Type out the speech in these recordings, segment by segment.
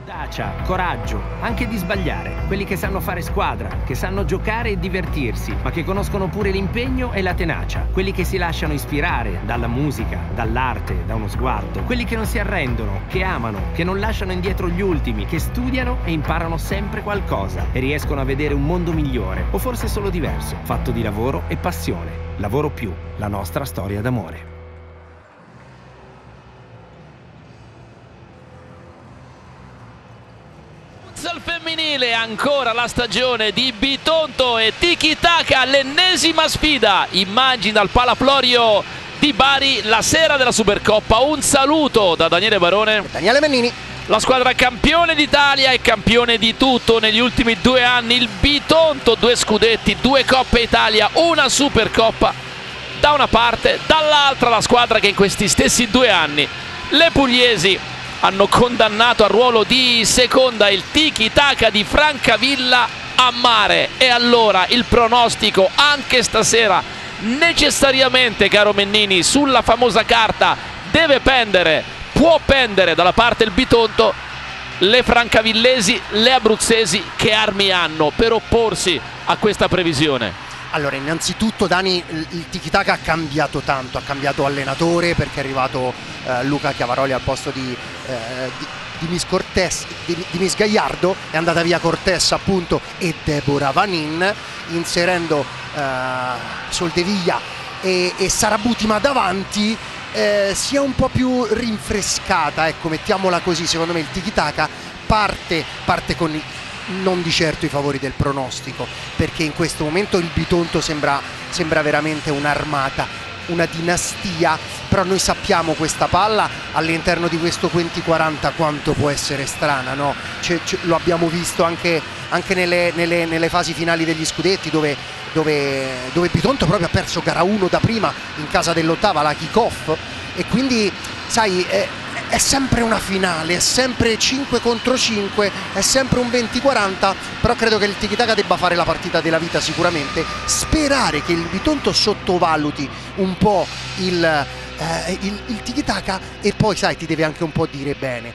Audacia, coraggio, anche di sbagliare. Quelli che sanno fare squadra, che sanno giocare e divertirsi, ma che conoscono pure l'impegno e la tenacia. Quelli che si lasciano ispirare dalla musica, dall'arte, da uno sguardo. Quelli che non si arrendono, che amano, che non lasciano indietro gli ultimi, che studiano e imparano sempre qualcosa e riescono a vedere un mondo migliore, o forse solo diverso, fatto di lavoro e passione. Lavoro più, la nostra storia d'amore. Al femminile ancora la stagione di Bitonto e Tiki Taka, l'ennesima sfida. Immagina il Palaflorio di Bari la sera della Supercoppa. Un saluto da Daniele Barone e Daniele Mennini. La squadra campione d'Italia e campione di tutto negli ultimi 2 anni, il Bitonto, 2 scudetti, 2 Coppe Italia, una Supercoppa da una parte, dall'altra la squadra che in questi stessi 2 anni le pugliesi hanno condannato al ruolo di seconda il Tiki Taka di Francavilla a mare. E allora il pronostico anche stasera necessariamente, caro Mennini, sulla famosa carta deve pendere, può pendere dalla parte del Bitonto. Le francavillesi, le abruzzesi, che armi hanno per opporsi a questa previsione? Allora, innanzitutto Dani, il Tiki Taka ha cambiato tanto, ha cambiato allenatore perché è arrivato Luca Chiavaroli al posto di Miss Gagliardo, è andata via Cortés appunto e Deborah Vanin, inserendo Soldeviglia e Sara Butima davanti. Sia un po' più rinfrescata, ecco, mettiamola così. Secondo me il Tiki Taka parte con non di certo i favori del pronostico, perché in questo momento il Bitonto sembra veramente un'armata, una dinastia, però noi sappiamo questa palla all'interno di questo 20-40 quanto può essere strana, no? Lo abbiamo visto anche nelle fasi finali degli scudetti dove Bitonto proprio ha perso gara 1 da prima in casa dell'8ª, la kick-off, e quindi sai è sempre una finale, è sempre 5 contro 5, è sempre un 20-40, però credo che il Tiki Taka debba fare la partita della vita sicuramente, sperare che il Bitonto sottovaluti un po' il Tiki Taka e poi sai ti deve anche un po' dire bene.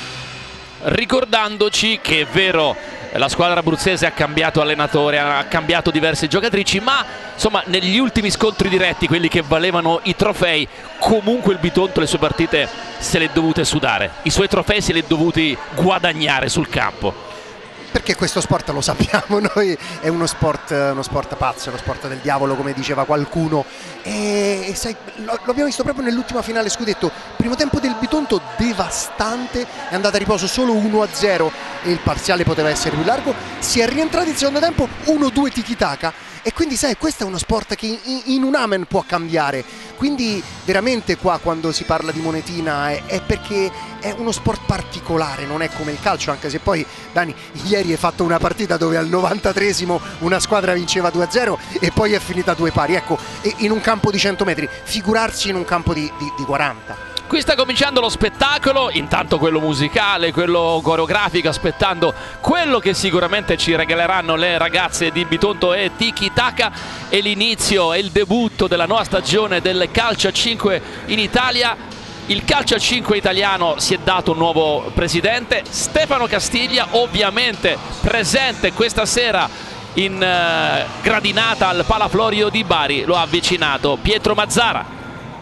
Ricordandoci che è vero, la squadra abruzzese ha cambiato allenatore, ha cambiato diverse giocatrici, ma insomma negli ultimi scontri diretti, quelli che valevano i trofei, comunque il Bitonto le sue partite se le è dovute sudare, i suoi trofei se li è dovuti guadagnare sul campo. Perché questo sport, lo sappiamo noi, è uno sport pazzo, è uno sport del diavolo, come diceva qualcuno, e sai, lo abbiamo visto proprio nell'ultima finale scudetto. Primo tempo del Bitonto devastante, è andata a riposo solo 1-0 e il parziale poteva essere più largo, si è rientrati il secondo tempo 1-2 Tiki Taka, e quindi sai, questo è uno sport che in un amen può cambiare, quindi veramente qua quando si parla di monetina è perché è uno sport particolare, non è come il calcio, anche se poi Dani ieri hai fatto una partita dove al 93esimo una squadra vinceva 2-0 e poi è finita 2 pari, ecco, in un campo di 100 metri, figurarsi in un campo di 40. Qui sta cominciando lo spettacolo, intanto quello musicale, quello coreografico, aspettando quello che sicuramente ci regaleranno le ragazze di Bitonto e Tiki Taka, e l'inizio e il debutto della nuova stagione del calcio a 5 in Italia. Il calcio a 5 italiano si è dato un nuovo presidente, Stefano Castiglia, ovviamente presente questa sera in gradinata al Palaflorio di Bari, lo ha avvicinato Pietro Mazzara.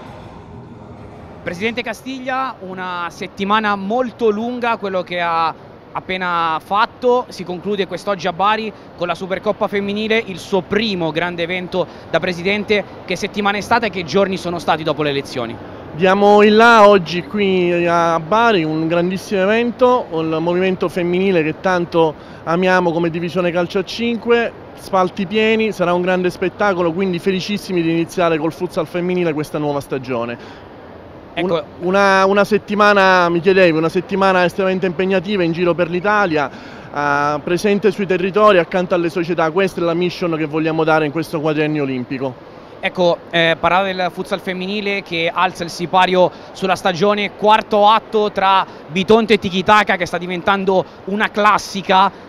Presidente Castiglia, una settimana molto lunga, quello che ha appena fatto, si conclude quest'oggi a Bari con la Supercoppa femminile, il suo primo grande evento da presidente. Che settimana è stata e che giorni sono stati dopo le elezioni? Diamo il là oggi qui a Bari, un grandissimo evento, il movimento femminile che tanto amiamo come divisione calcio a 5, spalti pieni, sarà un grande spettacolo, quindi felicissimi di iniziare col futsal femminile questa nuova stagione. Ecco. Una settimana, mi chiedevi, una settimana estremamente impegnativa in giro per l'Italia, presente sui territori accanto alle società. Questa è la mission che vogliamo dare in questo quadriennio olimpico. Ecco, parlare del futsal femminile che alza il sipario sulla stagione, quarto atto tra Bitonto e Tiki Taka che sta diventando una classica.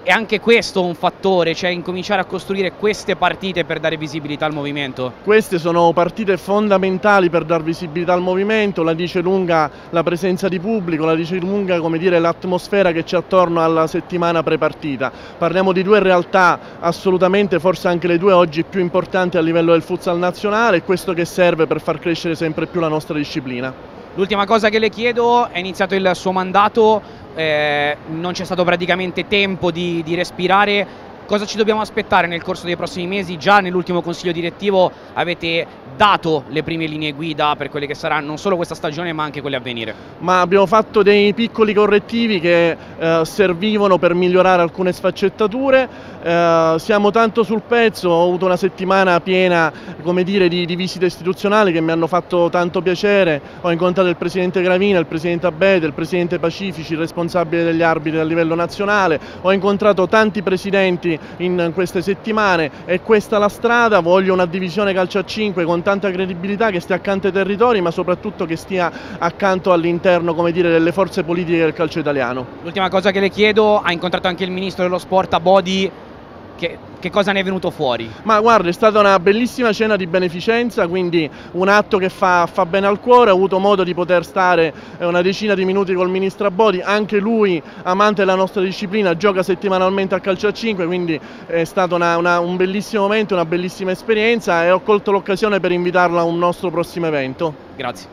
è anche questo un fattore, cioè incominciare a costruire queste partite per dare visibilità al movimento? Queste sono partite fondamentali per dar visibilità al movimento, la dice lunga la presenza di pubblico, la dice lunga, come dire, l'atmosfera che c'è attorno alla settimana prepartita. Parliamo di due realtà assolutamente, forse anche le due oggi più importanti a livello del futsal nazionale, e questo che serve per far crescere sempre più la nostra disciplina. L'ultima cosa che le chiedo, è iniziato il suo mandato, non c'è stato praticamente tempo di respirare. Cosa ci dobbiamo aspettare nel corso dei prossimi mesi? Già nell'ultimo consiglio direttivo avete dato le prime linee guida per quelle che saranno non solo questa stagione ma anche quelle a venire. Ma abbiamo fatto dei piccoli correttivi che servivano per migliorare alcune sfaccettature. Siamo tanto sul pezzo, ho avuto una settimana piena, come dire, di visite istituzionali che mi hanno fatto tanto piacere. Ho incontrato il presidente Gravina, il presidente Abete, il presidente Pacifici, il responsabile degli arbitri a livello nazionale. Ho incontrato tanti presidenti in queste settimane, e questa è la strada. Voglio una divisione calcio a 5 con tanta credibilità, che stia accanto ai territori, ma soprattutto che stia accanto all'interno, come dire, delle forze politiche del calcio italiano. L'ultima cosa che le chiedo, ha incontrato anche il ministro dello sport Abodi, che cosa ne è venuto fuori? Ma guarda, è stata una bellissima cena di beneficenza, quindi un atto che fa bene al cuore. Ho avuto modo di poter stare una decina di minuti col ministro Abodi, anche lui amante della nostra disciplina, gioca settimanalmente a calcio a 5, quindi è stato un bellissimo momento, una bellissima esperienza, e ho colto l'occasione per invitarla a un nostro prossimo evento. Grazie.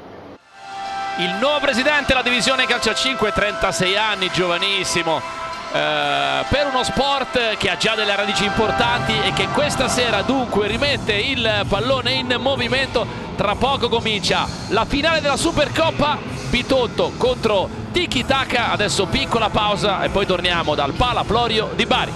Il nuovo presidente della divisione calcio a 5, 36 anni, giovanissimo. Per uno sport che ha già delle radici importanti e che questa sera dunque rimette il pallone in movimento. Tra poco comincia la finale della Supercoppa, Bitonto contro Tiki Taka. Adesso piccola pausa e poi torniamo dal Pala Florio di Bari.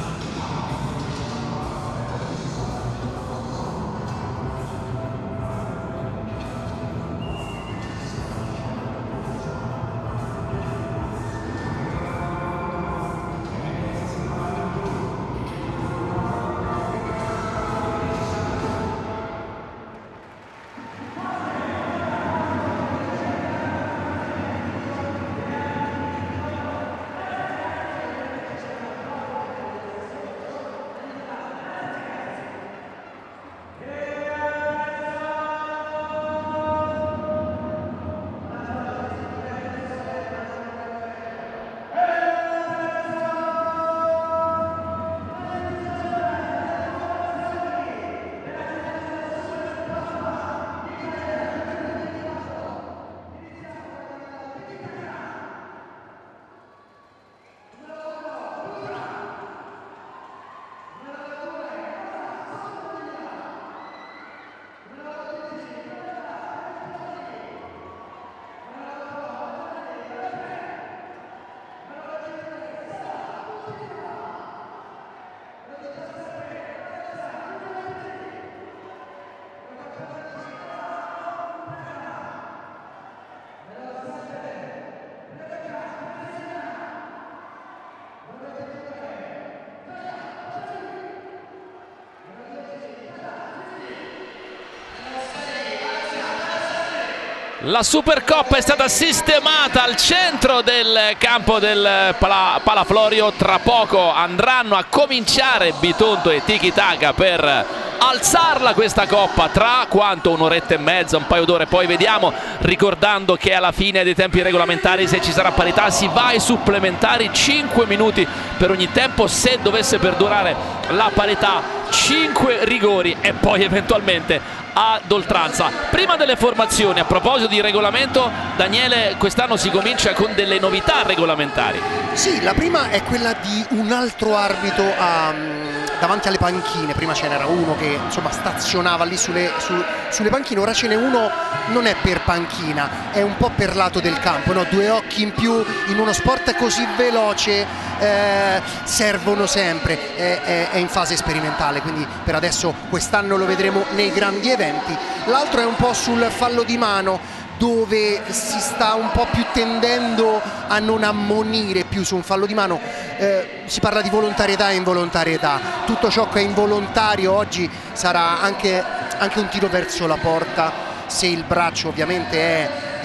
La Supercoppa è stata sistemata al centro del campo del Pala Florio. Tra poco andranno a cominciare Bitonto e Tiki Taka per alzarla questa coppa. Tra quanto? Un'oretta e mezza, un paio d'ore, poi vediamo, ricordando che alla fine dei tempi regolamentari, se ci sarà parità, si va ai supplementari, 5 minuti per ogni tempo. Se dovesse perdurare la parità, 5 rigori e poi eventualmente ad oltranza. Prima delle formazioni, a proposito di regolamento, Daniele, quest'anno si comincia con delle novità regolamentari. Sì, la prima è quella di un altro arbitro davanti alle panchine. Prima ce n'era uno che insomma stazionava lì sulle panchine, ora ce n'è uno, non è per panchina, è un po' per lato del campo, no? 2 occhi in più in uno sport così veloce servono sempre, è in fase sperimentale, quindi per adesso quest'anno lo vedremo nei grandi eventi. L'altro è un po' sul fallo di mano, dove si sta un po' più tendendo a non ammonire più su un fallo di mano. Si parla di volontarietà e involontarietà. Tutto ciò che è involontario oggi sarà anche un tiro verso la porta, se il braccio ovviamente è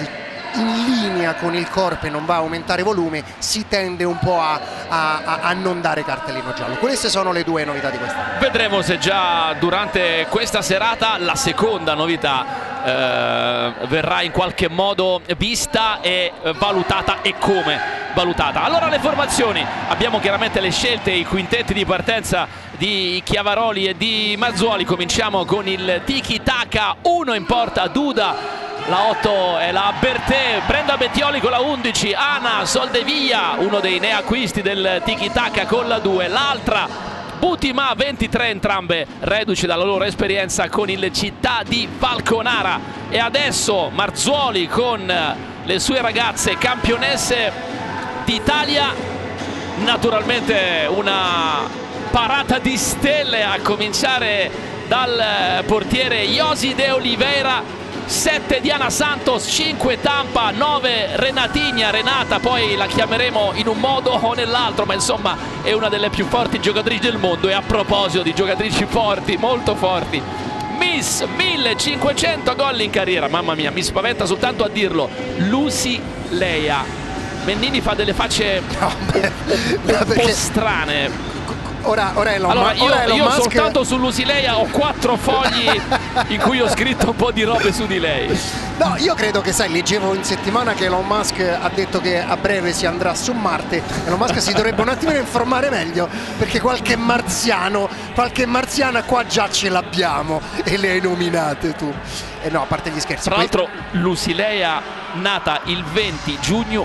in linea con il corpo e non va a aumentare volume, si tende un po' a non dare cartellino giallo. Queste sono le due novità di quest'anno. Vedremo se già durante questa serata la seconda novità verrà in qualche modo vista e valutata, e come valutata. Allora, le formazioni: abbiamo chiaramente le scelte, i quintetti di partenza di Chiavaroli e di Mazzuoli. Cominciamo con il tiki taka, 1 in porta Duda, la 8 è la Bertè, Brenda Bettioli con la 11, Ana Soldevilla, uno dei neoacquisti del tiki taka con la 2, l'altra Butima, 23, entrambe reduci dalla loro esperienza con il Città di Falconara. E adesso Mazzuoli con le sue ragazze campionesse d'Italia, naturalmente una parata di stelle a cominciare dal portiere Josi De Oliveira. 7 Diana Santos, 5 Tampa, 9 Renata, poi la chiameremo in un modo o nell'altro, ma insomma è una delle più forti giocatrici del mondo. E a proposito di giocatrici forti, molto forti, Miss 1500 gol in carriera, mamma mia, mi spaventa soltanto a dirlo, Lucy Leia. Mennini fa delle facce un po' strane. Ora allora, io soltanto su Lucy Leia ho 4 fogli in cui ho scritto un po' di robe su di lei. No, io credo che, sai, leggevo in settimana che Elon Musk ha detto che a breve si andrà su Marte. Elon Musk si dovrebbe un attimo informare meglio, perché qualche marziana qua già ce l'abbiamo e le hai nominate tu. E no, a parte gli scherzi. Tra l'altro Lucy Leia, nata il 20 giugno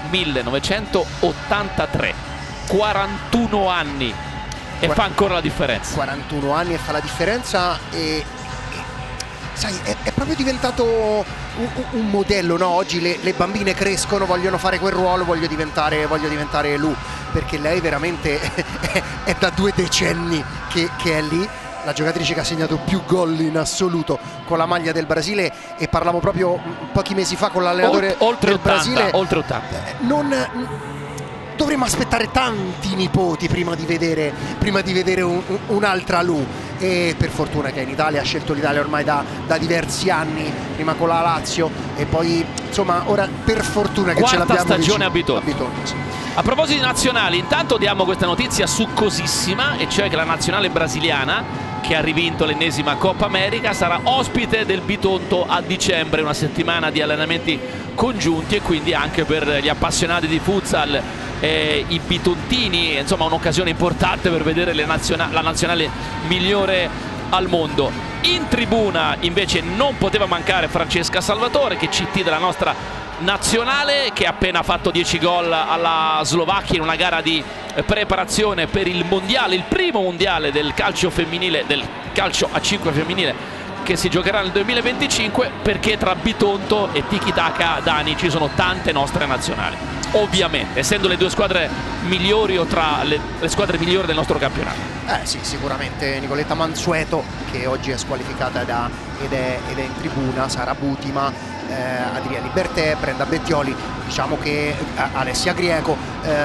1983, 41 anni. E fa ancora la differenza. 41 anni e fa la differenza, e sai, è proprio diventato un modello, no? Oggi le bambine crescono, vogliono fare quel ruolo, voglio diventare Lu, perché lei veramente è da 2 decenni che è lì, la giocatrice che ha segnato più gol in assoluto con la maglia del Brasile. E parlavo proprio pochi mesi fa con l'allenatore del Brasile. Oltre 80. Dovremmo aspettare tanti nipoti prima di vedere un'altra Lu, e per fortuna che in Italia ha scelto l'Italia ormai da diversi anni, prima con la Lazio e poi insomma ora per fortuna che ce l'abbiamo stagione a Bitonto. Sì. A proposito di nazionali, intanto diamo questa notizia succosissima, e cioè che la nazionale brasiliana, che ha rivinto l'ennesima Coppa America, sarà ospite del Bitonto a dicembre, una settimana di allenamenti congiunti, e quindi anche per gli appassionati di futsal i bitontini, insomma un'occasione importante per vedere la nazionale migliore al mondo. In tribuna invece non poteva mancare Francesca Salvatore, che CT della nostra nazionale, che ha appena fatto 10 gol alla Slovacchia in una gara di preparazione per il mondiale, il primo mondiale del calcio femminile, del calcio a 5 femminile, che si giocherà nel 2025, perché tra Bitonto e Tiki Taka, Dani, ci sono tante nostre nazionali, ovviamente, essendo le 2 squadre migliori o tra le squadre migliori del nostro campionato. Sì, sicuramente Nicoletta Mansueto, che oggi è squalificata ed è in tribuna, Sara Butima, Adria Libertè, Brenda Bettioli, diciamo che Alessia Grieco,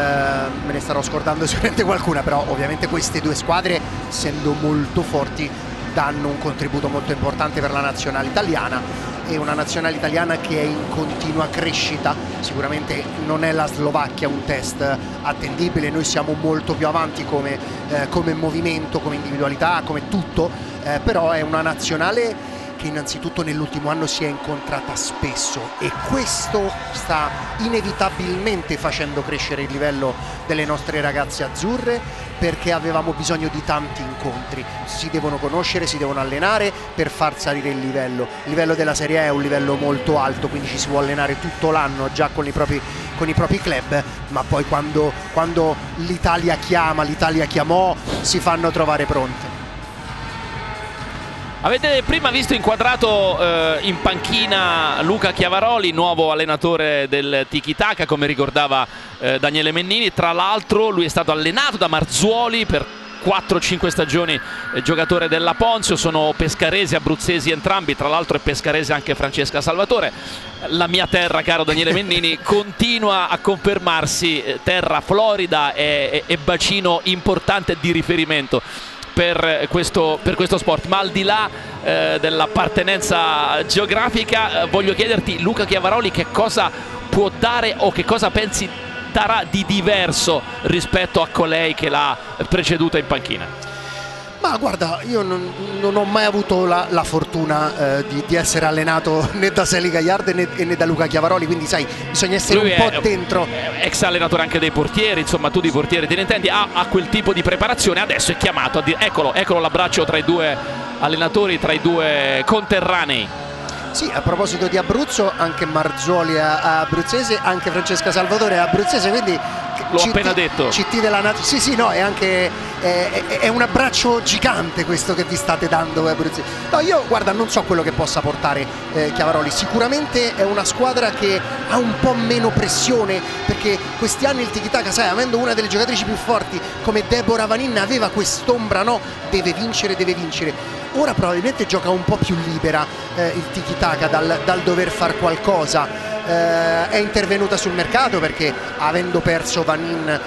me ne starò scordando sicuramente qualcuna, però ovviamente queste 2 squadre, essendo molto forti, danno un contributo molto importante per la nazionale italiana, e una nazionale italiana che è in continua crescita. Sicuramente non è la Slovacchia un test attendibile, noi siamo molto più avanti come movimento, come individualità, come tutto, però è una nazionale che innanzitutto nell'ultimo anno si è incontrata spesso, e questo sta inevitabilmente facendo crescere il livello delle nostre ragazze azzurre, perché avevamo bisogno di tanti incontri, si devono conoscere, si devono allenare per far salire il livello. Il livello della Serie A è un livello molto alto, quindi ci si può allenare tutto l'anno già con i propri club, ma poi quando l'Italia chiama, l'Italia chiamò, si fanno trovare pronte. Avete prima visto inquadrato in panchina Luca Chiavaroli, nuovo allenatore del Tiki Taka, come ricordava Daniele Mennini. Tra l'altro lui è stato allenato da Mazzuoli per 4-5 stagioni, giocatore della Ponzio. Sono pescaresi, abruzzesi entrambi, tra l'altro è pescarese anche Francesca Salvatore. La mia terra, caro Daniele Mennini, continua a confermarsi terra florida e bacino importante di riferimento per questo sport. Ma al di là dell'appartenenza geografica, voglio chiederti, Luca Chiavaroli, che cosa può dare o che cosa pensi darà di diverso rispetto a colei che l'ha preceduta in panchina? Ma guarda, io non ho mai avuto la fortuna di essere allenato né da Seli Gagliardi né da Luca Chiavaroli, quindi sai, bisogna essere un po' dentro. Ex allenatore anche dei portieri, insomma tu di portieri te ne intendi, ha quel tipo di preparazione, adesso è chiamato a dire eccolo l'abbraccio tra i due allenatori, tra i due conterranei. Sì, a proposito di Abruzzo, anche Marzoli è abruzzese, anche Francesca Salvatore è abruzzese, quindi l'ho appena detto. CT della sì, no, è anche è un abbraccio gigante questo che vi state dando abruzzesi. No, io guarda, non so quello che possa portare Chiavaroli. Sicuramente è una squadra che ha un po' meno pressione, perché questi anni il tiki-taka, sai, avendo una delle giocatrici più forti come Deborah Vanin, aveva quest'ombra, no? Deve vincere. Ora probabilmente gioca un po' più libera il tiki-taka dal dover far qualcosa. È intervenuta sul mercato perché, avendo perso Vanin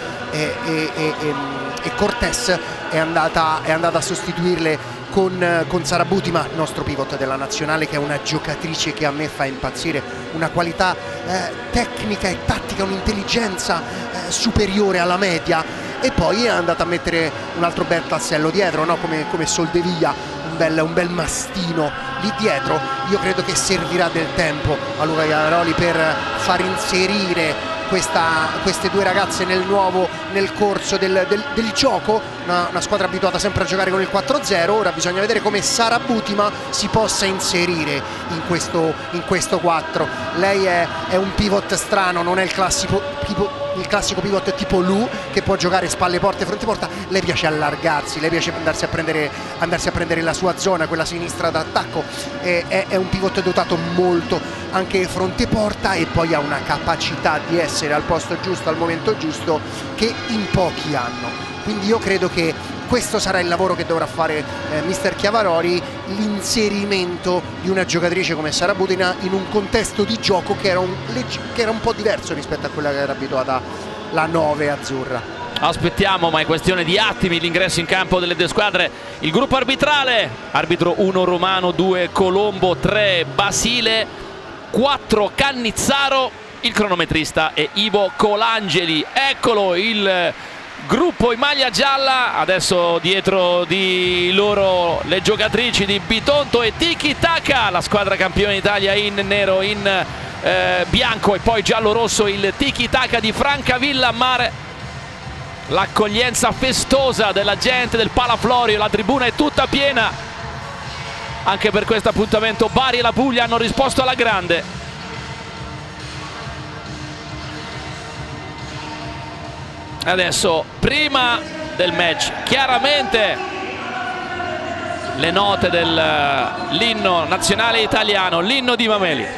e Cortés, è andata a sostituirle con Sara Butima, nostro pivot della nazionale, che è una giocatrice che a me fa impazzire, una qualità tecnica e tattica, un'intelligenza superiore alla media, e poi è andata a mettere un altro bel tassello dietro, no? come Soldevilla, un bel mastino lì dietro. Io credo che servirà del tempo a Luca Chiavaroli per far inserire queste due ragazze nel corso del gioco. Una squadra abituata sempre a giocare con il 4-0, ora bisogna vedere come Sara Butima si possa inserire in questo 4. Lei è un pivot strano, non è il classico pivot tipo Lu che può giocare spalle porte, fronte porta. Lei piace allargarsi, lei piace andarsi a prendere la sua zona, quella sinistra d'attacco. È un pivot dotato molto anche fronte porta, e poi ha una capacità di essere al posto giusto al momento giusto che in pochi hanno. Quindi io credo che questo sarà il lavoro che dovrà fare mister Chiavaroli, l'inserimento di una giocatrice come Sara Butina in un contesto di gioco che era un po' diverso rispetto a quella che era abituata la 9 azzurra. Aspettiamo, ma è questione di attimi, l'ingresso in campo delle due squadre. Il gruppo arbitrale: arbitro 1 Romano, 2 Colombo, 3 Basile, 4 Cannizzaro. Il cronometrista è Ivo Colangeli. Eccolo il gruppo in maglia gialla, adesso dietro di loro le giocatrici di Bitonto e Tiki Taka, la squadra campione d'Italia in nero, in bianco e poi giallo-rosso, il Tiki Taka di Francavilla Mare. L'accoglienza festosa della gente del Palaflorio, la tribuna è tutta piena anche per questo appuntamento. Bari e la Puglia hanno risposto alla grande. Adesso, prima del match, chiaramente le note dell'inno nazionale italiano, l'inno di Mameli.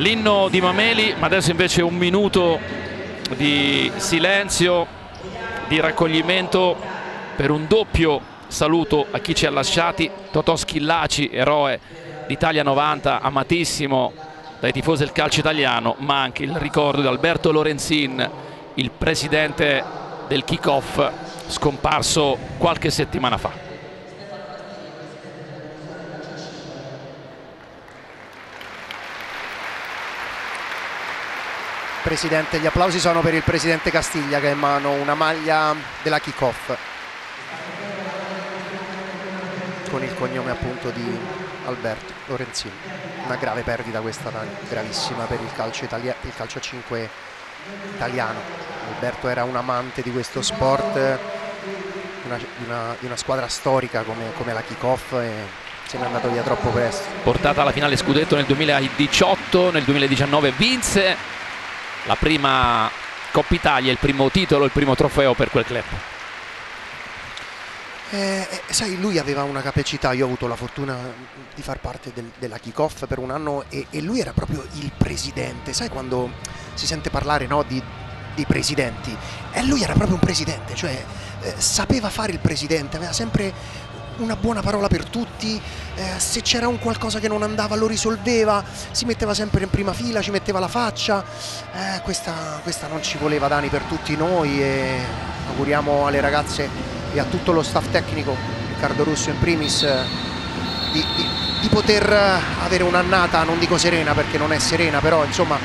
l'inno di Mameli, ma adesso invece un minuto di silenzio, di raccoglimento per un doppio saluto a chi ci ha lasciati. Totò Schillaci, eroe d'Italia 90, amatissimo dai tifosi del calcio italiano, ma anche il ricordo di Alberto Lorenzin, il presidente del kick-off, scomparso qualche settimana fa. Presidente, gli applausi sono per il presidente Castiglia che ha in mano una maglia della kick-off con il cognome appunto di Alberto Lorenzin. Una grave perdita questa, gravissima per il calcio a 5 italiano. Alberto era un amante di questo sport, di una squadra storica come la kick-off, e se n'è andato via troppo presto. Portata alla finale scudetto nel 2018, nel 2019 vinse la prima Coppa Italia, il primo titolo, il primo trofeo per quel club. Sai, lui aveva una capacità, io ho avuto la fortuna di far parte della kick-off per un anno, e lui era proprio il presidente. Sai quando si sente parlare, no, di presidenti? E lui era proprio un presidente, cioè sapeva fare il presidente, aveva sempre una buona parola per tutti, se c'era un qualcosa che non andava lo risolveva, si metteva sempre in prima fila, ci metteva la faccia. Questa non ci voleva, Dani, per tutti noi, e auguriamo alle ragazze e a tutto lo staff tecnico, Riccardo Russo in primis, di poter avere un'annata, non dico serena perché non è serena, però insomma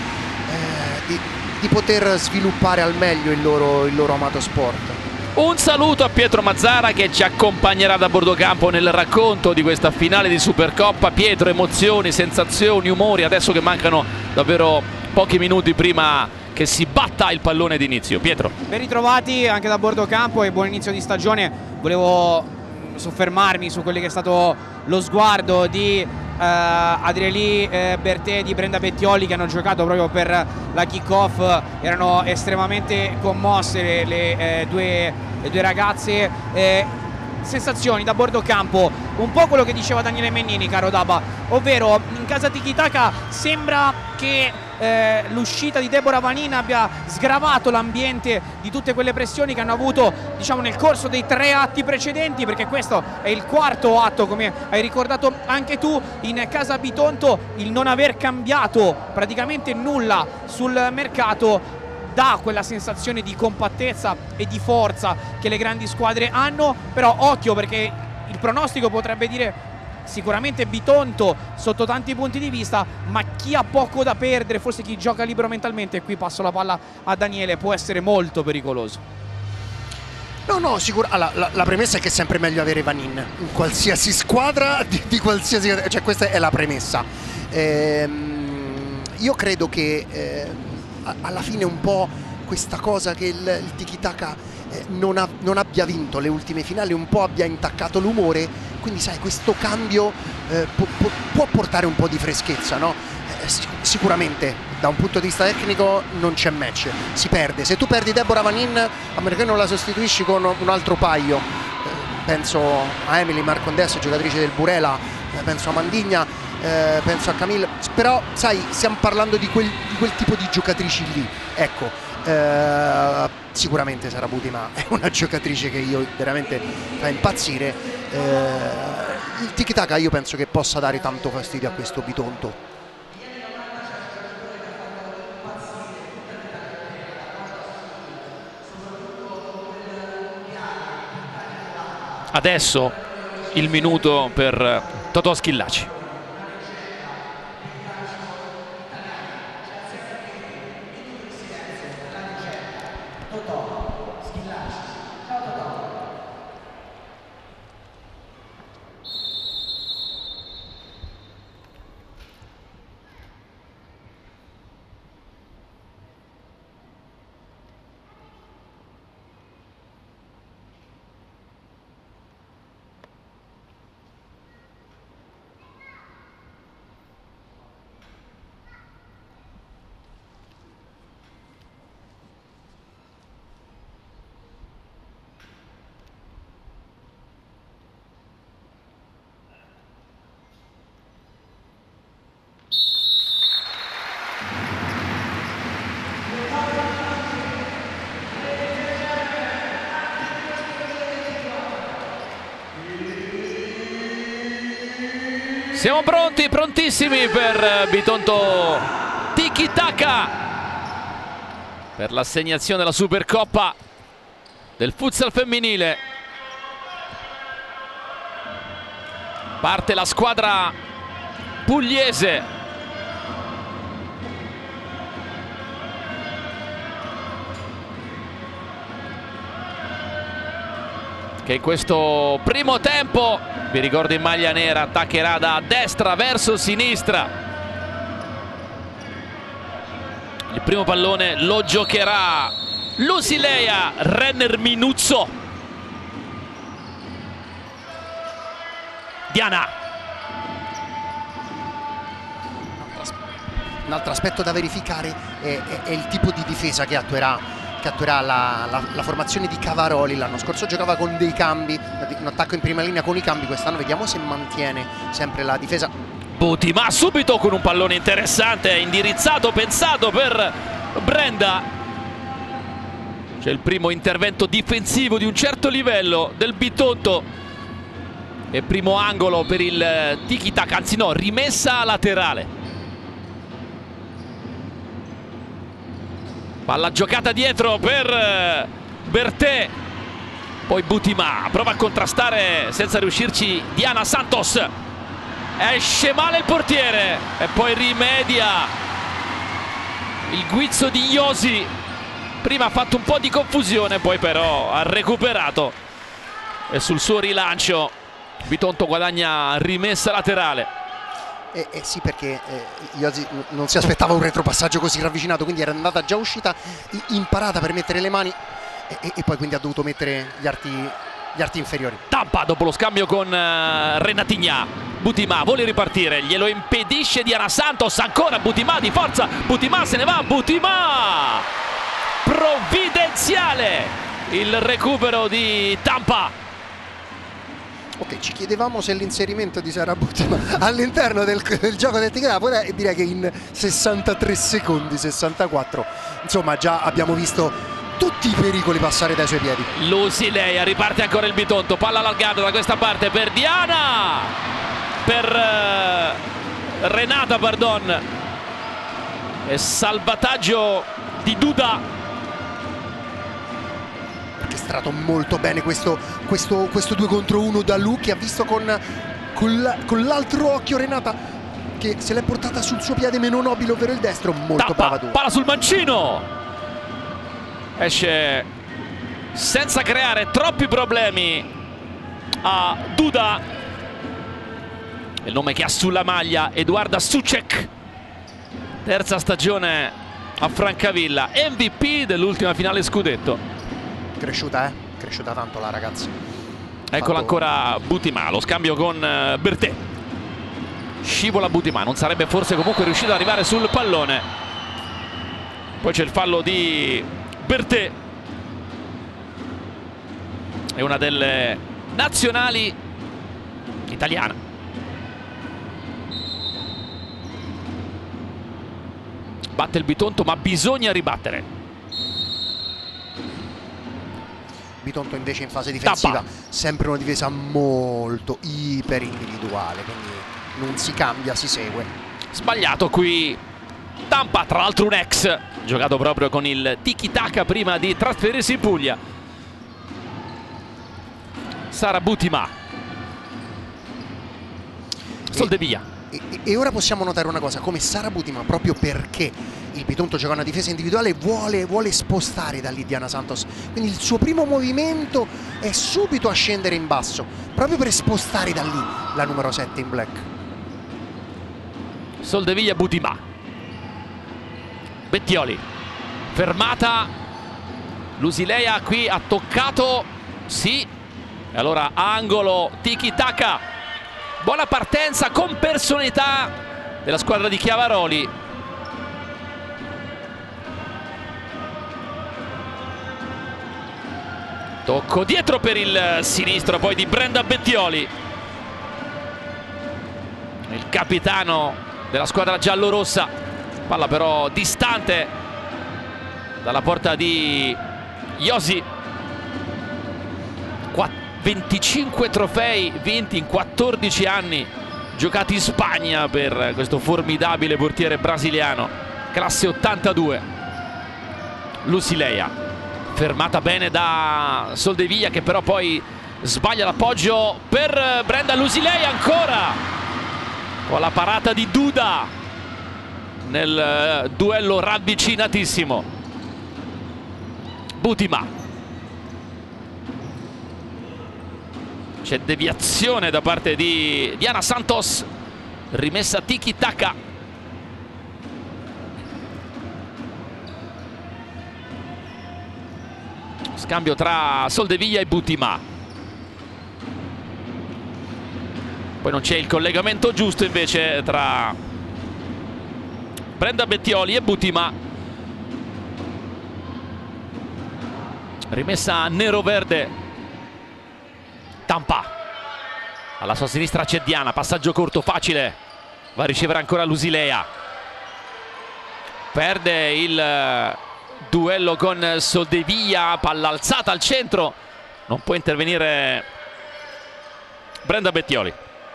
di poter sviluppare al meglio il loro amato sport. Un saluto a Pietro Mazzara che ci accompagnerà da bordo campo nel racconto di questa finale di Supercoppa. Pietro, emozioni, sensazioni, umori, adesso che mancano davvero pochi minuti prima che si batta il pallone d'inizio. Pietro. Ben ritrovati anche da bordo campo e buon inizio di stagione. Volevo soffermarmi su quello che è stato lo sguardo di Adrieli Bertè e di Brenda Bettioli, che hanno giocato proprio per la kick-off. Erano estremamente commosse le due ragazze. Sensazioni da bordo campo, un po' quello che diceva Daniele Mennini, caro Daba, ovvero in casa Tiki-Taka sembra che l'uscita di Deborah Vanin abbia sgravato l'ambiente di tutte quelle pressioni che hanno avuto, diciamo, nel corso dei 3 atti precedenti, perché questo è il 4º atto, come hai ricordato anche tu. In casa Bitonto il non aver cambiato praticamente nulla sul mercato dà quella sensazione di compattezza e di forza che le grandi squadre hanno. Però occhio, perché il pronostico potrebbe dire sicuramente Bitonto sotto tanti punti di vista, ma chi ha poco da perdere, forse chi gioca libero mentalmente, e qui passo la palla a Daniele, può essere molto pericoloso. No, sicuro. Allora, la premessa è che è sempre meglio avere Vanin in qualsiasi squadra di qualsiasi, cioè questa è la premessa. Io credo che alla fine un po' questa cosa che il Tiki-Taka non abbia vinto le ultime finali un po' abbia intaccato l'umore, quindi sai, questo cambio può portare un po' di freschezza, no? Sicuramente da un punto di vista tecnico non c'è match, si perde. Se tu perdi Deborah Vanin, a meno che non la sostituisci con un altro paio, penso a Emily Marcondes, giocatrice del Burela, penso a Mandigna, penso a Camille, però sai, stiamo parlando di quel tipo di giocatrici lì, ecco. Sicuramente Sarabuti, ma è una giocatrice che io veramente fa impazzire. Il Tiki-Taka io penso che possa dare tanto fastidio a questo Bitonto. Adesso il minuto per Totò Schillaci. Siamo pronti, prontissimi per Bitonto Tiki Taka, per l'assegnazione della Supercoppa del futsal femminile. Parte la squadra pugliese. Che in questo primo tempo, vi ricordo in maglia nera, attaccherà da destra verso sinistra. Il primo pallone lo giocherà Lucileia Renner Minuzzo. Diana. Un altro aspetto da verificare è il tipo di difesa che attuerà la formazione di Cavaroli. L'anno scorso giocava con dei cambi, un attacco in prima linea con i cambi. Quest'anno vediamo se mantiene sempre la difesa. Butima subito con un pallone interessante, indirizzato, pensato per Brenda. C'è il primo intervento difensivo di un certo livello del Bitonto e primo angolo per il Tiki Taka, anzi no, rimessa laterale. Palla giocata dietro per Bertè, poi Butima prova a contrastare senza riuscirci Diana Santos, esce male il portiere e poi rimedia il guizzo di Iosi. Prima ha fatto un po' di confusione, poi però ha recuperato e sul suo rilancio Bitonto guadagna rimessa laterale. Sì, perché Iosi non si aspettava un retropassaggio così ravvicinato, quindi era andata già uscita imparata per mettere le mani e poi quindi ha dovuto mettere gli arti inferiori. Tampa dopo lo scambio con Renatigna. Butima vuole ripartire, glielo impedisce Diana Santos, ancora Butima di forza, Butima se ne va, Butima provvidenziale il recupero di Tampa. Ok, ci chiedevamo se l'inserimento di Sara Butima all'interno del gioco del Tigre, ora direi che in 63 secondi, 64, insomma già abbiamo visto tutti i pericoli passare dai suoi piedi. Lucileia, riparte ancora il Bitonto, palla allargata da questa parte per Diana, per Renata, pardon, e salvataggio di Duda. Orchestrato molto bene questo 2 contro 1 da Lu, che ha visto con l'altro occhio Renata, che se l'è portata sul suo piede meno nobile, ovvero il destro. Molto brava Duda. Palla sul mancino, esce senza creare troppi problemi a Duda, il nome che ha sulla maglia, Edoarda Sucek, terza stagione a Francavilla, MVP dell'ultima finale scudetto. Cresciuta tanto la ragazza. Eccola ancora Butima, lo scambio con Bertè, scivola Butima, non sarebbe forse comunque riuscito ad arrivare sul pallone. Poi c'è il fallo di Bertè, è una delle nazionali italiana. Batte il Bitonto, ma bisogna ribattere. Bitonto invece in fase difensiva, sempre una difesa molto iper individuale, quindi non si cambia, si segue. Sbagliato qui Tampa, tra l'altro un ex, giocato proprio con il Tiki Taka prima di trasferirsi in Puglia. Sara Butima, Soldevia. E ora possiamo notare una cosa, come Sara Butima, proprio perché il Bitonto gioca una difesa individuale, vuole spostare da lì Diana Santos, quindi il suo primo movimento è subito a scendere in basso, proprio per spostare da lì la numero 7 in black. Soldevia, Butima, Bettioli, fermata, Lucileia qui ha toccato, sì, e allora angolo, Tiki Taka. Buona partenza con personalità della squadra di Chiavaroli. Tocco dietro per il sinistro poi di Brenda Bettioli, il capitano della squadra giallorossa. Palla però distante dalla porta di Iosi. 25 trofei vinti in 14 anni giocati in Spagna per questo formidabile portiere brasiliano, classe 82. Lusileia, fermata bene da Soldevilla, che però poi sbaglia l'appoggio per Brenda. Lusileia ancora con la parata di Duda nel duello ravvicinatissimo. Butima, c'è deviazione da parte di Diana Santos, rimessa tiki taka. Scambio tra Soldevilla e Butima. Poi non c'è il collegamento giusto invece tra Brenda Bettioli e Butima. Rimessa nero-verde. Tampa. Alla sua sinistra c'è Diana, passaggio corto facile. Va a ricevere ancora Lusileia. Perde il duello con Soldevilla, palla alzata al centro. Non può intervenire Brenda Bettioli.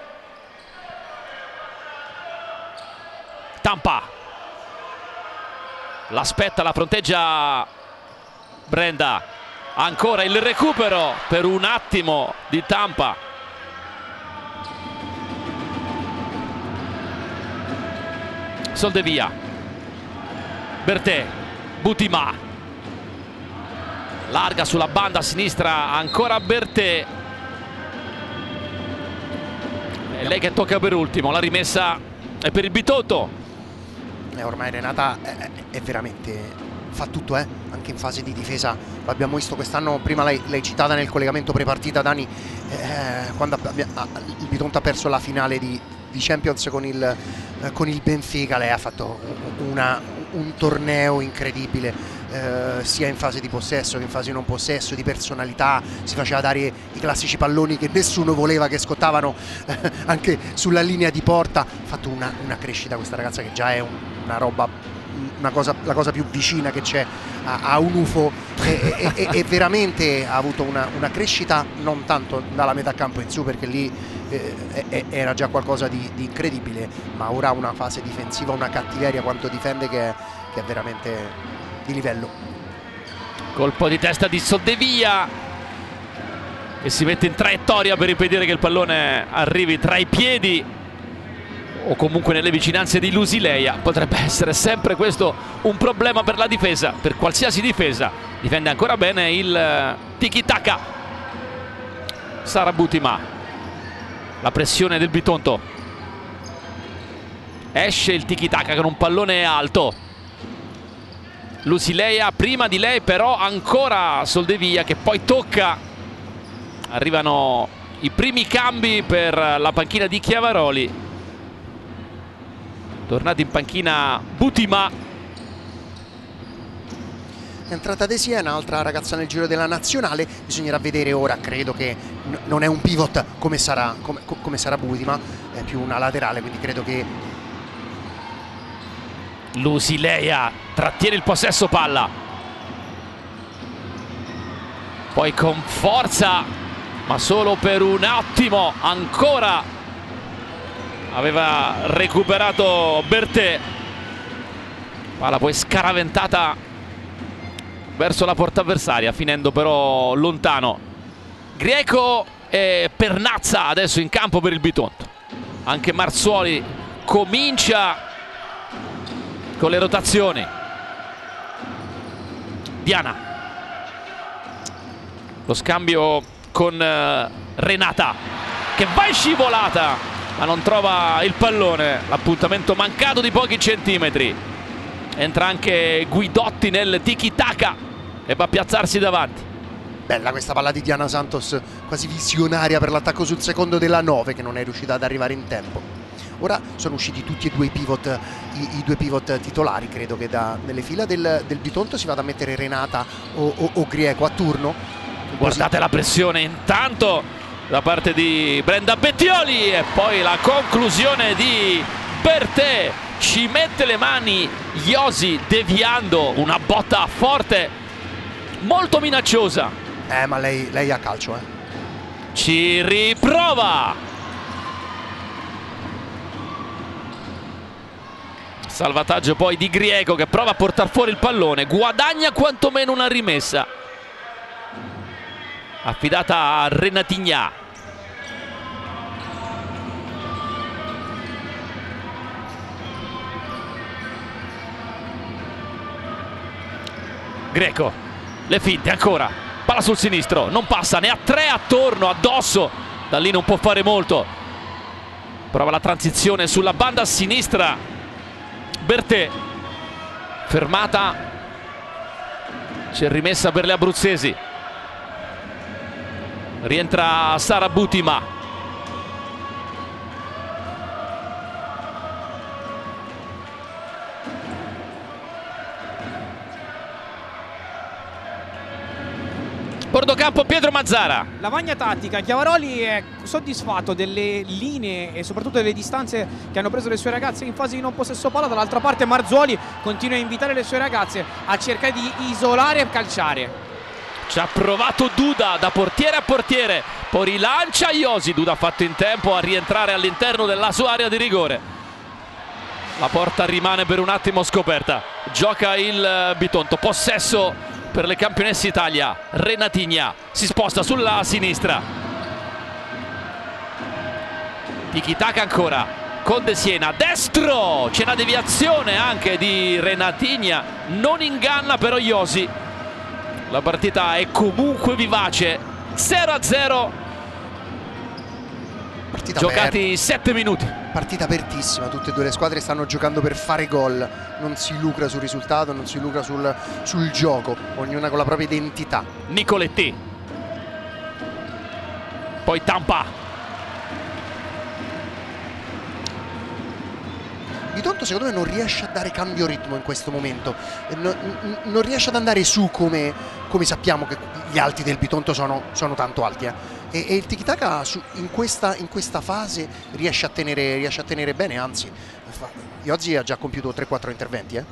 Tampa, l'aspetta, la fronteggia Brenda. Ancora il recupero per un attimo di Tampa. Soldevilla, Bertè, Butima, larga sulla banda a sinistra, ancora Bertè. E lei che tocca per ultimo, la rimessa è per il Bitonto. Ormai Renata è veramente, fa tutto, anche in fase di difesa. L'abbiamo visto quest'anno, prima l'hai citata nel collegamento prepartita, Dani, quando il Bitonto ha perso la finale di Champions con il Benfica. Lei ha fatto un torneo incredibile, sia in fase di possesso che in fase non possesso, di personalità. Si faceva dare i classici palloni che nessuno voleva, che scottavano anche sulla linea di porta. Ha fatto una crescita questa ragazza, che già è una roba, la cosa più vicina che c'è a un UFO, e veramente ha avuto una crescita, non tanto dalla metà campo in su, perché lì era già qualcosa di incredibile, ma ora ha una fase difensiva, una cattiveria quanto difende che è veramente di livello. Colpo di testa di Soldevilla, che si mette in traiettoria per impedire che il pallone arrivi tra i piedi o comunque nelle vicinanze di Lusileia. Potrebbe essere sempre questo un problema per la difesa, per qualsiasi difesa. Difende ancora bene il tiki-taka Sara Butima. La pressione del Bitonto. Esce il tiki-taka con un pallone alto. Lusileia, prima di lei però ancora Soldevilla, che poi tocca. Arrivano i primi cambi per la panchina di Chiavaroli. Tornati in panchina Butima. È entrata De Siena, altra ragazza nel giro della nazionale. Bisognerà vedere ora, credo che non è un pivot come sarà Butima, è più una laterale, quindi credo che Lusileia trattiene il possesso palla, poi con forza, ma solo per un attimo. Ancora aveva recuperato Bertè, palla poi scaraventata verso la porta avversaria, finendo però lontano. Grieco e Pernazza adesso in campo per il Bitonto. Anche Marzuoli comincia con le rotazioni. Diana, lo scambio con Renata, che va in scivolata ma non trova il pallone. L'appuntamento mancato di pochi centimetri. Entra anche Guidotti nel tiki-taka e va a piazzarsi davanti. Bella questa palla di Diana Santos, quasi visionaria per l'attacco sul secondo della 9, che non è riuscita ad arrivare in tempo. Ora sono usciti tutti e due i pivot, i due pivot titolari. Credo che nelle fila del Bitonto si vada a mettere Renata o Grieco a turno. Guardate la pressione intanto da parte di Brenda Bettioli, e poi la conclusione di Bertè. Ci mette le mani Iosi, deviando una botta forte, molto minacciosa. Ma lei ha calcio, Ci riprova. Salvataggio poi di Griego che prova a portare fuori il pallone, guadagna quantomeno una rimessa affidata a Renatigna. Greco, le finte ancora, palla sul sinistro, non passa, ne ha 3 attorno, addosso, da lì non può fare molto. Prova la transizione sulla banda a sinistra, Bertè, fermata, c'è rimessa per le abruzzesi, rientra Sarabutima. Bordocampo, Pietro Mazzara. La magna tattica, Chiavaroli è soddisfatto delle linee e soprattutto delle distanze che hanno preso le sue ragazze in fase di non possesso palla. Dall'altra parte Marzoli continua a invitare le sue ragazze a cercare di isolare e calciare. Ci ha provato Duda da portiere a portiere, poi rilancia Iosi. Duda ha fatto in tempo a rientrare all'interno della sua area di rigore. La porta rimane per un attimo scoperta. Gioca il Bitonto, possesso per le campionesse Italia. Renatigna si sposta sulla sinistra, tiki-taka ancora con De Siena, destro, c'è una deviazione anche di Renatigna, non inganna però Iosi. La partita è comunque vivace, 0-0, giocati 7 minuti. Partita apertissima, tutte e due le squadre stanno giocando per fare gol, non si lucra sul risultato, non si lucra sul gioco, ognuna con la propria identità. Nicoletti, poi Tampa. Bitonto secondo me non riesce a dare cambio ritmo in questo momento, non riesce ad andare su come sappiamo che gli alti del Bitonto sono tanto alti, e il tiki-taka in questa fase riesce a tenere bene, anzi Iosi ha già compiuto 3-4 interventi.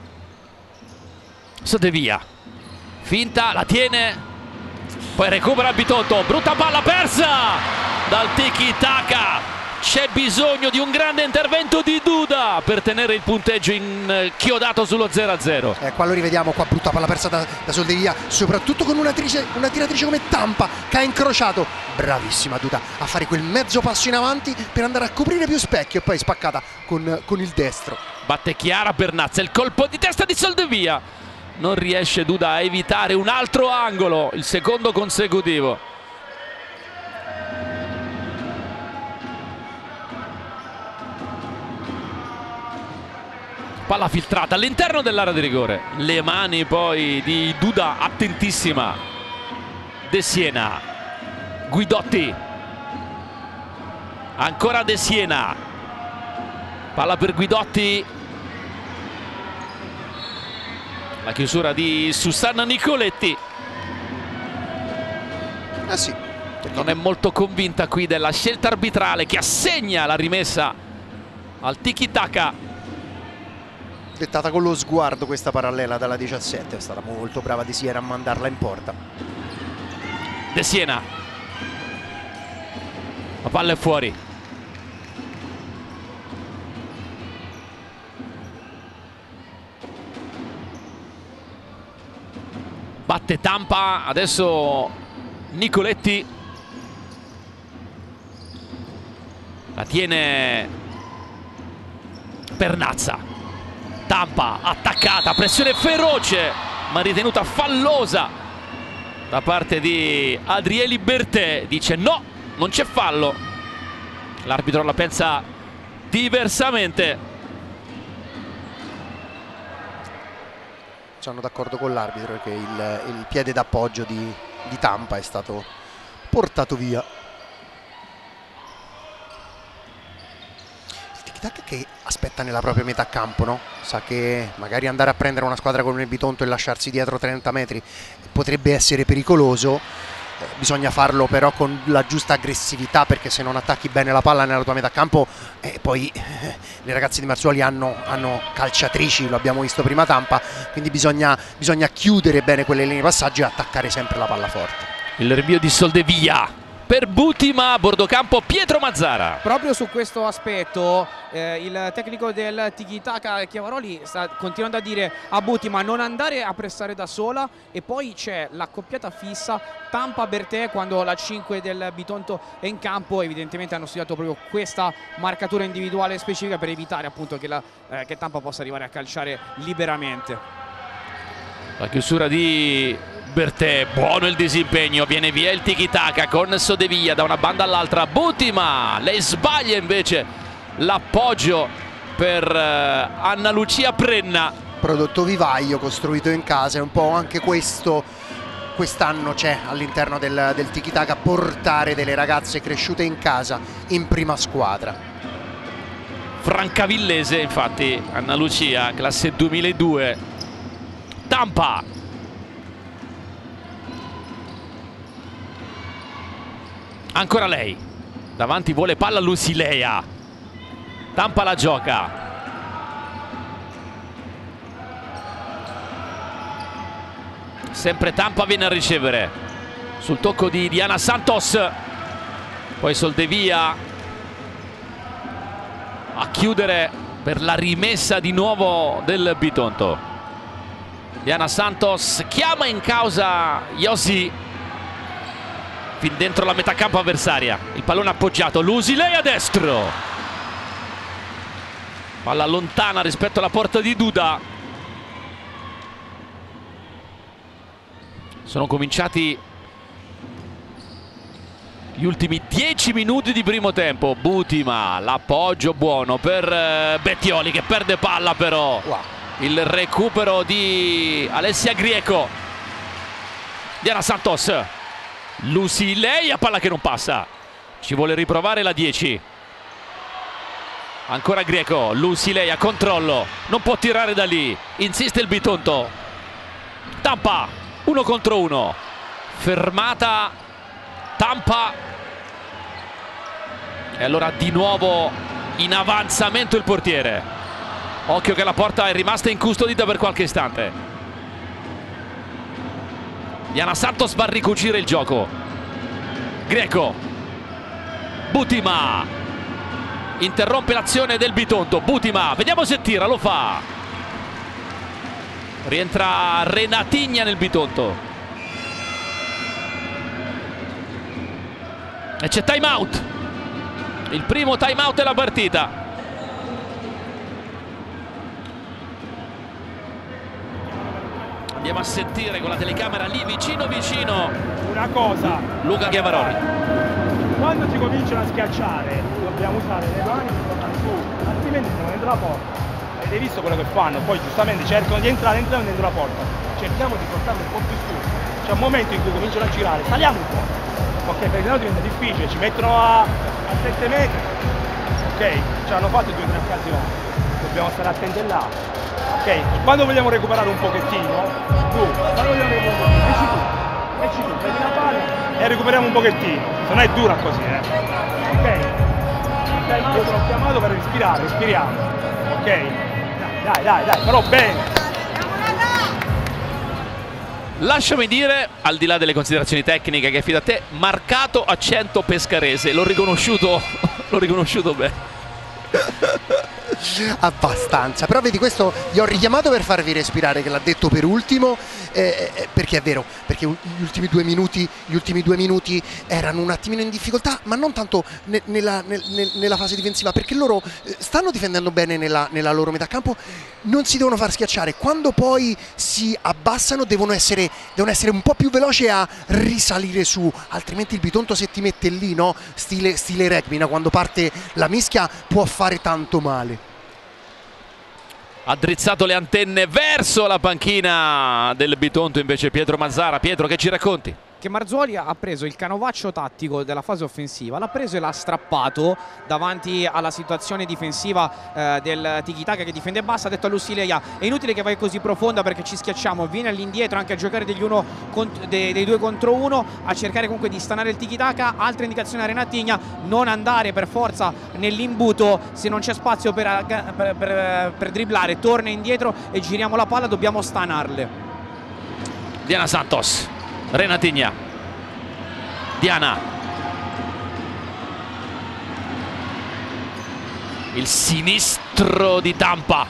Sodevia, finta, la tiene, poi recupera il Bitonto, brutta palla persa dal tiki-taka. C'è bisogno di un grande intervento di Duda per tenere il punteggio inchiodato sullo 0-0. Qua lo rivediamo, qua brutta palla persa da Soldevia, soprattutto con una tiratrice come Tampa che ha incrociato. Bravissima Duda a fare quel mezzo passo in avanti per andare a coprire più specchio e poi spaccata con il destro. Batte Chiara Bernazza, il colpo di testa di Soldevia. Non riesce Duda a evitare un altro angolo, il secondo consecutivo. Palla filtrata all'interno dell'area di rigore, le mani poi di Duda, attentissima. De Siena, Guidotti, ancora De Siena, palla per Guidotti, la chiusura di Susanna Nicoletti. Sì, non è molto convinta qui della scelta arbitrale che assegna la rimessa al tiki-taka. Dettata con lo sguardo questa parallela dalla 17, è stata molto brava De Siena a mandarla in porta. De Siena, la palla è fuori. Batte Tampa, adesso Nicoletti, la tiene Pernazza. Tampa attaccata, pressione feroce ma ritenuta fallosa da parte di Adrieli Bertè. Dice no, non c'è fallo. L'arbitro la pensa diversamente. Sono d'accordo con l'arbitro perché il piede d'appoggio di Tampa è stato portato via. Che aspetta nella propria metà campo, no? Sa che magari andare a prendere una squadra come il Bitonto e lasciarsi dietro 30 metri potrebbe essere pericoloso. Bisogna farlo però con la giusta aggressività, perché se non attacchi bene la palla nella tua metà campo poi le ragazze di Marzoli hanno calciatrici, lo abbiamo visto prima Tampa, quindi bisogna chiudere bene quelle linee di passaggio e attaccare sempre la palla forte. Il rinvio di Soldevia, per Butima, a bordo campo Pietro Mazzara. Proprio su questo aspetto il tecnico del Tiki-Taka Chiavaroli sta continuando a dire a Butima non andare a pressare da sola, e poi c'è l'accoppiata fissa Tampa-Bertè quando la 5 del Bitonto è in campo. Evidentemente hanno studiato proprio questa marcatura individuale specifica per evitare appunto che Tampa possa arrivare a calciare liberamente. La chiusura di Bertè, buono il disimpegno, viene via il Tiki-Taka con Sodeviglia da una banda all'altra. Butima, lei sbaglia invece l'appoggio per Anna Lucia Prenna. Prodotto vivaio costruito in casa, è un po' anche questo quest'anno c'è all'interno del Tiki-Taka, portare delle ragazze cresciute in casa in prima squadra. Francavillese infatti Anna Lucia, classe 2002. Tampa, ancora lei, davanti vuole palla Lusilea, Tampa la gioca, sempre Tampa viene a ricevere sul tocco di Diana Santos, poi Soldevia a chiudere per la rimessa di nuovo del Bitonto. Diana Santos chiama in causa Yossi fin dentro la metà campo avversaria, il pallone appoggiato, Lusilei a destro, palla lontana rispetto alla porta di Duda. Sono cominciati gli ultimi 10 minuti di primo tempo. Butima, l'appoggio buono per Bettioli che perde palla però. Wow. Il recupero di Alessia Grieco. Diana Santos, Lusilei a palla che non passa, ci vuole riprovare la 10. Ancora Grieco, Lusilei a controllo, non può tirare da lì, insiste il Bitonto. Tampa, 1 contro 1, fermata Tampa, e allora di nuovo in avanzamento il portiere. Occhio che la porta è rimasta incustodita per qualche istante. Diana Santos va a ricucire il gioco. Grieco, Butima interrompe l'azione del Bitonto. Butima, vediamo se tira, lo fa. Rientra Renatigna nel Bitonto e c'è time out, il primo time out della partita. Andiamo a sentire con la telecamera lì vicino vicino una cosa, Luca Chiavaroli. quando si cominciano a schiacciare dobbiamo usare le mani per tornare su, altrimenti siamo dentro la porta. Avete visto quello che fanno? Poi giustamente cercano di entrare dentro la porta. Cerchiamo di portarlo un po' più su. C'è un momento in cui cominciano a girare, saliamo un po', ok, perché sennò diventa difficile, ci mettono a 7 metri, ok, ci hanno fatto 2 o 3 occasioni, dobbiamo stare attenti là, ok, quando vogliamo recuperare un pochettino, quando vogliamo recuperare, esci tu, prendi la palla e recuperiamo un pochettino, se no è dura così, ok, io te l'ho chiamato per respirare, respiriamo, ok, dai, però bene. Lasciami dire, al di là delle considerazioni tecniche che affido a te, marcato accento pescarese, l'ho riconosciuto bene. Abbastanza, però vedi, questo gli ho richiamato per farvi respirare, che l'ha detto per ultimo, perché è vero, perché gli ultimi due minuti erano un attimino in difficoltà, ma non tanto nella fase difensiva, perché loro stanno difendendo bene nella loro metà campo, non si devono far schiacciare, quando poi si abbassano devono essere un po' più veloci a risalire su, altrimenti il Bitonto, se ti mette lì, no, stile rugby, no? Quando parte la mischia può fare tanto male. Ha drizzato le antenne verso la panchina del Bitonto invece Pietro Mazzara. Pietro, che ci racconti? Che Marzoli ha preso il canovaccio tattico della fase offensiva, l'ha preso e l'ha strappato davanti alla situazione difensiva del Tiki-Taka che difende bassa. Ha detto a Lusileia: è inutile che vai così profonda perché ci schiacciamo, vieni all'indietro anche a giocare dei 2 contro 1, a cercare comunque di stanare il Tiki-Taka. Altra indicazione a Renatigna: non andare per forza nell'imbuto, se non c'è spazio per dribblare torna indietro e giriamo la palla, dobbiamo stanarle. Diana Santos, Renatigna, Diana, il sinistro di Tampa,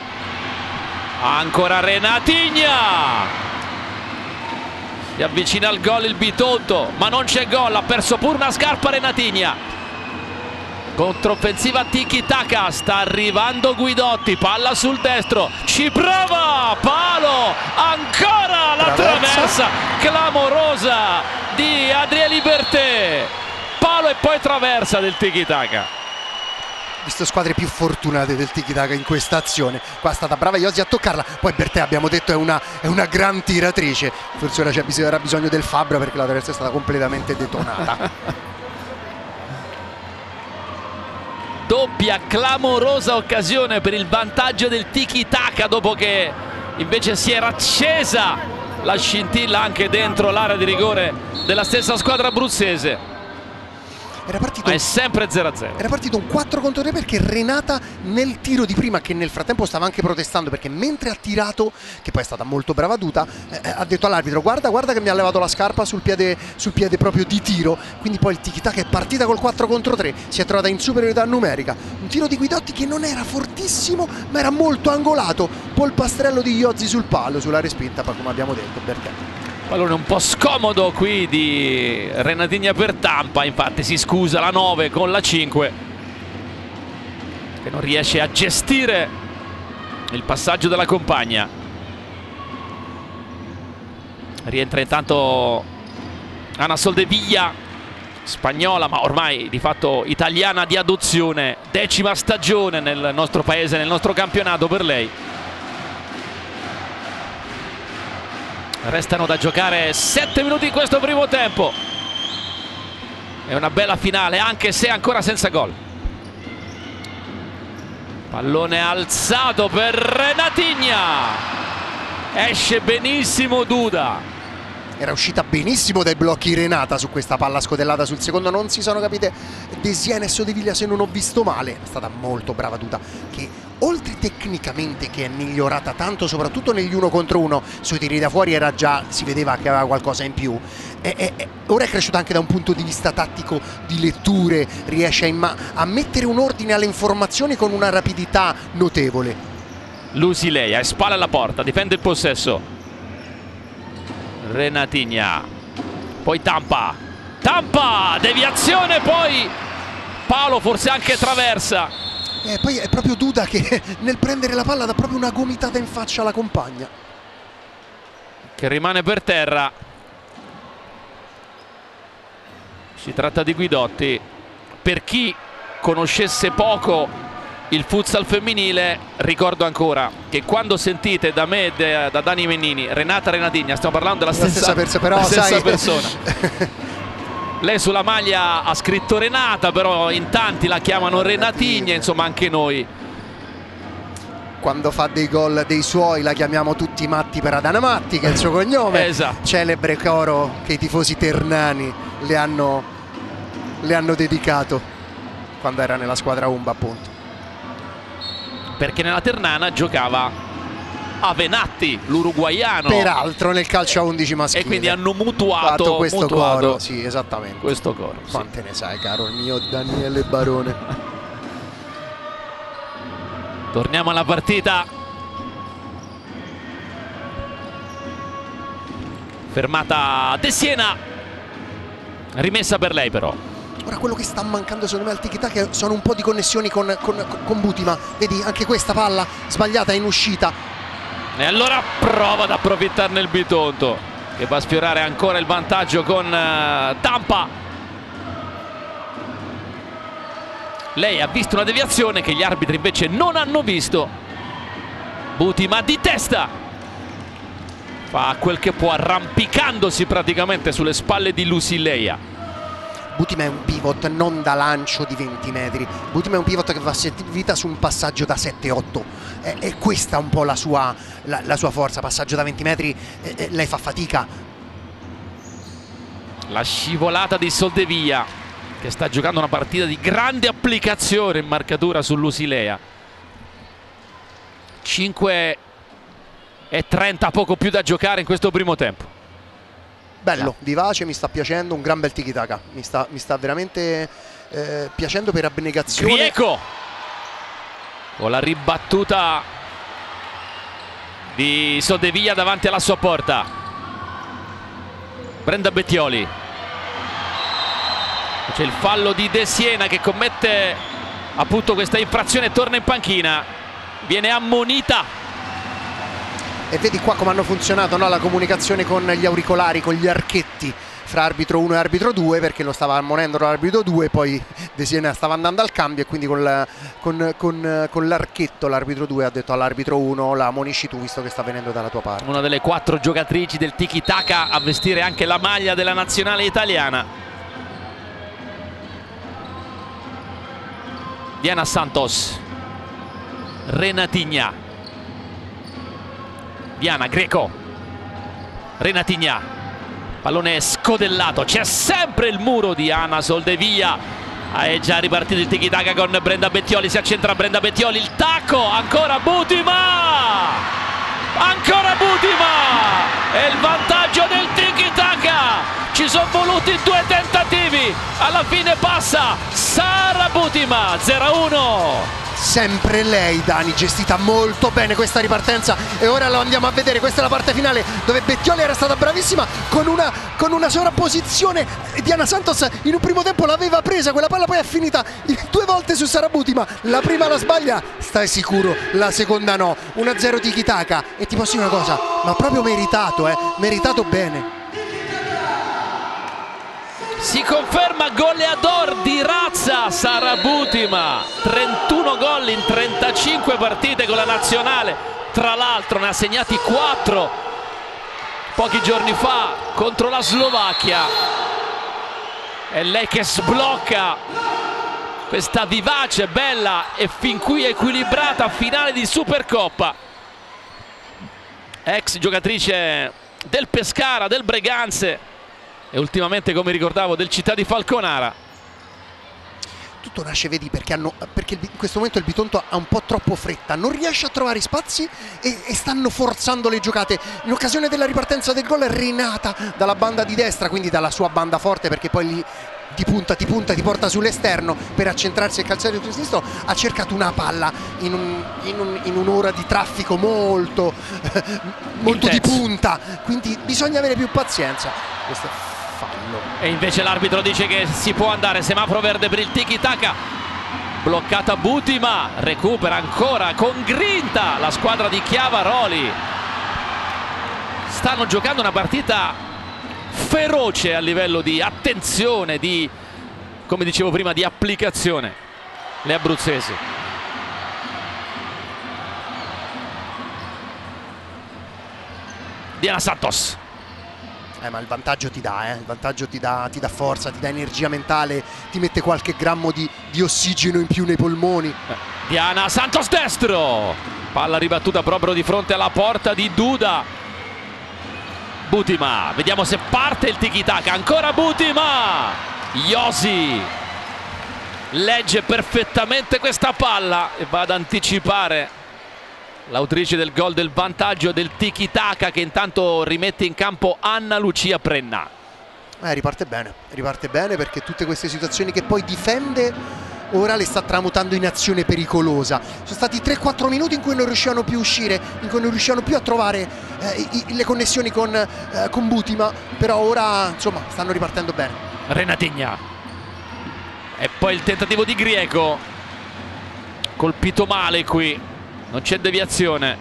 ancora Renatigna, si avvicina al gol il Bitonto, ma non c'è gol, ha perso pure una scarpa Renatigna. Controffensiva tiki-taka, sta arrivando Guidotti, palla sul destro, ci prova, palo, ancora la traversa clamorosa di Adrien Liberté, palo e poi traversa del tiki-taka. Visto squadre più fortunate del tiki-taka in questa azione. Qua è stata brava Iosi a toccarla, poi Bertè abbiamo detto è una gran tiratrice, forse ora era bisogno del Fabbra perché la traversa è stata completamente detonata. Doppia clamorosa occasione per il vantaggio del tiki-taka, dopo che invece si era accesa la scintilla anche dentro l'area di rigore della stessa squadra abruzzese. Ma è sempre 0-0. Era partito un 4 contro 3 perché Renata nel tiro di prima, che nel frattempo stava anche protestando perché mentre ha tirato, che poi è stata molto brava Duta, ha detto all'arbitro guarda che mi ha levato la scarpa sul piede proprio di tiro. Quindi poi il tiki-taka è partita col 4 contro 3, si è trovata in superiorità numerica. Un tiro di Guidotti che non era fortissimo ma era molto angolato, polpastrello di Iozzi sul palo, sulla respinta, poi come abbiamo detto Bertè. Pallone un po' scomodo qui di Renatigna per Tampa, infatti si scusa la 9 con la 5 che non riesce a gestire il passaggio della compagna. Rientra intanto Ana Soldevilla, spagnola ma ormai di fatto italiana di adozione, 10ª stagione nel nostro paese, nel nostro campionato per lei. Restano da giocare 7 minuti in questo primo tempo. È una bella finale anche se ancora senza gol. Pallone alzato per Renatigna, esce benissimo Duda. Era uscita benissimo dai blocchi Renata su questa palla scodellata sul secondo, non si sono capite Desiena e Soldevilla se non ho visto male. È stata molto brava Duda, che oltre tecnicamente che è migliorata tanto soprattutto negli 1 contro 1, sui tiri da fuori si vedeva che aveva qualcosa in più, ora è cresciuta anche da un punto di vista tattico, di letture, riesce a mettere un ordine alle informazioni con una rapidità notevole. Lusileia è spalla alla porta, difende il possesso. Renatigna, poi Tampa, deviazione, poi palo, forse anche traversa. Poi è proprio Duda che nel prendere la palla dà proprio una gomitata in faccia alla compagna, che rimane per terra. Si tratta di Guidotti. Per chi conoscesse poco il futsal femminile, ricordo ancora che quando sentite da me e da Dani Mennini Renata Renatigna, stiamo parlando della stessa persona. Lei sulla maglia ha scritto Renata, però in tanti la chiamano Renatigna, insomma anche noi. Quando fa dei gol dei suoi la chiamiamo tutti Matti per Adana Matti, che è il suo cognome. Esatto. Celebre coro che i tifosi ternani le hanno dedicato quando era nella squadra Umba, appunto. Perché nella Ternana giocava Avenatti, l'uruguaiano, peraltro nel calcio a 11 maschile, e quindi hanno mutuato questo coro. Sì, esattamente. Questo coro. Quante ne sai, caro il mio Daniele Barone. Torniamo alla partita. Fermata De Siena, rimessa per lei però. Ora quello che sta mancando secondo me al tiki-taka sono un po' di connessioni con Butima. Vedi anche questa palla sbagliata in uscita. E allora prova ad approfittarne il Bitonto, che va a sfiorare ancora il vantaggio con Tampa. Lei ha visto una deviazione che gli arbitri invece non hanno visto. Butima di testa, fa quel che può arrampicandosi praticamente sulle spalle di Lusileia. Butima è un pivot non da lancio di 20 metri, Butima è un pivot che va servita su un passaggio da 7-8, e questa un po' la sua forza. Passaggio da 20 metri, lei fa fatica. La scivolata di Soldevilla, che sta giocando una partita di grande applicazione in marcatura su Lusilea. 5:30, poco più da giocare in questo primo tempo. Bello, vivace, mi sta piacendo, un gran bel tiki-taka, mi sta veramente piacendo per abnegazione. Grieco con la ribattuta di Soldevilla davanti alla sua porta. Brenda Bettioli, c'è il fallo di De Siena che commette appunto questa infrazione, torna in panchina, viene ammonita. E vedi qua come hanno funzionato, no? La comunicazione con gli auricolari, con gli archetti fra arbitro 1 e arbitro 2, perché lo stava ammonendo l'arbitro 2, poi De Siena stava andando al cambio e quindi con l'archetto l'arbitro 2 ha detto all'arbitro 1: la ammonisci tu visto che sta venendo dalla tua parte. Una delle 4 giocatrici del tiki taka a vestire anche la maglia della nazionale italiana. Diana Santos, Renatigna, Diana Greco, Renatigna, pallone scodellato, c'è sempre il muro di Ana Soldevilla. È già ripartito il tiki taka con Brenda Bettioli, si accentra Brenda Bettioli, il tacco, ancora Butima, ancora Butima, e il vantaggio del tiki taka. Ci sono voluti 2 tentativi, alla fine passa Sara Butima, 0-1. Sempre lei, Dani, gestita molto bene questa ripartenza, e ora lo andiamo a vedere. Questa è la parte finale dove Bettioli era stata bravissima con una sovrapposizione. Diana Santos in un primo tempo l'aveva presa quella palla, poi è finita 2 volte su Sara Butima. La prima la sbaglia, stai sicuro, la seconda no. 1-0 tiki taka, e ti posso dire una cosa, ma proprio meritato, meritato bene. Si conferma goleador di razza Sara Butima, 31 gol in 35 partite con la nazionale, tra l'altro ne ha segnati 4 pochi giorni fa contro la Slovacchia. È lei che sblocca questa vivace, bella e fin qui equilibrata finale di Supercoppa. Ex giocatrice del Pescara, del Breganze, e ultimamente, come ricordavo, del Città di Falconara. Tutto nasce, vedi, perché in questo momento il Bitonto ha un po' troppo fretta, non riesce a trovare spazi e stanno forzando le giocate. In occasione della ripartenza del gol, Renata dalla banda di destra, quindi dalla sua banda forte, perché poi lì ti porta sull'esterno per accentrarsi e calciare sul sinistro, ha cercato una palla in un'ora di traffico molto di punta, quindi bisogna avere più pazienza. Questo è fallo. E invece l'arbitro dice che si può andare, semaforo verde per il tiki taka. Bloccata Butima, recupera ancora con grinta la squadra di Chiavaroli. Stanno giocando una partita feroce a livello di attenzione, di, come dicevo prima, di applicazione, le abruzzesi. Diana Santos. Ma il vantaggio ti dà, il vantaggio ti dà forza, ti dà energia mentale, ti mette qualche grammo di ossigeno in più nei polmoni. Diana Santos destro, palla ribattuta proprio di fronte alla porta di Duda. Butima, vediamo se parte il tiki taka, ancora Butima. Josi legge perfettamente questa palla e va ad anticipare l'autrice del gol del vantaggio del tiki taka, che intanto rimette in campo Anna Lucia Prenna. Riparte bene, perché tutte queste situazioni che poi difende ora le sta tramutando in azione pericolosa. Sono stati 3-4 minuti in cui non riuscivano più a uscire, in cui non riuscivano più a trovare le connessioni con Butima, però ora insomma stanno ripartendo bene. Renatigna, e poi il tentativo di Grieco, colpito male qui, non c'è deviazione.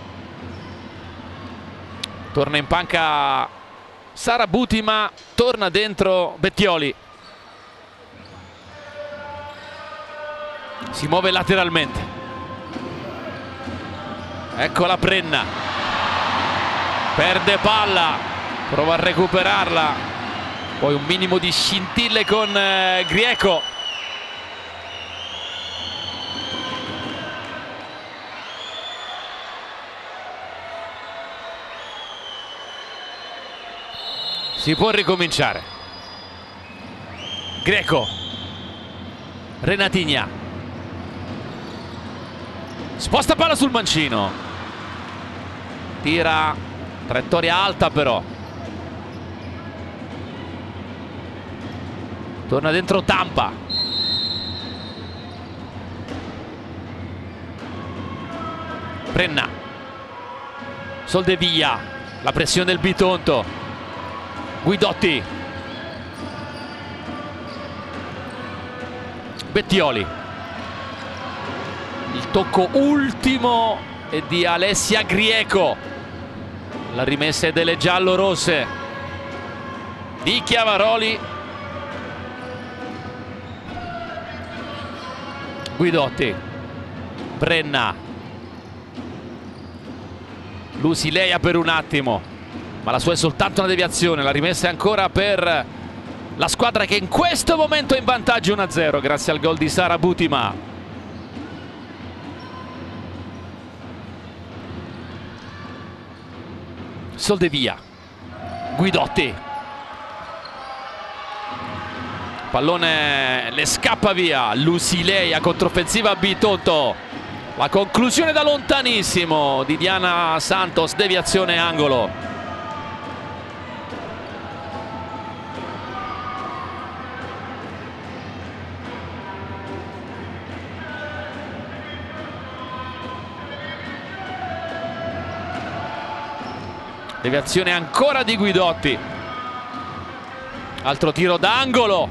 Torna in panca Sara Butima, torna dentro Bettioli, si muove lateralmente, ecco la Prenna, perde palla, prova a recuperarla, poi un minimo di scintille con Grieco. Si può ricominciare. Greco, Renatigna, sposta palla sul mancino, tira, traiettoria alta però, torna dentro Tampa, Brenna, Soldevia, la pressione del Bitonto, Guidotti, Bettioli, il tocco ultimo è di Alessia Grieco, la rimessa è delle giallorosse di Chiavaroli. Guidotti, Brenna, Lusileia per un attimo, ma la sua è soltanto una deviazione. La rimessa è ancora per la squadra che in questo momento è in vantaggio 1-0 grazie al gol di Sara Butima. Soldevia, Guidotti, pallone le scappa via, Lusileia, controffensiva Bitonto, la conclusione da lontanissimo di Diana Santos, deviazione angolo. Deviazione ancora di Guidotti, altro tiro d'angolo,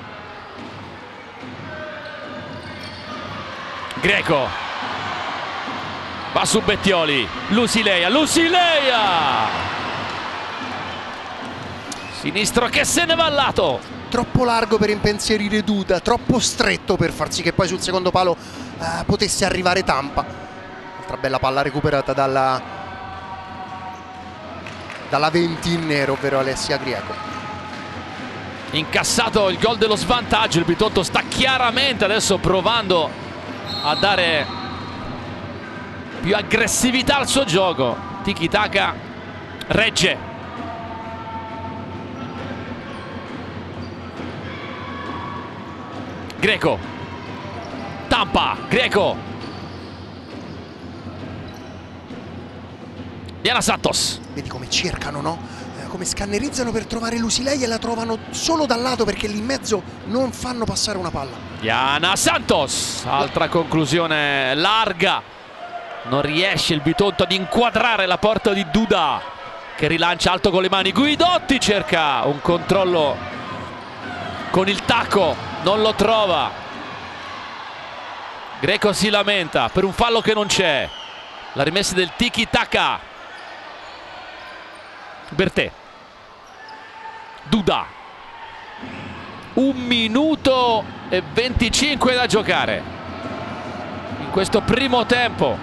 Greco va su Bettioli, Lusileia, sinistro che se ne va al lato, troppo largo per impensierire Duda, troppo stretto per far sì che poi sul secondo palo potesse arrivare Tampa. Altra bella palla recuperata dalla 20 in nero, ovvero Alessia Grieco. Incassato il gol dello svantaggio, il Bitonto sta chiaramente adesso provando a dare più aggressività al suo gioco. Tiki taka regge. Greco, Tampa, Greco, Diana Santos. Vedi come cercano, no? Come scannerizzano per trovare Lusileia e la trovano solo dal lato perché lì in mezzo non fanno passare una palla. Diana Santos, altra conclusione larga, non riesce il Bitonto ad inquadrare la porta di Duda che rilancia alto con le mani. Guidotti cerca un controllo con il tacco, non lo trova. Greco si lamenta per un fallo che non c'è. La rimessa del tiki taka. Bertè, Duda, 1 minuto e 25 da giocare in questo primo tempo.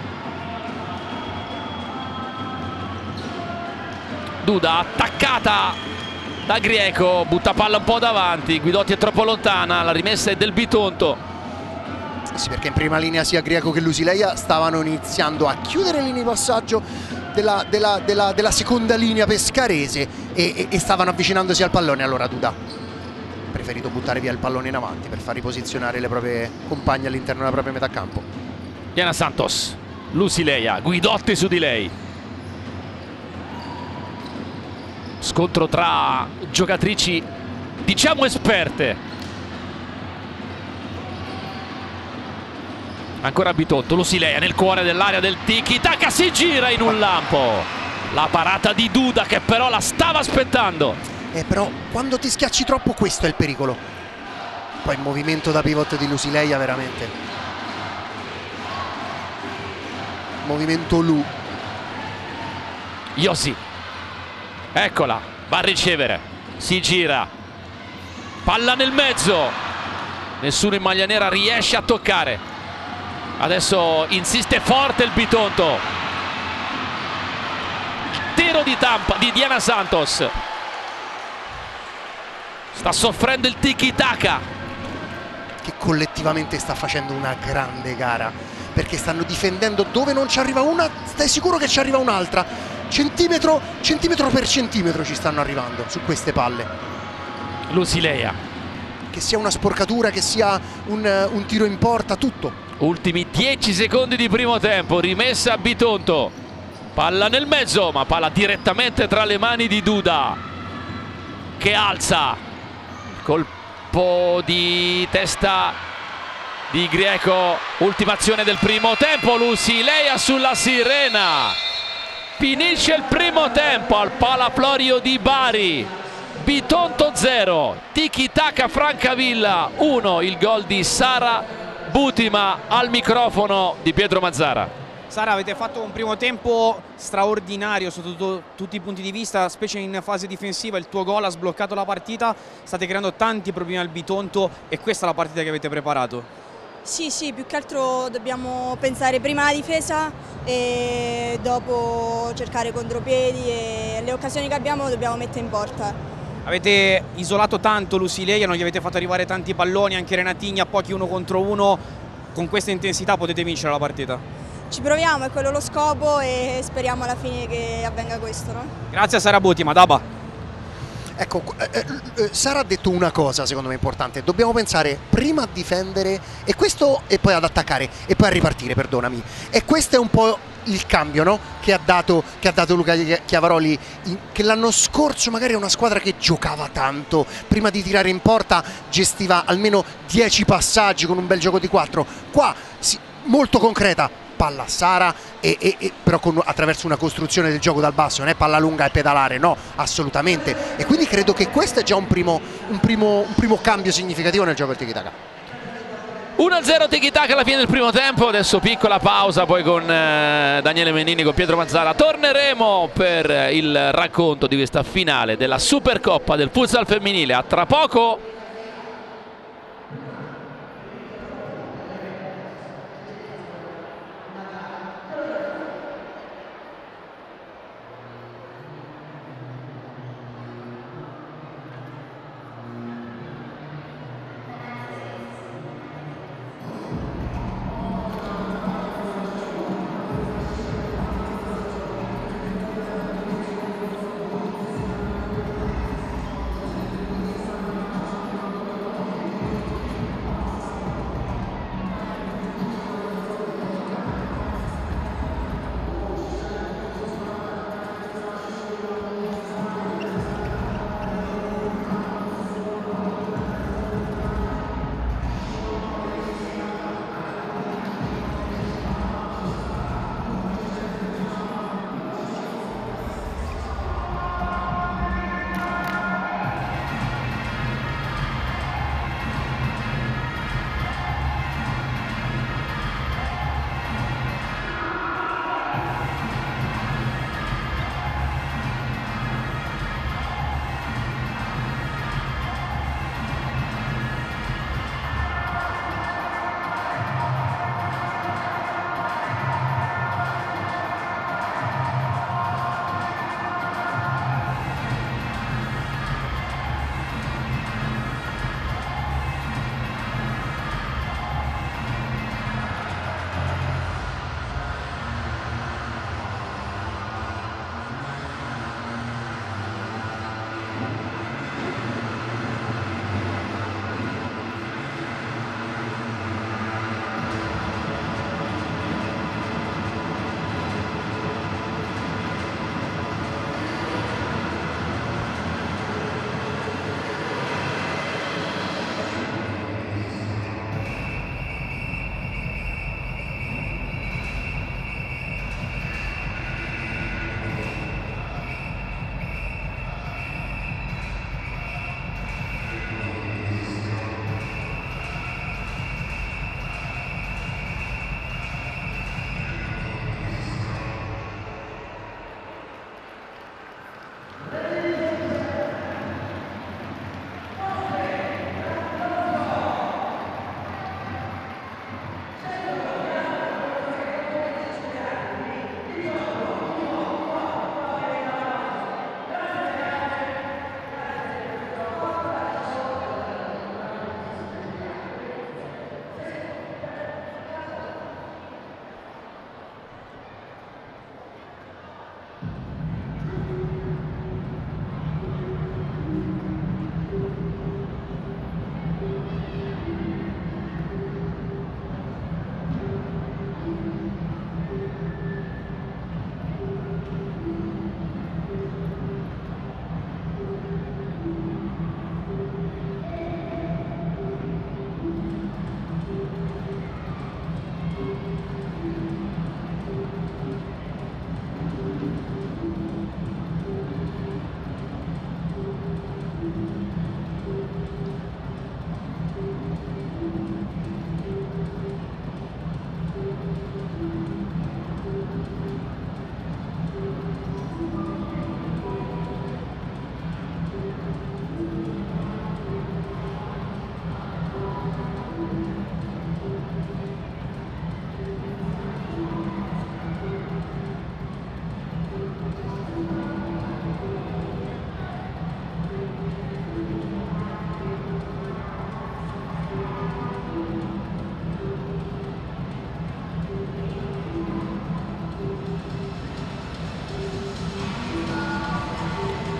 Duda attaccata da Grieco, butta palla un po' davanti, Guidotti è troppo lontana, la rimessa è del Bitonto. Sì, perché in prima linea sia Grieco che Lusileia stavano iniziando a chiudere le linee di passaggio della seconda linea pescarese e stavano avvicinandosi al pallone. Allora Duda ha preferito buttare via il pallone in avanti per far riposizionare le proprie compagne all'interno della propria metà campo. Diana Santos, Lusileia, Guidotti su di lei. Scontro tra giocatrici diciamo esperte. Ancora Bitonto, Lusileia nel cuore dell'area del tiki taka, si gira in un lampo. La parata di Duda che però la stava aspettando. Però quando ti schiacci troppo questo è il pericolo. Poi il movimento da pivot di Lusileia veramente. Movimento Lu. Iosi, eccola, va a ricevere, si gira, palla nel mezzo, nessuno in maglia nera riesce a toccare. Adesso insiste forte il Bitonto. Tiro di Tampa di Diana Santos. Sta soffrendo il tiki taka, che collettivamente sta facendo una grande gara, perché stanno difendendo dove non ci arriva una, stai sicuro che ci arriva un'altra. Centimetro per centimetro ci stanno arrivando su queste palle. Lusileia, che sia una sporcatura, che sia un tiro in porta, tutto. ultimi 10 secondi di primo tempo, rimessa a Bitonto, palla nel mezzo ma palla direttamente tra le mani di Duda che alza, colpo di testa di Grieco. Ultima azione del primo tempo, Lusilea sulla sirena. Finisce il primo tempo al Palaflorio di Bari. Bitonto 0, Tiki Taka Francavilla 1, il gol di Sara Butima al microfono di Pietro Mazzara. Sara, avete fatto un primo tempo straordinario sotto tutti i punti di vista, specie in fase difensiva. Il tuo gol ha sbloccato la partita, state creando tanti problemi al Bitonto e questa è la partita che avete preparato. Sì, più che altro dobbiamo pensare prima alla difesa e dopo cercare contropiedi, e le occasioni che abbiamo dobbiamo mettere in porta. Avete isolato tanto Lusilea, non gli avete fatto arrivare tanti palloni, anche Renatigna, pochi 1 contro 1. Con questa intensità potete vincere la partita. Ci proviamo, è quello lo scopo e speriamo alla fine che avvenga questo, no? Grazie a Sara Butima, Daba. Ecco, Sara ha detto una cosa secondo me importante: dobbiamo pensare prima a difendere e poi ad attaccare e poi a ripartire, perdonami. E questo è un po' il cambio, no? che ha dato Luca Chiavaroli, che l'anno scorso magari è una squadra che giocava tanto, prima di tirare in porta gestiva almeno 10 passaggi con un bel gioco di 4. Qua molto concreta, palla a Sara però attraverso una costruzione del gioco dal basso, non è palla lunga e pedalare, no, assolutamente. E quindi credo che questo è già un primo cambio significativo nel gioco del tiki-taka. 1-0 tiki-taka alla fine del primo tempo. Adesso piccola pausa, poi con Daniele Mennini, con Pietro Mazzara torneremo per il racconto di questa finale della Supercoppa del futsal femminile. A tra poco.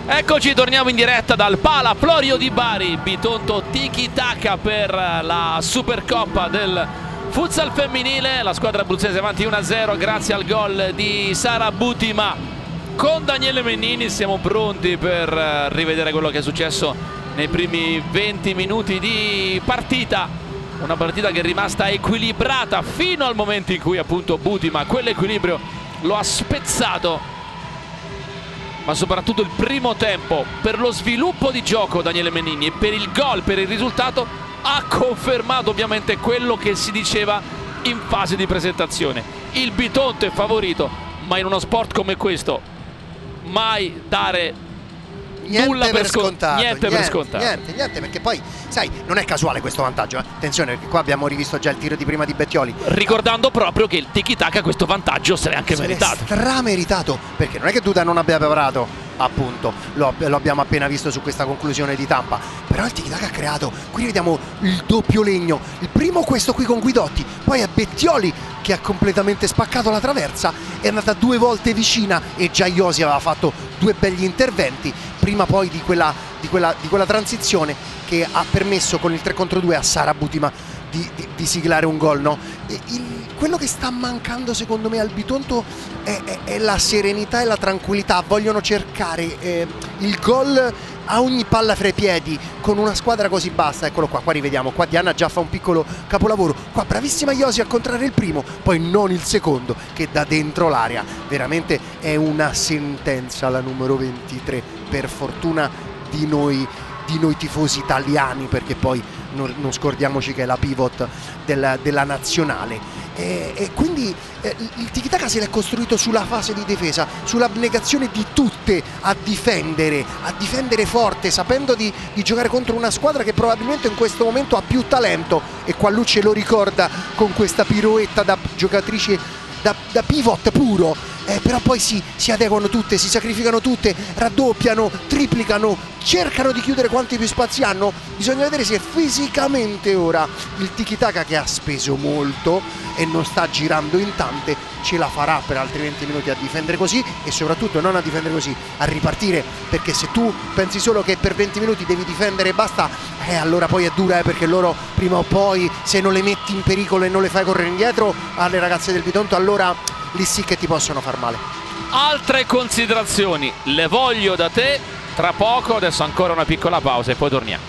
Eccoci, torniamo in diretta dal Pala Florio di Bari. Bitonto tiki-taka per la Supercoppa del futsal femminile. La squadra abruzzese avanti 1-0 grazie al gol di Sara Butima con Daniele Mennini. Siamo pronti per rivedere quello che è successo nei primi 20 minuti di partita. Una partita che è rimasta equilibrata fino al momento in cui appunto Butima quell'equilibrio lo ha spezzato. Ma soprattutto il primo tempo, per lo sviluppo di gioco Daniele Mennini e per il gol, per il risultato, ha confermato ovviamente quello che si diceva in fase di presentazione. Il Bitonto è favorito, ma in uno sport come questo mai dare nulla per scontato. Niente per scontato. Niente, perché poi, sai, non è casuale questo vantaggio. Attenzione, perché qua abbiamo rivisto già il tiro di prima di Bettioli. Ricordando proprio che il tiki-taka questo vantaggio se l'è anche meritato. Strameritato, perché non è che Duda non abbia preparato, appunto, lo abbiamo appena visto su questa conclusione di Tampa. Però il tiki-taka ha creato, qui vediamo il doppio legno. Il primo questo qui con Guidotti, poi è Bettioli che ha completamente spaccato la traversa, è andata 2 volte vicina e già Iosi aveva fatto 2 belli interventi prima poi di quella transizione che ha permesso con il 3 contro 2 a Sara Butima di siglare un gol, no? Quello che sta mancando secondo me al Bitonto è la serenità e la tranquillità. Vogliono cercare il gol a ogni palla fra i piedi con una squadra così bassa. Eccolo qua rivediamo, qua Diana già fa un piccolo capolavoro, qua bravissima Iosi a contrarre il primo, poi non il secondo che da dentro l'area veramente è una sentenza la numero 23, per fortuna di noi tifosi italiani, perché poi non scordiamoci che è la pivot della nazionale. E quindi il tiki-taka se l'è costruito sulla fase di difesa, sull'abnegazione di tutte a difendere forte, sapendo di giocare contro una squadra che probabilmente in questo momento ha più talento, e qua Luce lo ricorda con questa piroetta da giocatrice da pivot puro, però poi si adeguano tutte, si sacrificano tutte, raddoppiano, triplicano, cercano di chiudere quanti più spazi hanno. Bisogna vedere se fisicamente ora il tiki-taka, che ha speso molto e non sta girando in tante, ce la farà per altri 20 minuti a difendere così, e soprattutto non a difendere così, a ripartire, perché se tu pensi solo che per 20 minuti devi difendere e basta, allora poi è dura, perché loro prima o poi, se non le metti in pericolo e non le fai correre indietro alle ragazze del Bitonto, allora lì sì che ti possono far male. Altre considerazioni le voglio da te tra poco, adesso ancora una piccola pausa e poi torniamo.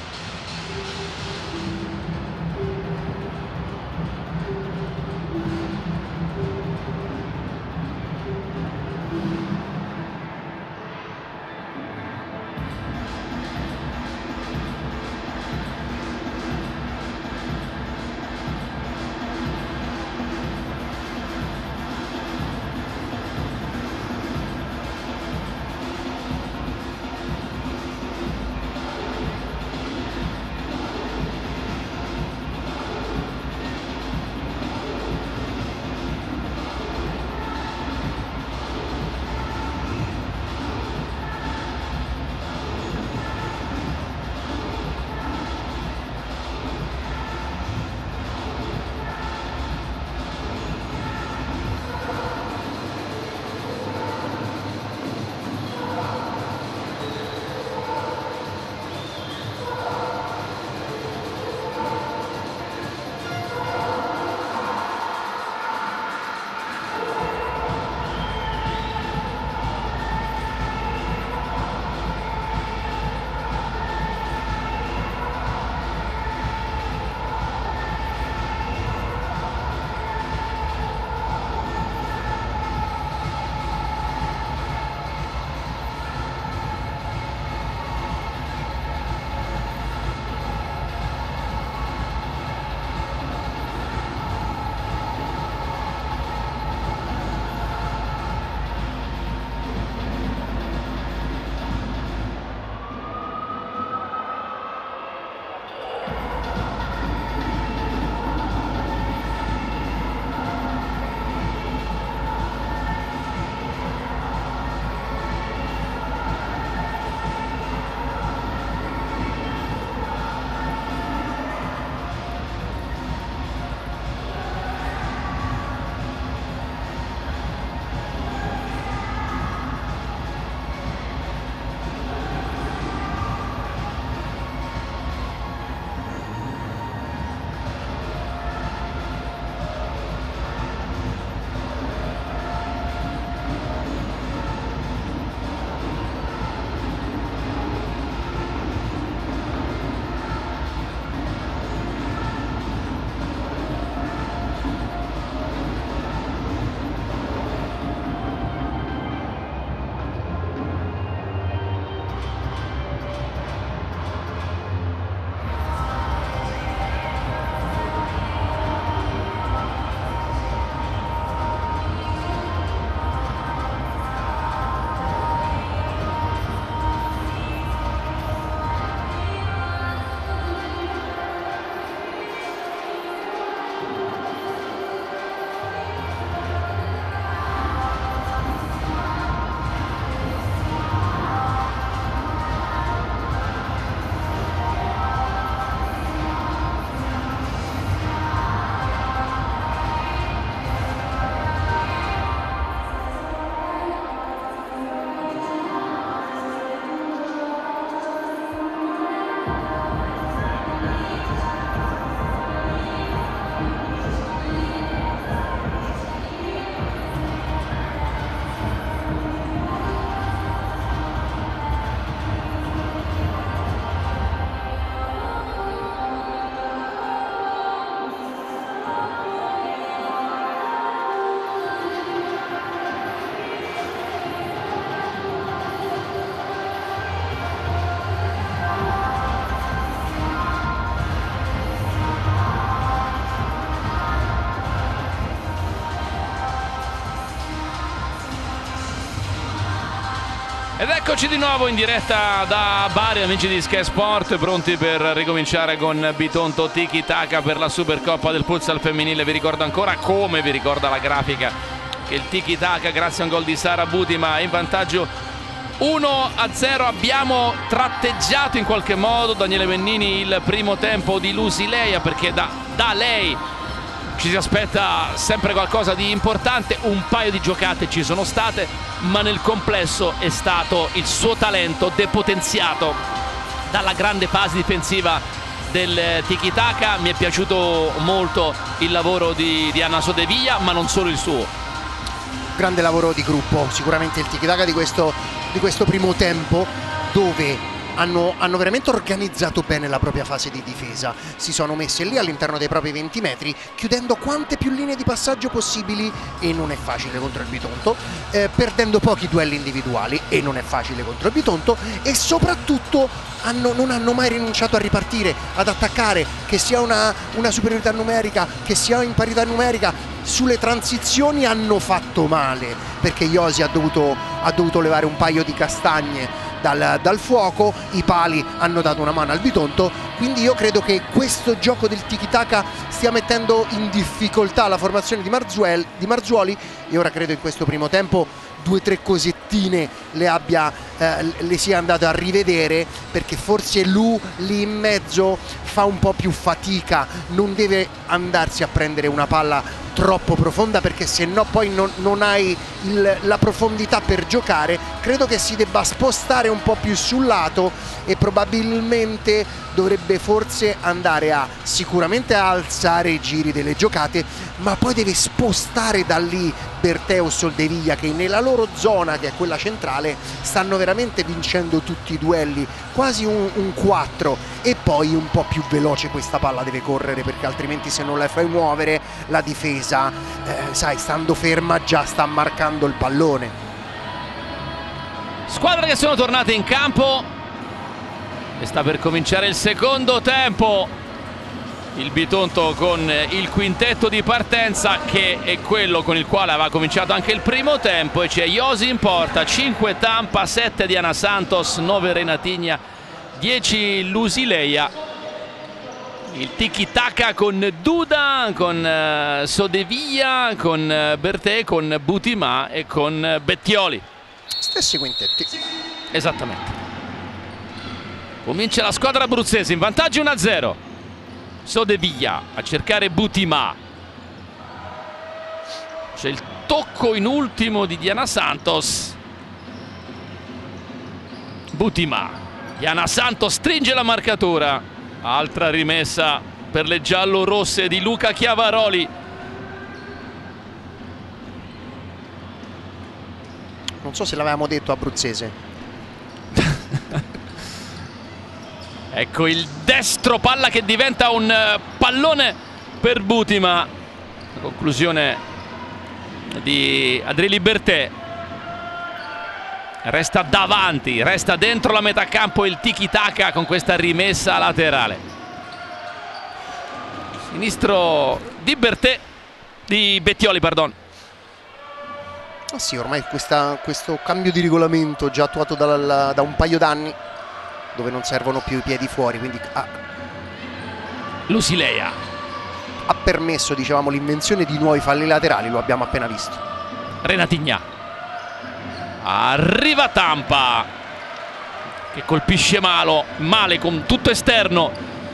Ed eccoci di nuovo in diretta da Bari, amici di Sky Sport, pronti per ricominciare con Bitonto Tiki Taka per la Supercoppa del Futsal femminile. Vi ricordo ancora, come vi ricorda la grafica, che il Tiki Taka, grazie a un gol di Sara Butima, è in vantaggio 1-0. Abbiamo tratteggiato in qualche modo, Daniele Vennini, il primo tempo di Lusileia, perché da lei ci si aspetta sempre qualcosa di importante. Un paio di giocate ci sono state, ma nel complesso è stato il suo talento depotenziato dalla grande fase difensiva del Tiki Taka. Mi è piaciuto molto il lavoro di Anna Sodevia, ma non solo il suo. Grande lavoro di gruppo, sicuramente il Tiki Taka di questo primo tempo, dove hanno veramente organizzato bene la propria fase di difesa. Si sono messe lì all'interno dei propri 20 metri, chiudendo quante più linee di passaggio possibili, e non è facile contro il Bitonto, perdendo pochi duelli individuali, e non è facile contro il Bitonto, e soprattutto non hanno mai rinunciato a ripartire, ad attaccare, che sia una superiorità numerica, che sia in parità numerica. Sulle transizioni hanno fatto male, perché Iosi ha dovuto levare un paio di castagne dal fuoco, i pali hanno dato una mano al Bitonto, quindi io credo che questo gioco del Tiki Taka stia mettendo in difficoltà la formazione di Marzuoli, e ora credo in questo primo tempo 2 o 3 cosettine le sia andato a rivedere, perché forse lui lì in mezzo fa un po' più fatica, non deve andarsi a prendere una palla troppo profonda, perché se no poi non hai la profondità per giocare. Credo che si debba spostare un po' più sul lato, e probabilmente dovrebbe forse andare sicuramente a alzare i giri delle giocate, ma poi deve spostare da lì Bertè o Soldeviglia, che nella loro zona, che è quella centrale, stanno veramente vincendo tutti i duelli, quasi un 4, e poi un po' più veloce questa palla deve correre, perché altrimenti se non la fai muovere la difesa, sai, stando ferma già sta marcando il pallone. Squadre che sono tornate in campo e sta per cominciare il secondo tempo. Il Bitonto con il quintetto di partenza, che è quello con il quale aveva cominciato anche il primo tempo, e c'è Iosi in porta, 5 Tampa, 7 Diana Santos, 9 Renatigna, 10 Lusileia. Il Tiki Taka con Duda, con Sodevia, con Bertè, con Butima e con Bettioli. Stessi quintetti. Esattamente. Comincia la squadra abruzzese in vantaggio 1-0. Sodevia a cercare Butima. C'è il tocco in ultimo di Diana Santos. Butima. Diana Santos stringe la marcatura. Altra rimessa per le giallo-rosse di Luca Chiavaroli. Non so se l'avevamo detto abruzzese. Ecco il destro, palla che diventa un pallone per Butima. La conclusione di Adrieli Bertè. Resta davanti, resta dentro la metà campo il Tiki Taka con questa rimessa laterale. Sinistro di Bertè, di Bettioli, pardon. Ah sì, ormai questo cambio di regolamento già attuato da un paio d'anni, dove non servono più i piedi fuori, quindi Lusileia ha permesso, dicevamo, l'invenzione di nuovi falli laterali, lo abbiamo appena visto. Renatigna. Arriva Tampa, che colpisce male con tutto esterno.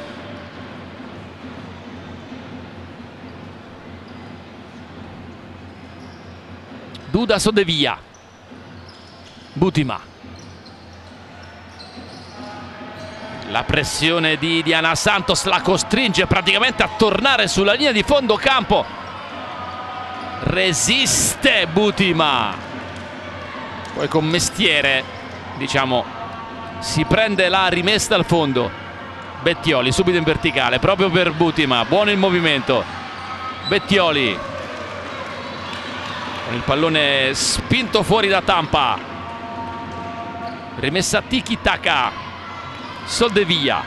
Duda Sodevia. Butima. La pressione di Diana Santos la costringe praticamente a tornare sulla linea di fondo campo. Resiste Butima. Poi con mestiere, diciamo, si prende la rimessa al fondo. Bettioli subito in verticale, proprio per Butima. Buono il movimento. Bettioli con il pallone spinto fuori da Tampa. Rimessa Tiki Taka. Soldevia.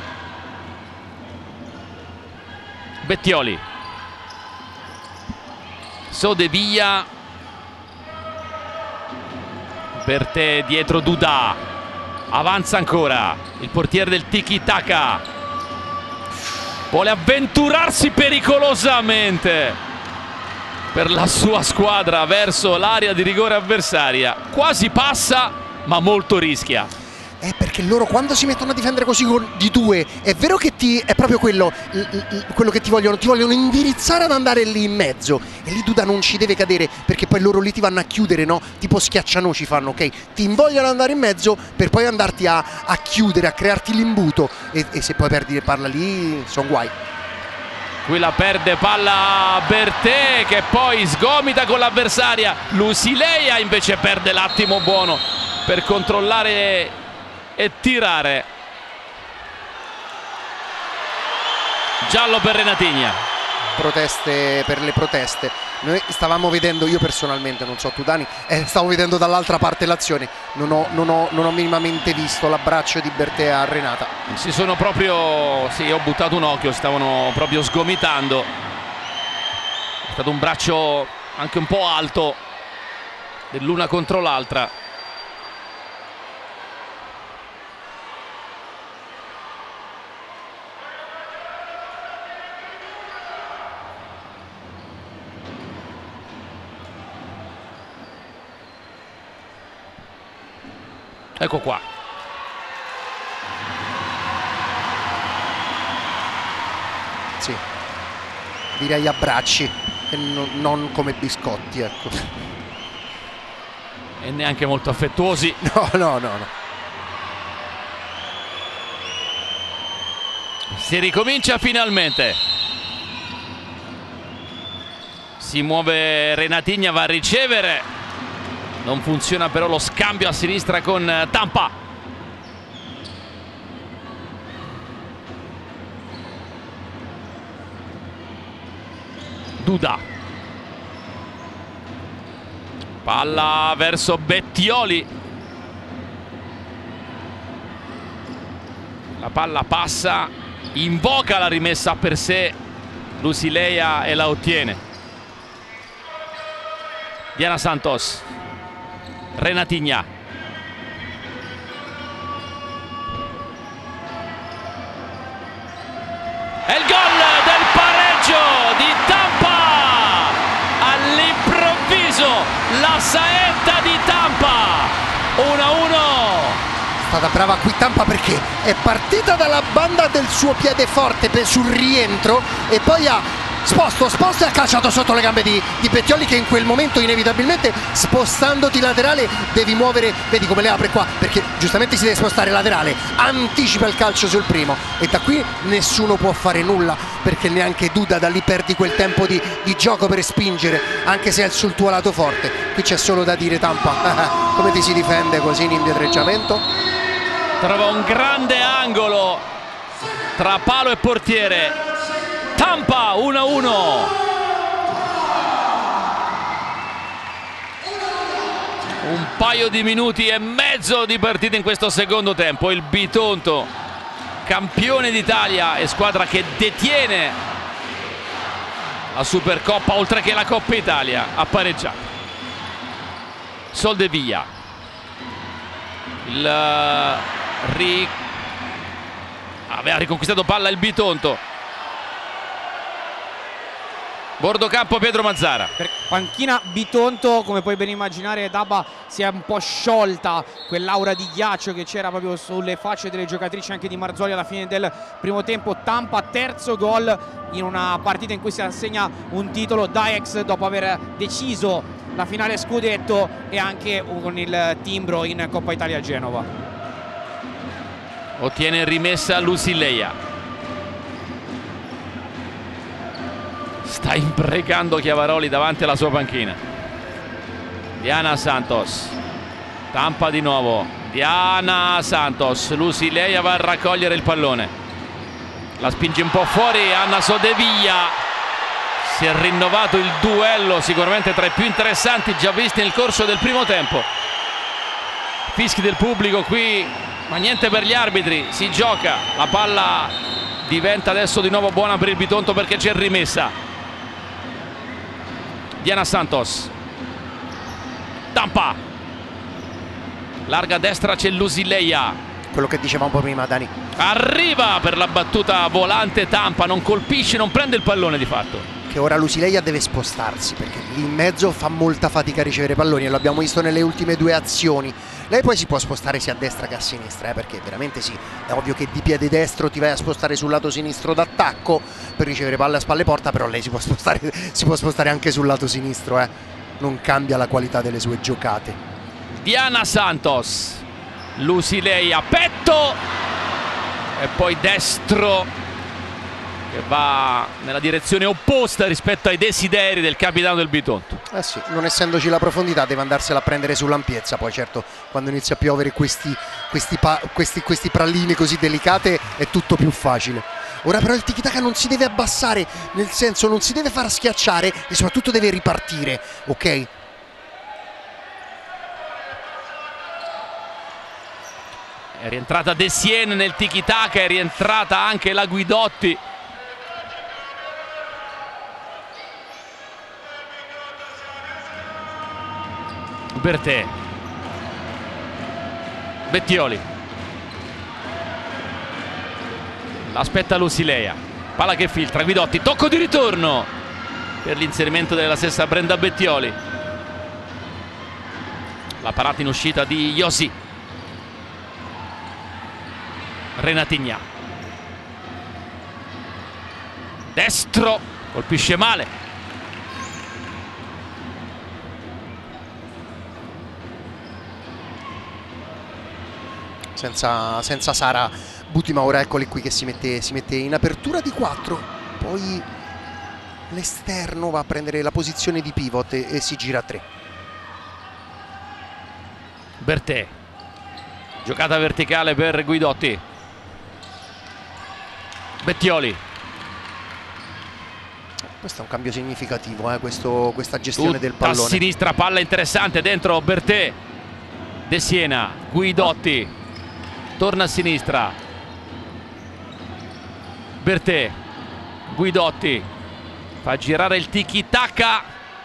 Bettioli. Sodevia. Bertè dietro Duda, avanza ancora il portiere del tiki-taka, vuole avventurarsi pericolosamente per la sua squadra verso l'area di rigore avversaria, quasi passa ma molto rischia. Perché loro quando si mettono a difendere così di due, è vero che è proprio quello che ti vogliono indirizzare ad andare lì in mezzo, e lì Duda non ci deve cadere, perché poi loro lì ti vanno a chiudere, no? Tipo schiaccianoci fanno, ok? Ti invogliano ad andare in mezzo per poi andarti a chiudere, a crearti l'imbuto, e se poi perdi palla lì sono guai. Qui la perde palla Bertè, che poi sgomita con l'avversaria. Lusileia invece perde l'attimo buono per controllare e tirare. Giallo per Renatigna. Proteste per le proteste. Noi stavamo vedendo, io personalmente, non so tu Dani, stavo vedendo dall'altra parte l'azione, non ho minimamente visto l'abbraccio di Bertè a Renata. Si sono proprio, sì, ho buttato un occhio, stavano proprio sgomitando. È stato un braccio anche un po' alto dell'una contro l'altra. Ecco qua. Sì, direi abbracci e non come biscotti, ecco. E neanche molto affettuosi. No. Si ricomincia finalmente. Si muove Renatigna, va a ricevere. Non funziona però lo scambio a sinistra con Tampa. Duda. Palla verso Bettioli. La palla passa, invoca la rimessa per sé Lusileia e la ottiene. Diana Santos. Renatigna. È il gol del pareggio di Tampa. All'improvviso la saetta di Tampa. 1-1. È stata brava qui Tampa, perché è partita dalla banda del suo piede forte sul rientro e poi ha sposto e ha calciato sotto le gambe di Bettioli, che in quel momento inevitabilmente, spostandoti laterale, devi muovere, vedi come le apre qua, perché giustamente si deve spostare laterale, anticipa il calcio sul primo e da qui nessuno può fare nulla, perché neanche Duda da lì perdi quel tempo di gioco per spingere, anche se è sul tuo lato forte. Qui c'è solo da dire Tampa, come ti si difende così in indietreggiamento? Trova un grande angolo tra palo e portiere. Tampa 1-1. Un paio di minuti e mezzo di partita in questo secondo tempo. Il Bitonto, campione d'Italia e squadra che detiene la Supercoppa oltre che la Coppa Italia, ha pareggiato. Soldevilla. Aveva riconquistato palla il Bitonto. Bordocampo Pietro Mazzara. Per panchina Bitonto, come puoi ben immaginare Dabba, si è un po' sciolta quell'aura di ghiaccio che c'era proprio sulle facce delle giocatrici anche di Marzoli alla fine del primo tempo. Tampa, terzo gol in una partita in cui si assegna un titolo da ex dopo aver deciso la finale scudetto e anche con il timbro in Coppa Italia a Genova. Ottiene rimessa Lusileia. Sta imprecando Chiavaroli davanti alla sua panchina. Diana Santos. Tampa di nuovo. Diana Santos. Lusileia va a raccogliere il pallone. La spinge un po' fuori Anna Sodeviglia. Si è rinnovato il duello, sicuramente tra i più interessanti già visti nel corso del primo tempo. Fischi del pubblico qui, ma niente per gli arbitri. Si gioca. La palla diventa adesso di nuovo buona per il Bitonto perché c'è rimessa. Diana Santos. Tampa. Larga destra c'è Lusileia. Quello che dicevamo un po' prima, Dani. Arriva per la battuta volante Tampa, non colpisce, non prende il pallone di fatto. Che ora Lusileia deve spostarsi, perché lì in mezzo fa molta fatica a ricevere palloni e lo abbiamo visto nelle ultime 2 azioni. Lei poi si può spostare sia a destra che a sinistra, perché veramente sì, è ovvio che di piede destro ti vai a spostare sul lato sinistro d'attacco per ricevere palle a spalle porta, però lei si può spostare anche sul lato sinistro, non cambia la qualità delle sue giocate. Diana Santos, Lusileia, petto e poi destro che va nella direzione opposta rispetto ai desideri del capitano del Bitonto. Sì, non essendoci la profondità deve andarsela a prendere sull'ampiezza, poi certo quando inizia a piovere questi pralline così delicate è tutto più facile. Ora però il tiki-taka non si deve abbassare, nel senso non si deve far schiacciare e soprattutto deve ripartire, ok? È rientrata De Siene nel tiki-taka, è rientrata anche la Guidotti. Bertè, Bettioli, l'aspetta Lusileia, palla che filtra, Guidotti, tocco di ritorno per l'inserimento della stessa Brenda Bettioli. La parata in uscita di Josi. Renatigna, destro, colpisce male. Senza Sara Butima, ora eccoli qui che si mette in apertura di 4, poi l'esterno va a prendere la posizione di pivot e si gira a 3. Bertè, giocata verticale per Guidotti. Bettioli, questo è un cambio significativo, questa gestione del pallone. A sinistra, palla interessante dentro Bertè. De Siena, Guidotti, torna a sinistra, Bertè, Guidotti, fa girare il tiki-taka,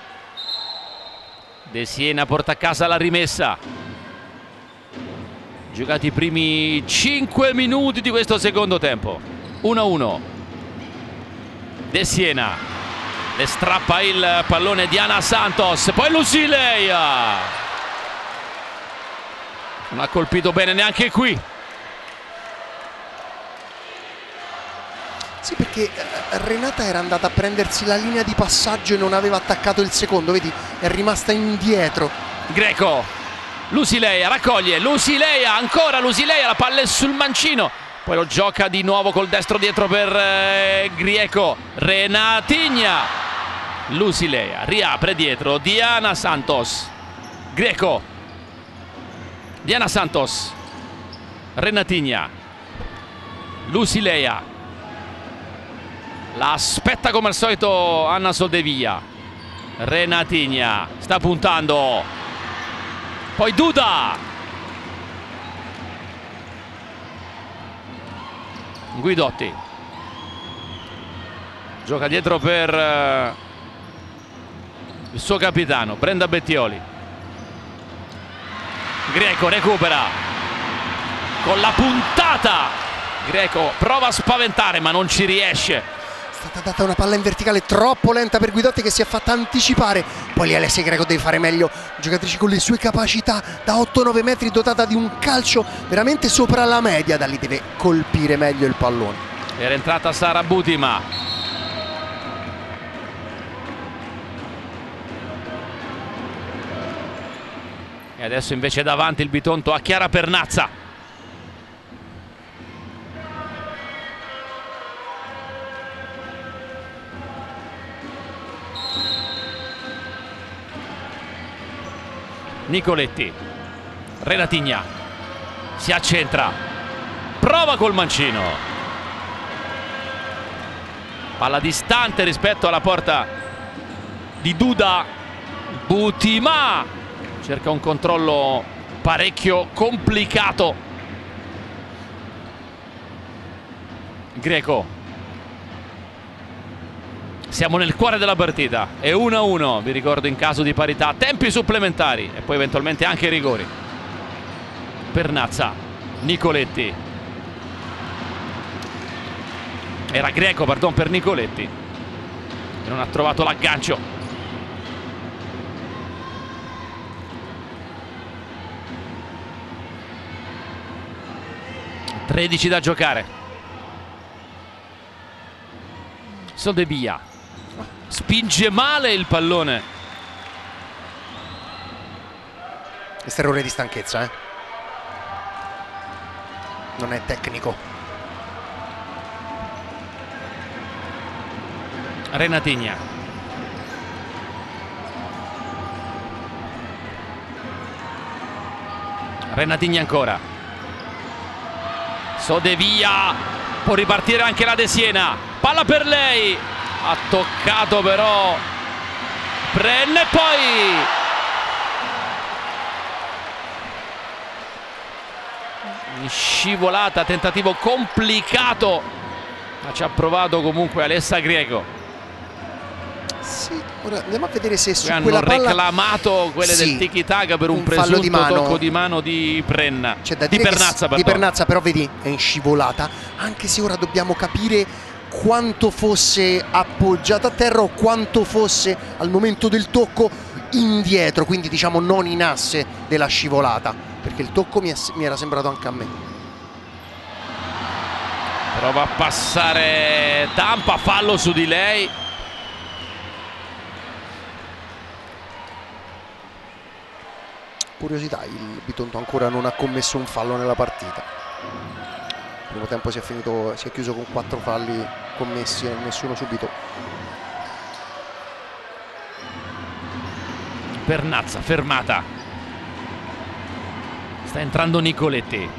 De Siena porta a casa la rimessa. Giocati i primi 5 minuti di questo secondo tempo, 1-1. De Siena, le strappa il pallone Diana Santos, poi Lusileia. Non ha colpito bene neanche qui. Sì, perché Renata era andata a prendersi la linea di passaggio e non aveva attaccato il secondo, vedi, è rimasta indietro. Greco, Lusileia raccoglie, Lusileia, ancora Lusileia, la palla è sul mancino, poi lo gioca di nuovo col destro dietro per Greco. Renatigna, Lusileia, riapre dietro, Diana Santos, Greco, Diana Santos, Renatigna, Lusileia, la aspetta come al solito Anna Soldevia. Renatigna sta puntando, poi Duda, Guidotti gioca dietro per il suo capitano Brenda Bettioli. Greco recupera con la puntata, Greco prova a spaventare ma non ci riesce. È stata data una palla in verticale troppo lenta per Guidotti che si è fatta anticipare. Poi lì Alessia Greco deve fare meglio, giocatrice con le sue capacità da 8-9 metri, dotata di un calcio veramente sopra la media, da lì deve colpire meglio il pallone. Era entrata Sara Butima. E adesso invece davanti il Bitonto a Chiara Pernazza. Nicoletti, Renatigna, si accentra, prova col mancino, palla distante rispetto alla porta di Duda. Butima cerca un controllo parecchio complicato. Greco, siamo nel cuore della partita, è 1-1, vi ricordo in caso di parità tempi supplementari e poi eventualmente anche rigori. Pernazza, Nicoletti. Era Greco, pardon, per Nicoletti, che non ha trovato l'aggancio. (13 da giocare). Soldevia spinge male il pallone. Questo è errore di stanchezza, non è tecnico. Renatigna. Renatigna ancora. Soldevia, può ripartire anche la De Siena, palla per lei, ha toccato però Prenna e poi scivolata, tentativo complicato, ma ci ha provato comunque Alessa Greco. Sì, ora andiamo a vedere se su hanno quella palla reclamato quelle del tiki-taka per un presunto tocco di mano di Prenna, di Pernazza, di Pernazza, però vedi è in scivolata, anche se ora dobbiamo capire quanto fosse appoggiata a terra o quanto fosse al momento del tocco indietro, quindi diciamo non in asse della scivolata, perché il tocco mi era sembrato anche a me. Prova a passare Tampa, fallo su di lei. Curiosità, il Bitonto ancora non ha commesso un fallo nella partita. Il primo tempo si è chiuso con 4 falli commessi e nessuno subito. Pernazza fermata. Sta entrando Nicoletti.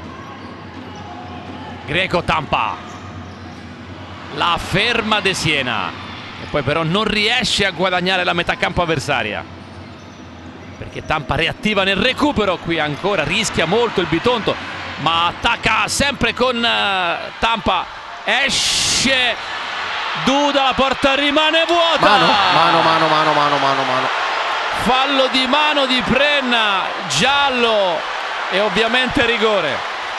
Greco, Tampa. La ferma De Siena. E poi però non riesce a guadagnare la metà campo avversaria, perché Tampa reattiva nel recupero. Qui ancora rischia molto il Bitonto, ma attacca sempre con Tampa. Esce Duda, la porta rimane vuota. Mano. Fallo di mano di Prenna, giallo e ovviamente rigore.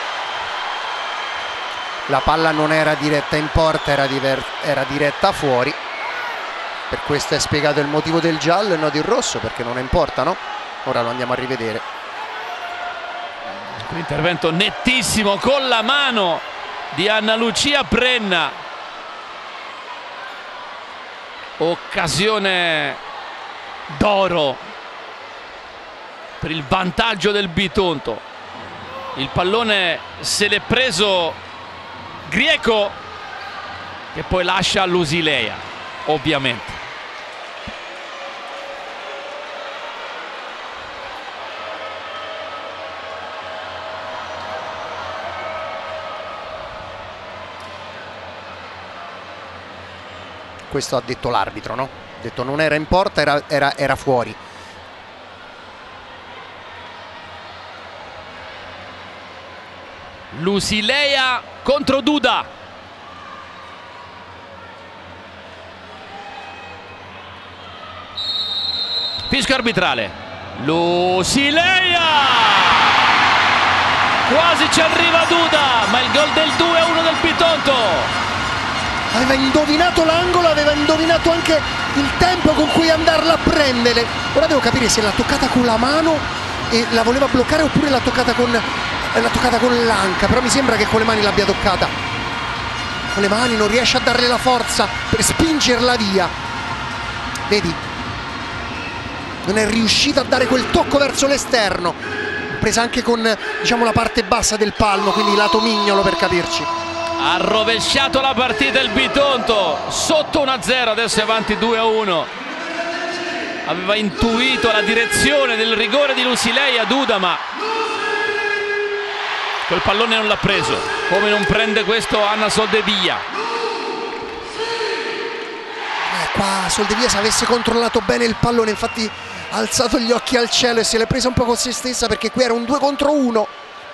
La palla non era diretta in porta, era diretta fuori. Per questo è spiegato il motivo del giallo e non del rosso, perché non è in porta, no? Ora lo andiamo a rivedere. L'intervento nettissimo con la mano di Anna Lucia Prenna. Occasione d'oro per il vantaggio del Bitonto. Il pallone se l'è preso Greco, che poi lascia Lusilea, ovviamente. Questo ha detto l'arbitro, no? Ha detto non era in porta, era fuori. Lusilea contro Duda. Fischio arbitrale. Lusilea! Quasi ci arriva Duda, ma il gol del 2-1 del Bitonto. Aveva indovinato l'angolo, aveva indovinato anche il tempo con cui andarla a prendere. Ora devo capire se l'ha toccata con la mano e la voleva bloccare oppure l'ha toccata con l'anca, però mi sembra che con le mani l'abbia toccata. Con le mani non riesce a darle la forza per spingerla via. Vedi? Non è riuscita a dare quel tocco verso l'esterno. Presa anche con, diciamo, la parte bassa del palmo, quindi lato mignolo per capirci. Ha rovesciato la partita il Bitonto, sotto 1-0, adesso è avanti 2-1. Aveva intuito la direzione del rigore di Lusilea Duda, ma quel pallone non l'ha preso. Come non prende questo Anna Soldevia. Qua Soldevia, se avesse controllato bene il pallone, infatti ha alzato gli occhi al cielo e se l'è presa un po' con se stessa, perché qui era un 2 contro 1.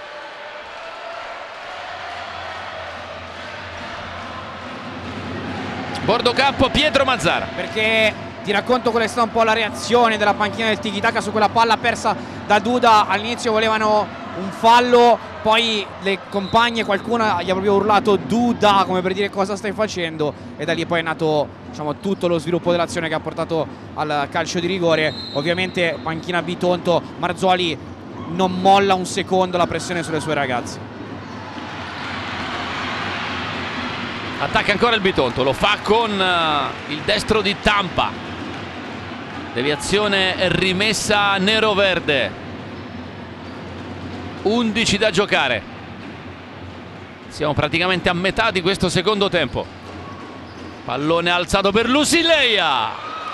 Bordo campo Pietro Mazzara. Perché ti racconto qual è stata un po' la reazione della panchina del tiki-taka su quella palla persa da Duda. All'inizio volevano un fallo, poi le compagne, qualcuna gli ha proprio urlato Duda, come per dire cosa stai facendo, e da lì poi è nato, diciamo, tutto lo sviluppo dell'azione che ha portato al calcio di rigore. Ovviamente panchina Bitonto, Marzoli non molla un secondo la pressione sulle sue ragazze. Attacca ancora il Bitonto, lo fa con il destro di Tampa. Deviazione rimessa nero-verde. 11 da giocare. Siamo praticamente a metà di questo secondo tempo. Pallone alzato per Lusileia.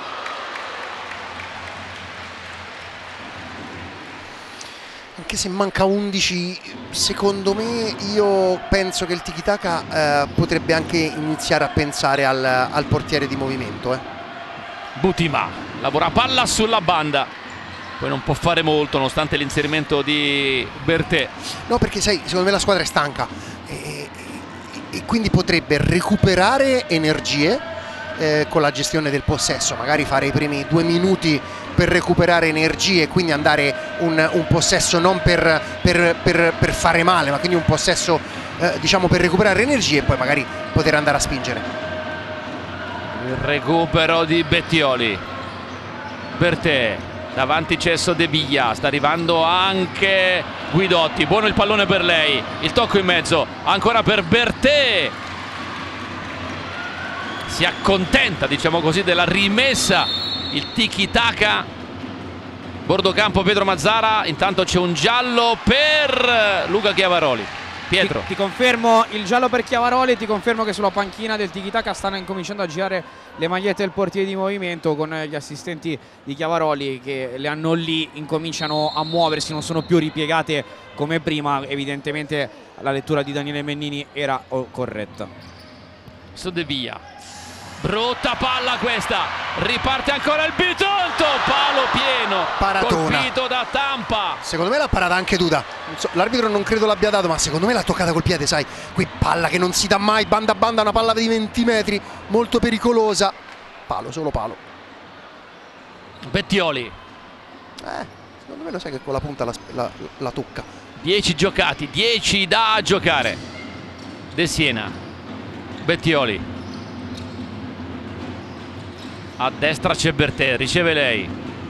Anche se manca 11, secondo me, io penso che il tiki-taka potrebbe anche iniziare a pensare al portiere di movimento. Butima lavora palla sulla banda. Poi non può fare molto nonostante l'inserimento di Bertè. No, perché sai, secondo me la squadra è stanca e quindi potrebbe recuperare energie con la gestione del possesso, magari fare i primi 2 minuti per recuperare energie e quindi andare un possesso non per fare male, ma quindi un possesso diciamo per recuperare energie e poi magari poter andare a spingere. Il recupero di Bettioli. Bertè. Davanti Cesso De Viglia, sta arrivando anche Guidotti, buono il pallone per lei, il tocco in mezzo, ancora per Bertè. Si accontenta, diciamo così, della rimessa, il tiki-taka. Bordocampo Pedro Mazzara, intanto c'è un giallo per Luca Chiavaroli. Pietro. Ti confermo il giallo per Chiavaroli, ti confermo che sulla panchina del tiki-taka stanno incominciando a girare le magliette del portiere di movimento, con gli assistenti di Chiavaroli che le hanno lì, incominciano a muoversi, non sono più ripiegate come prima. Evidentemente la lettura di Daniele Mennini era corretta. Su De Via, brutta palla questa, riparte ancora il Bitonto, palo pieno, Paratona. Colpito da Tampa. Secondo me l'ha parata anche Duda, l'arbitro non credo l'abbia dato, ma secondo me l'ha toccata col piede, sai, qui palla che non si dà mai, banda a banda, una palla di 20 metri, molto pericolosa, palo, solo palo. Bettioli, secondo me lo sai che con la punta la tocca. 10 giocati, 10 da giocare. De Siena, Bettioli, a destra c'è Bertè, riceve lei.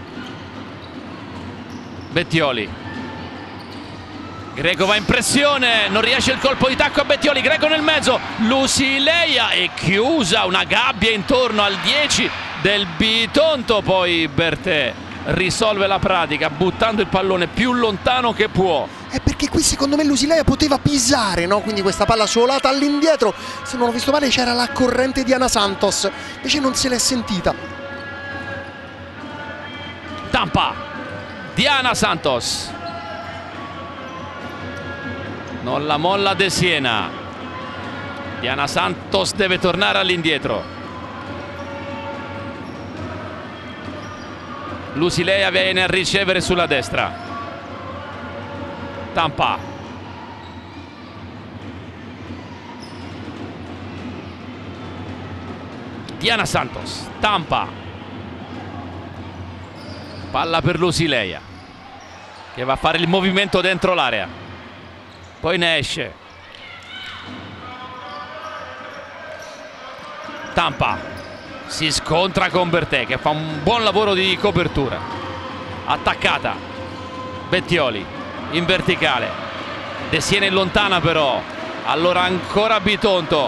Bettioli, Greco va in pressione, non riesce il colpo di tacco a Bettioli, Greco nel mezzo, Lusileia, e chiusa una gabbia intorno al 10 del Bitonto. Poi Bertè risolve la pratica buttando il pallone più lontano che può. È perché qui secondo me Lusileia poteva pisare, no? Quindi questa palla suolata all'indietro, se non ho visto male c'era la corrente di Ana Santos, invece non se l'è sentita. Tampa, Diana Santos, non la molla De Siena. Diana Santos deve tornare all'indietro. Lusileia viene a ricevere sulla destra. Tampa, Diana Santos, Tampa, palla per Lusileia che va a fare il movimento dentro l'area, poi ne esce. Tampa si scontra con Bertè che fa un buon lavoro di copertura. Attaccata Bettioli in verticale, De Siena in lontana però, allora ancora Bitonto,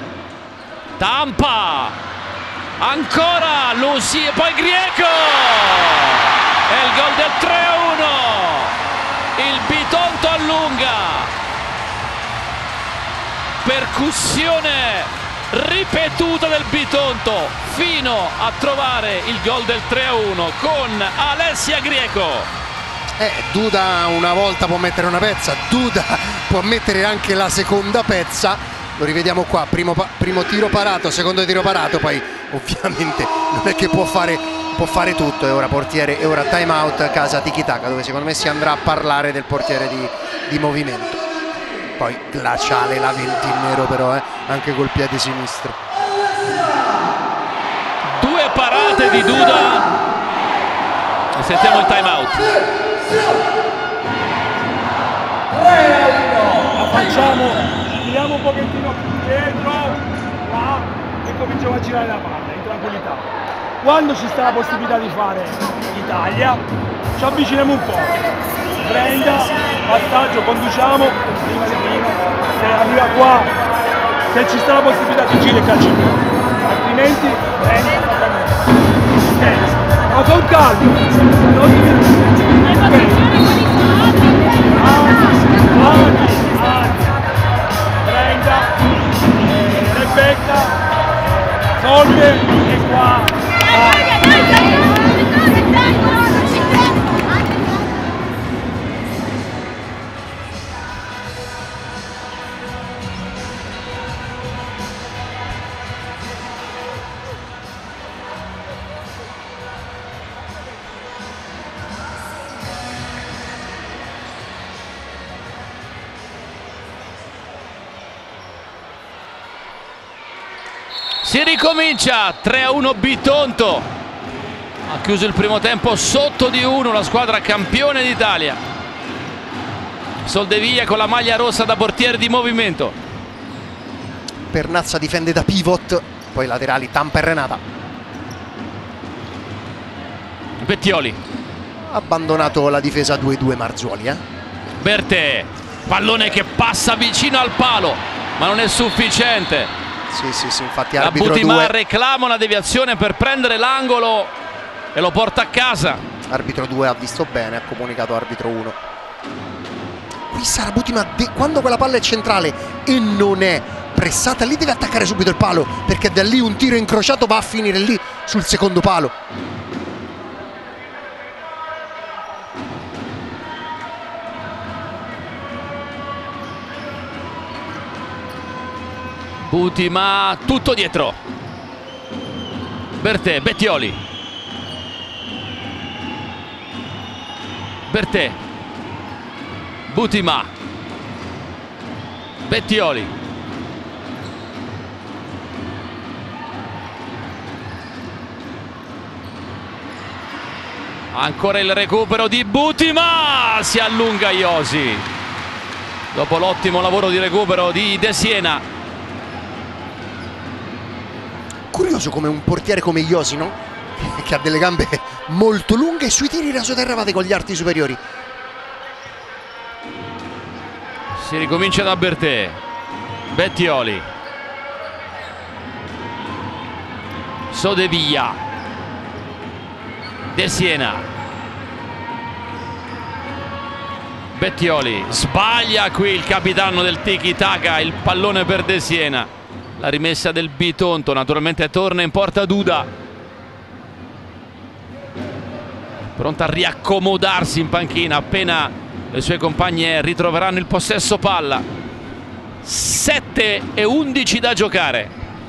Tampa, ancora Lusi e poi Grieco, e il gol del 3-1. Il Bitonto allunga, percussione ripetuta del Bitonto fino a trovare il gol del 3-1 con Alessia Grieco. Duda una volta può mettere una pezza, Duda può mettere anche la seconda pezza. Lo rivediamo qua, primo tiro parato, secondo tiro parato, poi ovviamente non è che può fare tutto. E ora portiere, e ora time out casa tiki-taka, dove secondo me si andrà a parlare del portiere di movimento. Poi glaciale la 20 in nero però, anche col piede sinistro. 2 parate di Duda e sentiamo il time out. La facciamo, tiriamo un pochettino più dietro, qua, e cominciamo a girare la palla in tranquillità. Quando ci sta la possibilità di fare l'Italia, ci avviciniamo un po'. Prenda, passaggio, conduciamo, se arriva qua, se ci sta la possibilità di girare il calcio, altrimenti prenda, ma con calma, non prenda, Rebecca, solve e qua. Si ricomincia, 3-1 Bitonto, ha chiuso il primo tempo sotto di 1 la squadra campione d'Italia. Soldevilla con la maglia rossa da portiere di movimento. Pernazza difende da pivot, poi laterali Tampa e Renata. Bettioli. Abbandonato la difesa 2-2 Marzuoli. Bertè, pallone che passa vicino al palo, ma non è sufficiente. Sì, infatti La arbitro Butimà 2 reclama una deviazione per prendere l'angolo e lo porta a casa. Arbitro 2 ha visto bene, ha comunicato arbitro 1. Qui Sara Butimà, quando quella palla è centrale e non è pressata, lì deve attaccare subito il palo, perché da lì un tiro incrociato va a finire lì sul secondo palo. Butimà tutto dietro. Bertè, Bettioli. Bertè, Butimà, Bettioli. Ancora il recupero di Butimà, si allunga Iosi dopo l'ottimo lavoro di recupero di De Siena. Curioso come un portiere come Iosi, no? Che ha delle gambe molto lunghe e sui tiri rasoterra vade con gli arti superiori. Si ricomincia da Bertè, Bettioli, Soldevilla, De Siena, Bettioli, sbaglia qui il capitano del Tiki Taka, il pallone per De Siena. La rimessa del Bitonto, naturalmente torna in porta Duda, pronta a riaccomodarsi in panchina appena le sue compagne ritroveranno il possesso palla. 7:11 da giocare.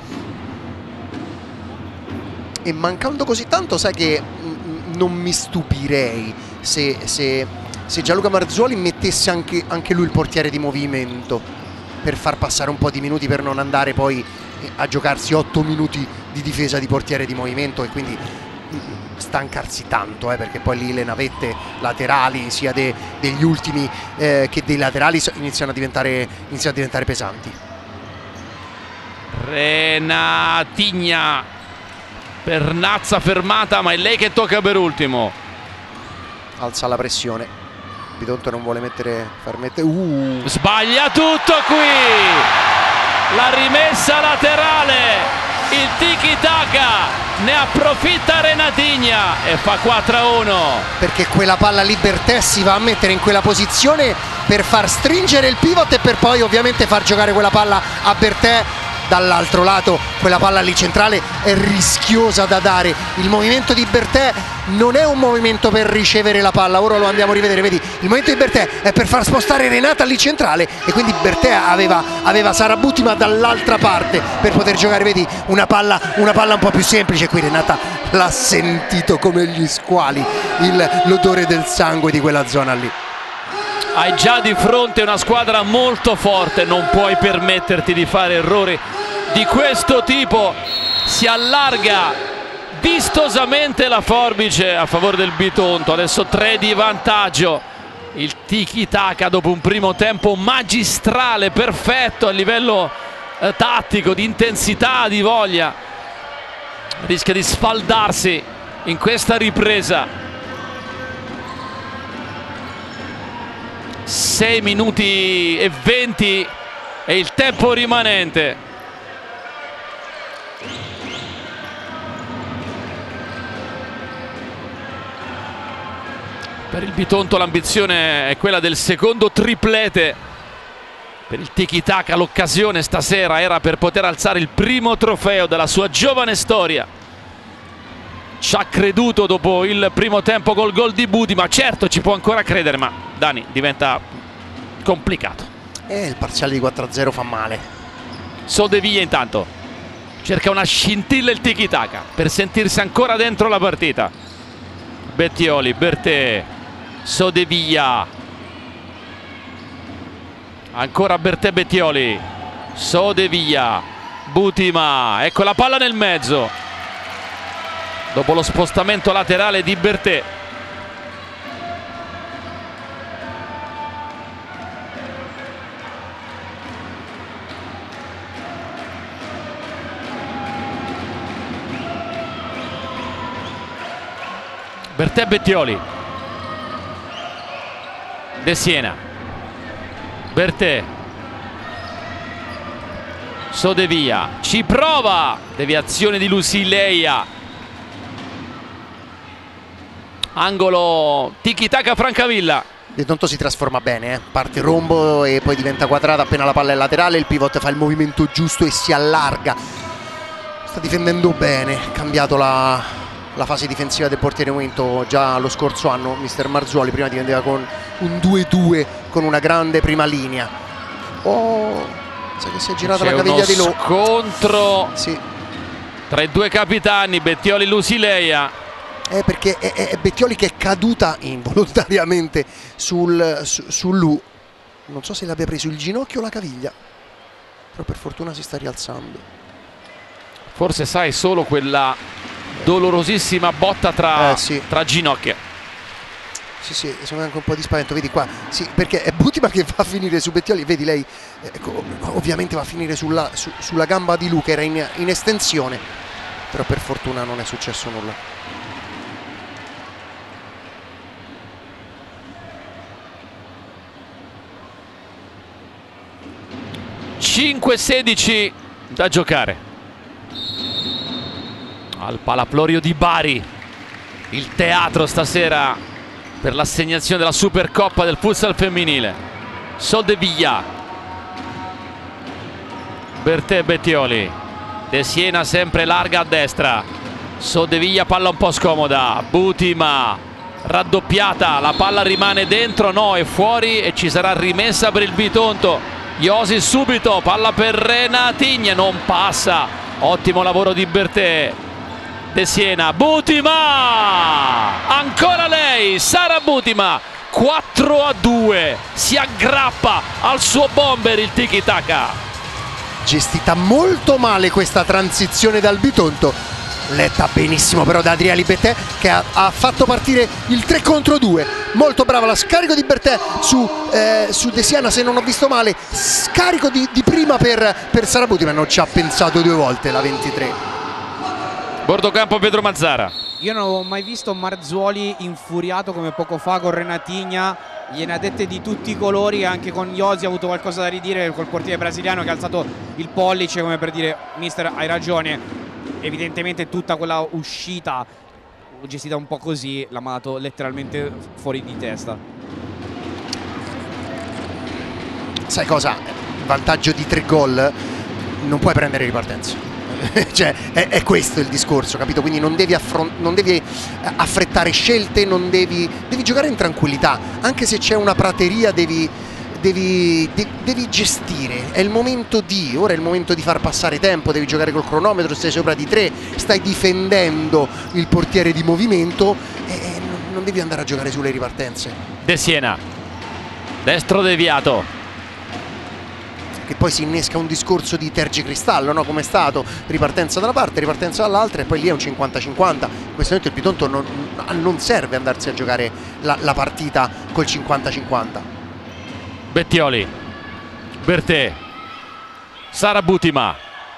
E mancando così tanto, sai che non mi stupirei se Gianluca Marzuoli mettesse anche lui il portiere di movimento, per far passare un po' di minuti, per non andare poi a giocarsi 8 minuti di difesa di portiere di movimento e quindi stancarsi tanto, perché poi lì le navette laterali sia degli ultimi che dei laterali iniziano a diventare pesanti. Renatigna, Pernazza fermata, ma è lei che tocca per ultimo. Alza la pressione, Bitonto non vuole far mettere. Sbaglia tutto qui, la rimessa laterale, il tiki taka, ne approfitta Renatigna e fa 4-1. Perché quella palla Bertè si va a mettere in quella posizione per far stringere il pivot e per poi ovviamente far giocare quella palla a Bertè. Dall'altro lato quella palla lì centrale è rischiosa da dare. Il movimento di Bertè non è un movimento per ricevere la palla, ora lo andiamo a rivedere, vedi, il movimento di Bertè è per far spostare Renata lì centrale e quindi Bertè aveva Sara Butimà dall'altra parte per poter giocare, vedi, una palla un po' più semplice. Qui Renata l'ha sentito come gli squali l'odore del sangue di quella zona lì. Hai già di fronte una squadra molto forte, non puoi permetterti di fare errori di questo tipo. Si allarga vistosamente la forbice a favore del Bitonto, adesso 3 di vantaggio. il tiki-taka dopo un primo tempo magistrale, perfetto a livello tattico, di intensità, di voglia. Rischia di sfaldarsi in questa ripresa. 6 minuti e 20 è il tempo rimanente. Per il Bitonto l'ambizione è quella del secondo triplete. Per il tiki-taka l'occasione stasera era per poter alzare il primo trofeo della sua giovane storia. Ci ha creduto dopo il primo tempo col gol di Butima, certo ci può ancora credere, ma Dani, diventa complicato. Il parziale di 4-0 fa male. Soldeviglia intanto cerca una scintilla il tiki-taka per sentirsi ancora dentro la partita. Bettioli, Bertè, Soldeviglia, ancora Bertè, Bettioli, Soldeviglia, Butima, ecco la palla nel mezzo dopo lo spostamento laterale di Bertè. Bertè, Bettioli, De Siena, Bertè, Soldeviglia, ci prova, deviazione di Lusileia, angolo tiki-taka Francavilla. Bitonto si trasforma bene, parte rombo e poi diventa quadrata appena la palla è laterale, il pivot fa il movimento giusto e si allarga. Sta difendendo bene, cambiato la fase difensiva del portiere momento. Già lo scorso anno mister Marzuoli prima difendeva con un 2-2 con una grande prima linea. Sai che si è girata la caviglia di Lo. Scontro sì, tra i due capitani, Bettioli e Lusileia. Perché è Bettioli che è caduta involontariamente su Lu. Non so se l'abbia preso il ginocchio o la caviglia, però per fortuna si sta rialzando. Forse sai solo quella dolorosissima botta tra ginocchia. Sì, sembra anche un po' di spavento, vedi qua, sì, perché è Butima che va a finire su Bettioli, vedi lei, ovviamente va a finire sulla gamba di Lu che era in estensione, però per fortuna non è successo nulla. 5-16 da giocare. Al Palaplorio di Bari, il teatro stasera per l'assegnazione della Supercoppa del futsal femminile. Soldeviglia, Bertè, Bettioli, De Siena sempre larga a destra, Soldeviglia palla un po' scomoda, Butima raddoppiata, la palla rimane dentro, no, è fuori e ci sarà rimessa per il Bitonto. Iosi subito, palla per Renatigna, non passa, ottimo lavoro di Bertè. De Siena, Butima, ancora lei, Sara Butima, 4-2, si aggrappa al suo bomber il tiki-taka. Gestita molto male questa transizione dal Bitonto, letta benissimo però da Adrieli Bertè che ha fatto partire il 3 contro 2, molto brava la scarico di Bertè su De Siena, se non ho visto male, scarico di prima per Sara Butima, non ci ha pensato due volte la 23. Bordocampo, Pedro Mazzara. Io non ho mai visto Marzuoli infuriato come poco fa con Renatigna, gliene ha dette di tutti i colori, anche con Iosi ha avuto qualcosa da ridire col portiere brasiliano che ha alzato il pollice come per dire mister hai ragione, evidentemente tutta quella uscita gestita un po' così l'ha mandato letteralmente fuori di testa. Sai cosa? Il vantaggio di 3 gol non puoi prendere ripartenza. Cioè è questo il discorso, capito? Quindi non devi affrettare scelte, devi giocare in tranquillità, anche se c'è una prateria devi gestire, è il momento ora è il momento di far passare tempo, devi giocare col cronometro, stai sopra di 3, stai difendendo il portiere di movimento e non devi andare a giocare sulle ripartenze. De Siena, destro deviato, che poi si innesca un discorso di tergicristallo, no? Come è stato, ripartenza da una parte, ripartenza dall'altra, e poi lì è un 50-50. In questo momento il Bitonto non serve andarsi a giocare la partita col 50-50. Bettioli, Bertè, Sara Butima.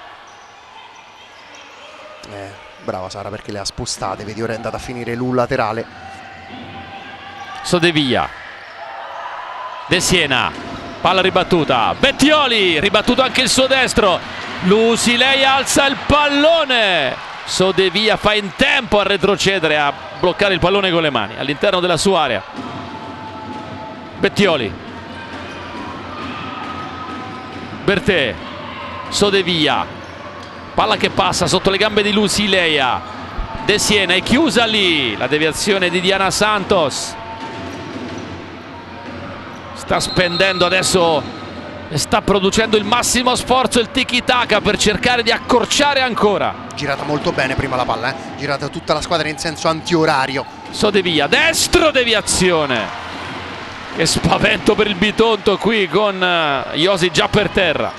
Brava Sara, perché le ha spostate, vedi, ora è andata a finire l'U laterale. Sodevia, De Siena, palla ribattuta, Bettioli, ribattuto anche il suo destro, Lusilei alza il pallone, Sodevia fa in tempo a retrocedere, a bloccare il pallone con le mani all'interno della sua area. Bettioli, Bertè, Sodevia, palla che passa sotto le gambe di Lusileia, De Siena è chiusa lì, la deviazione di Diana Santos. Sta spendendo adesso e sta producendo il massimo sforzo il tiki-taka per cercare di accorciare ancora. Girata molto bene prima la palla, girata tutta la squadra in senso antiorario. Sodevia, destro, deviazione. Che spavento per il Bitonto qui con Iosi già per terra.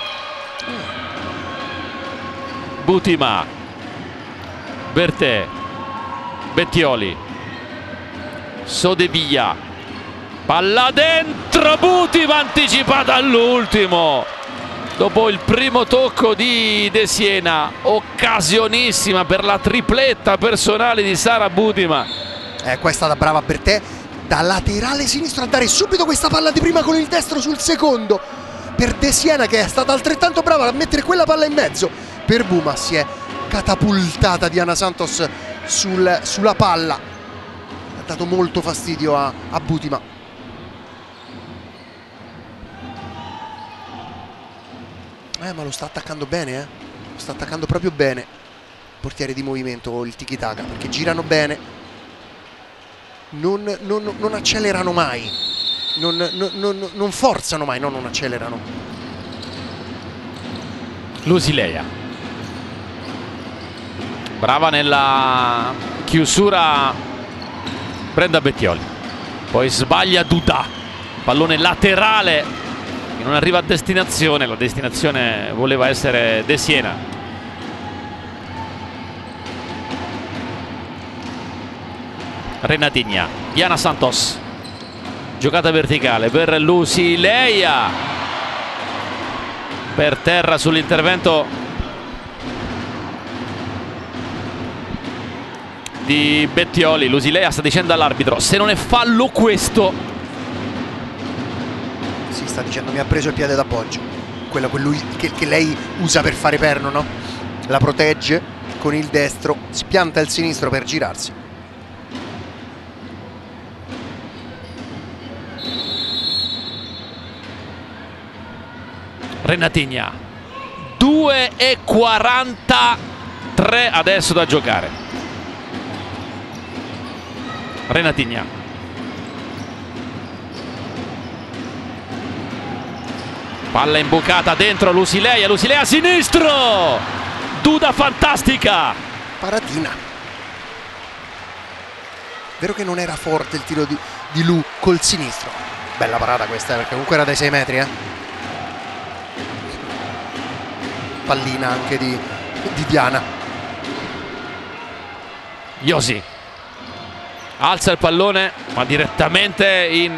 Butima, Bertè, Bettioli, Sodevia, palla dentro, Butima anticipata all'ultimo dopo il primo tocco di De Siena, occasionissima per la tripletta personale di Sara Butima. Qua è stata brava Bertè da laterale sinistro a dare subito questa palla di prima con il destro sul secondo per De Siena, che è stata altrettanto brava a mettere quella palla in mezzo. Per Buma si è catapultata Diana Santos sulla palla, ha dato molto fastidio a Butima. Ma lo sta attaccando bene, lo sta attaccando proprio bene il portiere di movimento, il tiki-taka, perché girano bene, non accelerano mai, non forzano mai, no, non accelerano. Lusileia, brava nella chiusura Brenda Bettioli, poi sbaglia Duda, pallone laterale che non arriva a destinazione, la destinazione voleva essere De Siena. Renatigna, Diana Santos, giocata verticale per Lusileia, per terra sull'intervento di Bettioli. Lusileia sta dicendo all'arbitro: se non è fallo questo. Si sta dicendo: mi ha preso il piede d'appoggio, quello che lei usa per fare perno, no? La protegge con il destro, spianta il sinistro per girarsi. Renatigna, 2:43 adesso da giocare. Renatigna, palla imbucata dentro, Lusileia, Lusileia a sinistro, Duda fantastica, paratina. Vero che non era forte il tiro di Lu col sinistro. Bella parata questa, perché comunque era dai 6 metri, pallina anche di Diana. Iosi alza il pallone, ma direttamente in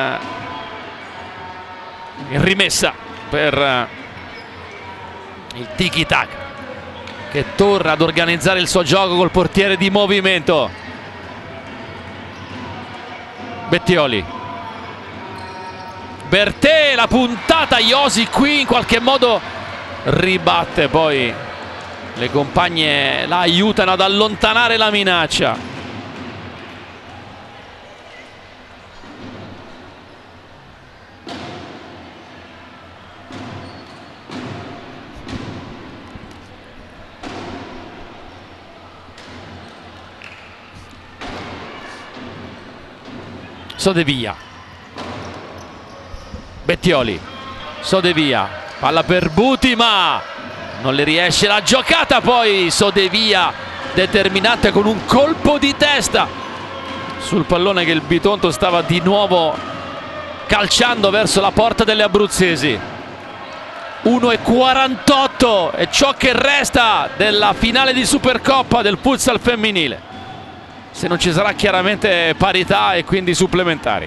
rimessa per il tiki-taka, che torna ad organizzare il suo gioco col portiere di movimento. Bettioli, Bertè, la puntata, Iosi qui in qualche modo ribatte, poi le compagne la aiutano ad allontanare la minaccia. Sodevia, Bettioli, Sodevia, palla per Butima, non le riesce la giocata, poi Sodevia determinata con un colpo di testa sul pallone che il Bitonto stava di nuovo calciando verso la porta delle abruzzesi. 1:48 è ciò che resta della finale di Supercoppa del futsal femminile, se non ci sarà chiaramente parità e quindi supplementari.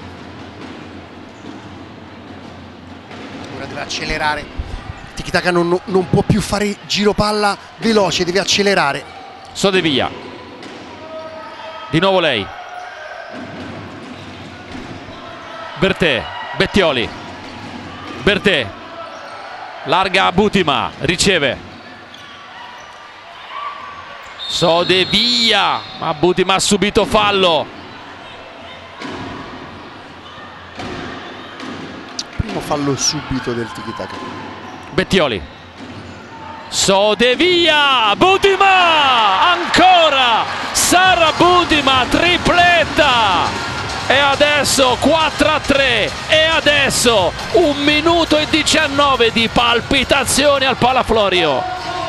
Ora deve accelerare, Tiki-taka non può più fare giro palla veloce, deve accelerare. Sodevia, di nuovo lei, Bertè, Bettioli, Bertè, larga a Butima, riceve, Sodevia, ma Butima ha subito fallo. Primo fallo subito del Tiki-taka. Bettioli, Sodevia, Butima, ancora Sara Butima, tripletta. E adesso 4-3, e adesso 1 minuto e 19 di palpitazioni al Palaflorio.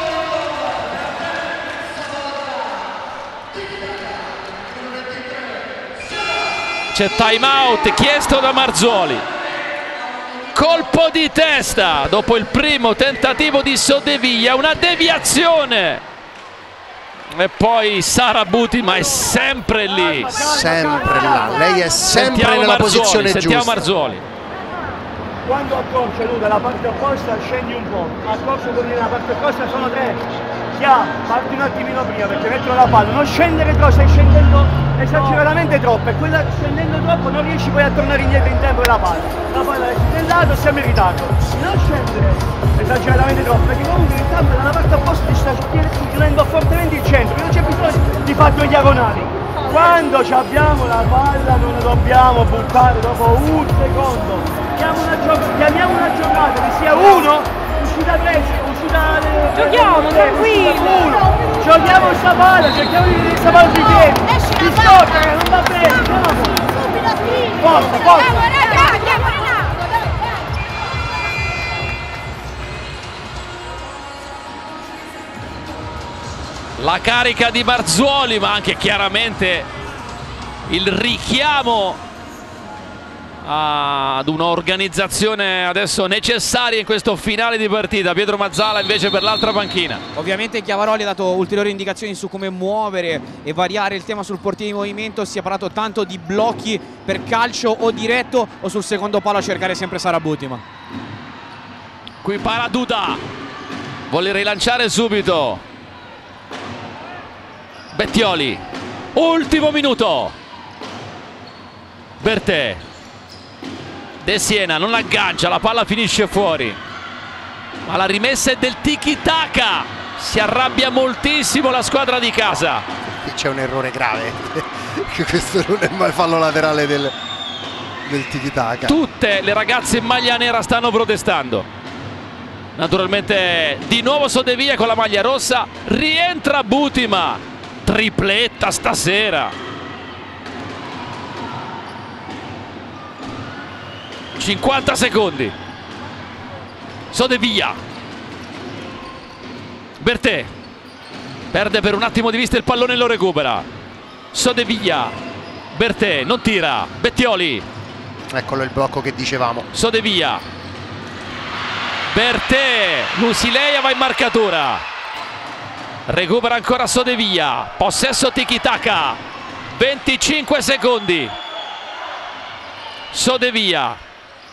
C'è time out chiesto da Marzoli. Colpo di testa dopo il primo tentativo di Sodevia, una deviazione. E poi Sara Butima è sempre lì. Sempre là, lei è sempre Sentiamo nella Marzoli, posizione sentiamo giusta. Marzoli. Quando accorcia lui dalla parte opposta scendi un po', accorcia tu nella parte opposta sono 3. Parti un attimino prima perché mettono la palla, non scendere troppo, stai scendendo esageratamente troppo e quella scendendo troppo non riesci poi a tornare indietro in tempo della palla. La palla è nel lato, siamo in ritardo. Non scendere esageratamente troppo perché comunque il campo dalla parte opposta ti sta chiudendo fortemente il centro, non c'è bisogno di fare 2 diagonali. Quando abbiamo la palla non la dobbiamo buttare dopo un secondo. Chiamiamo una giornata che sia 1, uscita 3, uscita... Giochiamo, tranquillo! Giochiamo questa palla, cerchiamo di vedere questa palla di piedi! Ti scocca che non va bene! Forza, forza! La carica di Marzoli, ma anche chiaramente il richiamo ad un'organizzazione adesso necessaria in questo finale di partita. Pietro Mazzala invece per l'altra panchina. Ovviamente Chiavaroli ha dato ulteriori indicazioni su come muovere e variare il tema sul portiere di movimento. Si è parlato tanto di blocchi per calcio o diretto o sul secondo palo a cercare sempre Sara Butima. Qui Paraduda vuole rilanciare subito. Bettioli, ultimo minuto. Bertè, De Siena non aggancia, la palla finisce fuori, ma la rimessa è del Tiki-taka. Si arrabbia moltissimo la squadra di casa. Qui c'è un errore grave. Questo non è mai fallo laterale del Tiki-taka. Tutte le ragazze in maglia nera stanno protestando. Naturalmente di nuovo Sodevia con la maglia rossa. Rientra Butima, tripletta stasera. 50 secondi. Sodevia, Bertè perde per un attimo di vista il pallone e lo recupera. Sodevia, Bertè non tira, Bettioli, Eccolo il blocco che dicevamo. Sodevia, Bertè, Lusileia va in marcatura, recupera ancora Sodevia, possesso Tiki-taka, 25 secondi. Sodevia,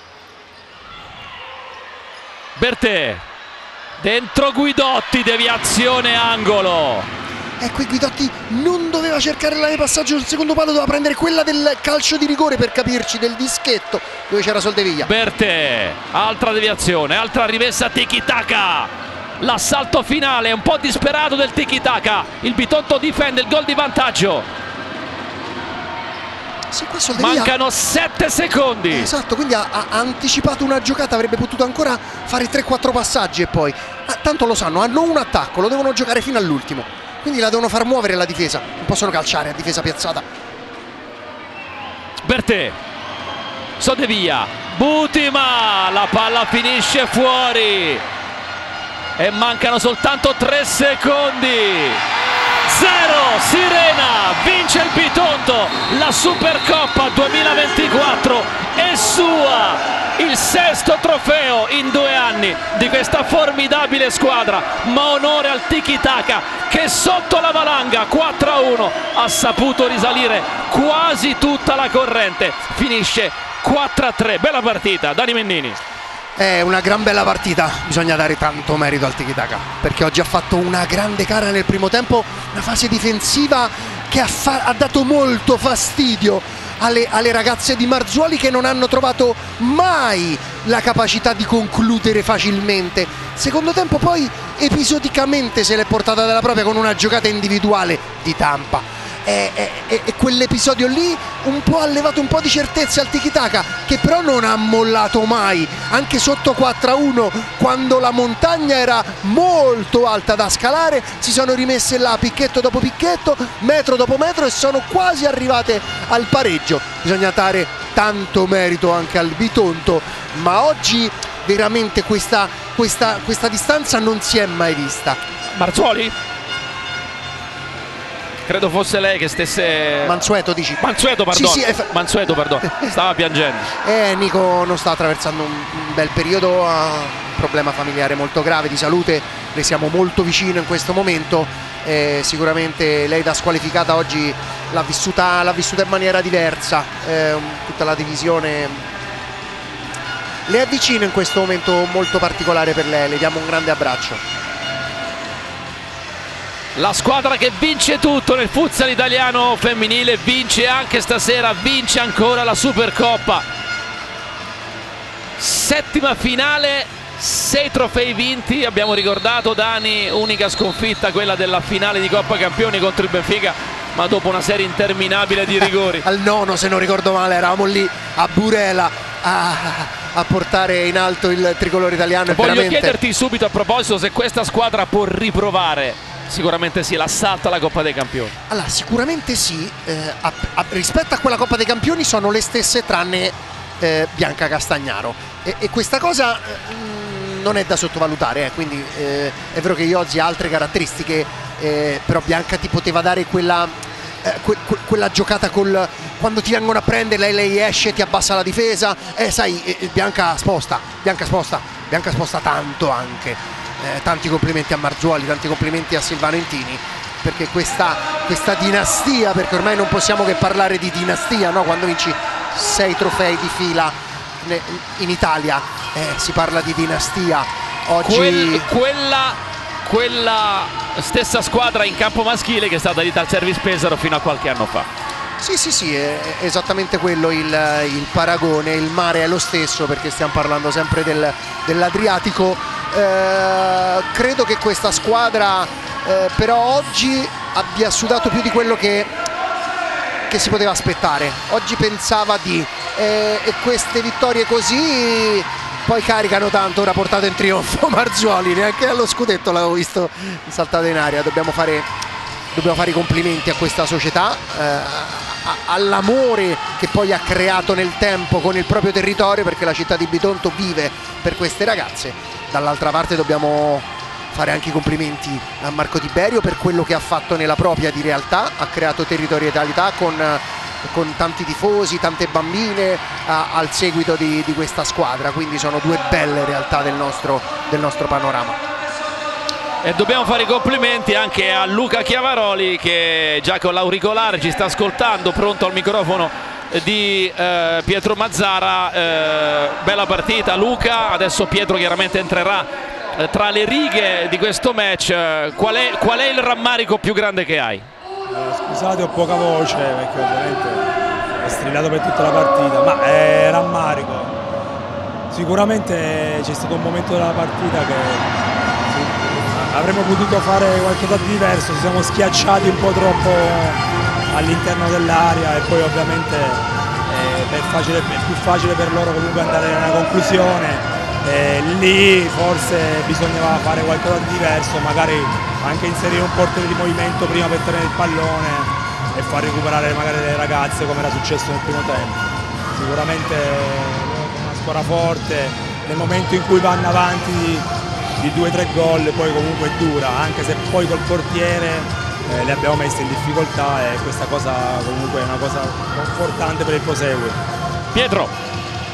Bertè, dentro Guidotti, deviazione angolo. Qui Guidotti non doveva cercare l'area di passaggio sul secondo palo, doveva prendere quella del calcio di rigore, per capirci, del dischetto dove c'era Sodevia. Bertè, altra deviazione, altra rimessa Tiki-taka. L'assalto finale un po' disperato del Tiki-taka. Il Bitonto difende il gol di vantaggio. Sì, qua Sodevia... Mancano 7 secondi. Esatto, quindi ha anticipato una giocata, avrebbe potuto ancora fare 3-4 passaggi e poi... tanto lo sanno, hanno un attacco, lo devono giocare fino all'ultimo. Quindi la devono far muovere la difesa, non possono calciare a difesa piazzata. Bertè, Sodevia, Butima, la palla finisce fuori e mancano soltanto 3 secondi. 0, Sirena vince il Bitonto, la Supercoppa 2024 è sua. il 6° trofeo in 2 anni di questa formidabile squadra, ma onore al tiki-taka che sotto la valanga 4-1 ha saputo risalire quasi tutta la corrente, finisce 4-3. Bella partita, Dani Mennini. È una gran bella partita, bisogna dare tanto merito al tiki-taka perché oggi ha fatto una grande gara nel primo tempo, una fase difensiva che ha dato molto fastidio alle ragazze di Marzoli, che non hanno trovato mai la capacità di concludere facilmente. Secondo tempo poi episodicamente se l'è portata dalla propria con una giocata individuale di Tampa. E quell'episodio lì un po' ha levato un po' di certezza al tiki-taka, che però non ha mollato mai, anche sotto 4-1 quando la montagna era molto alta da scalare, si sono rimesse là picchetto dopo picchetto, metro dopo metro, e sono quasi arrivate al pareggio. Bisogna dare tanto merito anche al Bitonto, ma oggi veramente questa distanza non si è mai vista. Marzoli? Credo fosse lei che stesse... Mansueto dici? Mansueto, perdono. Sì, Mansueto, perdono. Stava piangendo. Nico non sta attraversando un bel periodo, ha un problema familiare molto grave di salute, le siamo molto vicino in questo momento. Sicuramente lei da squalificata oggi l'ha vissuta in maniera diversa, tutta la divisione le è vicino in questo momento molto particolare per lei, le diamo un grande abbraccio. La squadra che vince tutto nel futsal italiano femminile, vince anche stasera, vince ancora la Supercoppa. 7ª finale, 6 trofei vinti, abbiamo ricordato Dani, unica sconfitta quella della finale di Coppa Campioni contro il Benfica, ma dopo una serie interminabile di rigori. Al 9, se non ricordo male, eravamo lì a Burela a portare in alto il tricolore italiano. Voglio chiederti subito a proposito se questa squadra può riprovare. Sicuramente sì, l'assalto alla Coppa dei Campioni. Allora, sicuramente sì, rispetto a quella Coppa dei Campioni sono le stesse tranne Bianca Castagnaro, e questa cosa non è da sottovalutare, quindi è vero che Iozzi ha altre caratteristiche, però Bianca ti poteva dare quella giocata quando ti vengono a prendere, lei esce, ti abbassa la difesa, sai, Bianca sposta tanto anche. Tanti complimenti a Marzoli, tanti complimenti a Silvano Intini, perché questa dinastia, perché ormai non possiamo che parlare di dinastia, no? Quando vinci 6 trofei di fila in Italia, si parla di dinastia. Oggi quella stessa squadra in campo maschile che è stata l'Ital Service Pesaro fino a qualche anno fa. Sì, è esattamente quello il paragone, il mare è lo stesso, perché stiamo parlando sempre dell'Adriatico. Credo che questa squadra però oggi abbia sudato più di quello che si poteva aspettare. Oggi pensava e queste vittorie così poi caricano tanto. Ora portato in trionfo Marzoli, neanche allo scudetto l'avevo visto saltato in aria. Dobbiamo fare i complimenti a questa società, all'amore che poi ha creato nel tempo con il proprio territorio, perché la città di Bitonto vive per queste ragazze. Dall'altra parte dobbiamo fare anche i complimenti a Marco Tiberio per quello che ha fatto nella propria di realtà, ha creato territorialità con tanti tifosi, tante bambine al seguito di questa squadra, quindi sono due belle realtà del nostro panorama. E dobbiamo fare i complimenti anche a Luca Chiavaroli, che già con l'auricolare ci sta ascoltando, pronto al microfono di Pietro Mazzara. Bella partita Luca, adesso Pietro chiaramente entrerà tra le righe di questo match. Qual è il rammarico più grande che hai? Scusate, ho poca voce perché ovviamente è strillato per tutta la partita, ma è rammarico. Sicuramente c'è stato un momento della partita che avremmo potuto fare qualcosa di diverso, ci siamo schiacciati un po' troppo all'interno dell'area, e poi ovviamente è più facile per loro comunque andare a una conclusione. Lì forse bisognava fare qualcosa di diverso, magari anche inserire un portiere di movimento prima per tenere il pallone e far recuperare magari le ragazze, come era successo nel primo tempo. Sicuramente una squadra forte, nel momento in cui vanno avanti di 2-3 gol poi comunque è dura, anche se poi col portiere le abbiamo messe in difficoltà, e questa cosa comunque è una cosa confortante per il proseguo. Pietro.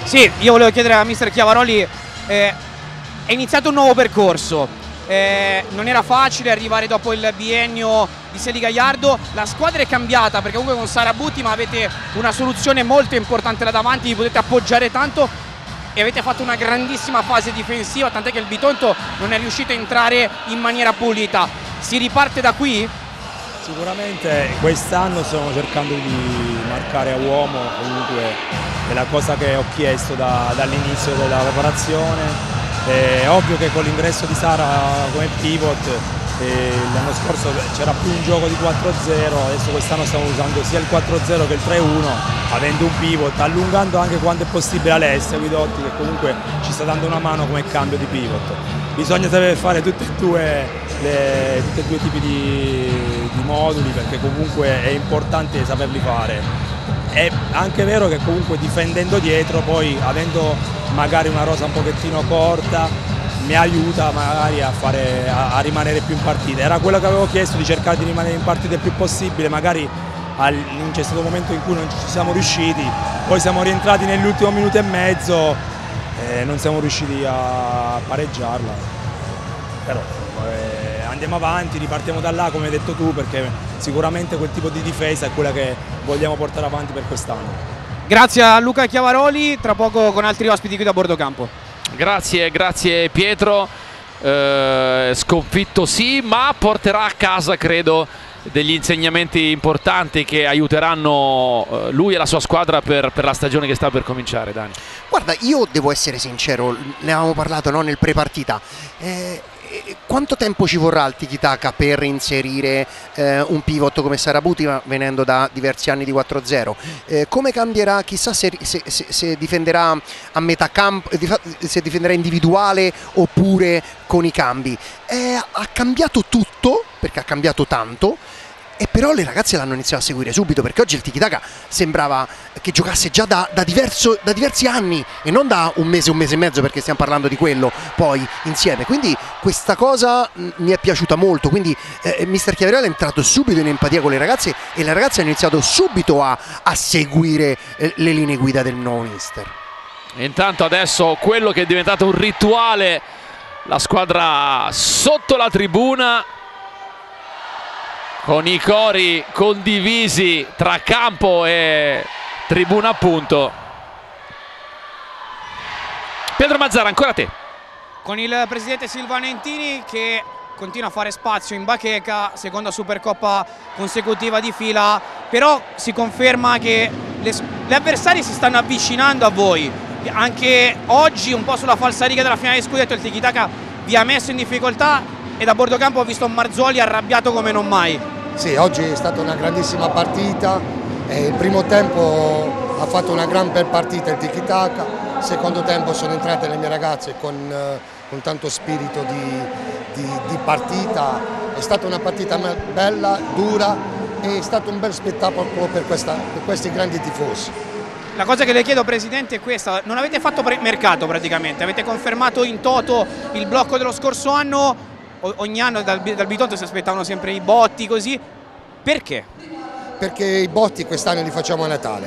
Sì, io volevo chiedere a mister Chiavaroli, è iniziato un nuovo percorso, non era facile arrivare dopo il biennio di Seli Gagliardo, la squadra è cambiata perché comunque con Sarabuti ma avete una soluzione molto importante là davanti, vi potete appoggiare tanto e avete fatto una grandissima fase difensiva, tant'è che il Bitonto non è riuscito a entrare in maniera pulita. Si riparte da qui? Sicuramente quest'anno stiamo cercando di marcare a uomo, comunque è la cosa che ho chiesto dall'inizio della preparazione. È ovvio che con l'ingresso di Sara come pivot l'anno scorso c'era più un gioco di 4-0, adesso quest'anno stiamo usando sia il 4-0 che il 3-1, avendo un pivot, allungando anche quando è possibile Alessia Guidotti, che comunque ci sta dando una mano come cambio di pivot. Bisogna saper fare tutti e due i tipi di moduli, perché comunque è importante saperli fare. È anche vero che comunque difendendo dietro, poi avendo magari una rosa un pochettino corta, mi aiuta magari a rimanere più in partita. Era quello che avevo chiesto, di cercare di rimanere in partita il più possibile, magari c'è stato un momento in cui non ci siamo riusciti, poi siamo rientrati nell'ultimo minuto e mezzo e non siamo riusciti a pareggiarla. Però andiamo avanti, ripartiamo da là come hai detto tu, perché sicuramente quel tipo di difesa è quella che vogliamo portare avanti per quest'anno. Grazie a Luca Chiavaroli, tra poco con altri ospiti qui da bordo campo. Grazie Pietro, sconfitto sì, ma porterà a casa credo degli insegnamenti importanti che aiuteranno lui e la sua squadra per la stagione che sta per cominciare. Dani. Guarda, io devo essere sincero, ne avevamo parlato, no, nel pre-partita. Quanto tempo ci vorrà al tiki-taka per inserire un pivot come Sarabuti venendo da diversi anni di 4-0? Come cambierà, chissà se difenderà a metà campo, se difenderà individuale oppure con i cambi. Ha cambiato tutto, perché ha cambiato tanto, e però le ragazze l'hanno iniziato a seguire subito, perché oggi il tiki-taka sembrava che giocasse già da diversi anni e non da un mese e mezzo, perché stiamo parlando di quello poi insieme. Quindi questa cosa mi è piaciuta molto, quindi mister Chiavaroli è entrato subito in empatia con le ragazze e le ragazze hanno iniziato subito a seguire le linee guida del nuovo mister. Intanto adesso quello che è diventato un rituale, la squadra sotto la tribuna, con i cori condivisi tra campo e tribuna appunto. Pietro Mazzara, ancora te. Con il presidente Silvanentini che continua a fare spazio in bacheca, seconda Supercoppa consecutiva di fila, però si conferma che gli avversari si stanno avvicinando a voi. Anche oggi un po' sulla falsariga della finale di scudetto il tiki-taka vi ha messo in difficoltà e da bordo campo ho visto Marzoli arrabbiato come non mai. Sì, oggi è stata una grandissima partita, il primo tempo ha fatto una gran bel partita il tiki-taka, il secondo tempo sono entrate le mie ragazze con tanto spirito di partita, è stata una partita bella, dura, e è stato un bel spettacolo per questi grandi tifosi. La cosa che le chiedo, Presidente, è questa: non avete fatto mercato praticamente, avete confermato in toto il blocco dello scorso anno, ogni anno dal Bitonto si aspettavano sempre i botti così, perché? Perché i botti quest'anno li facciamo a Natale.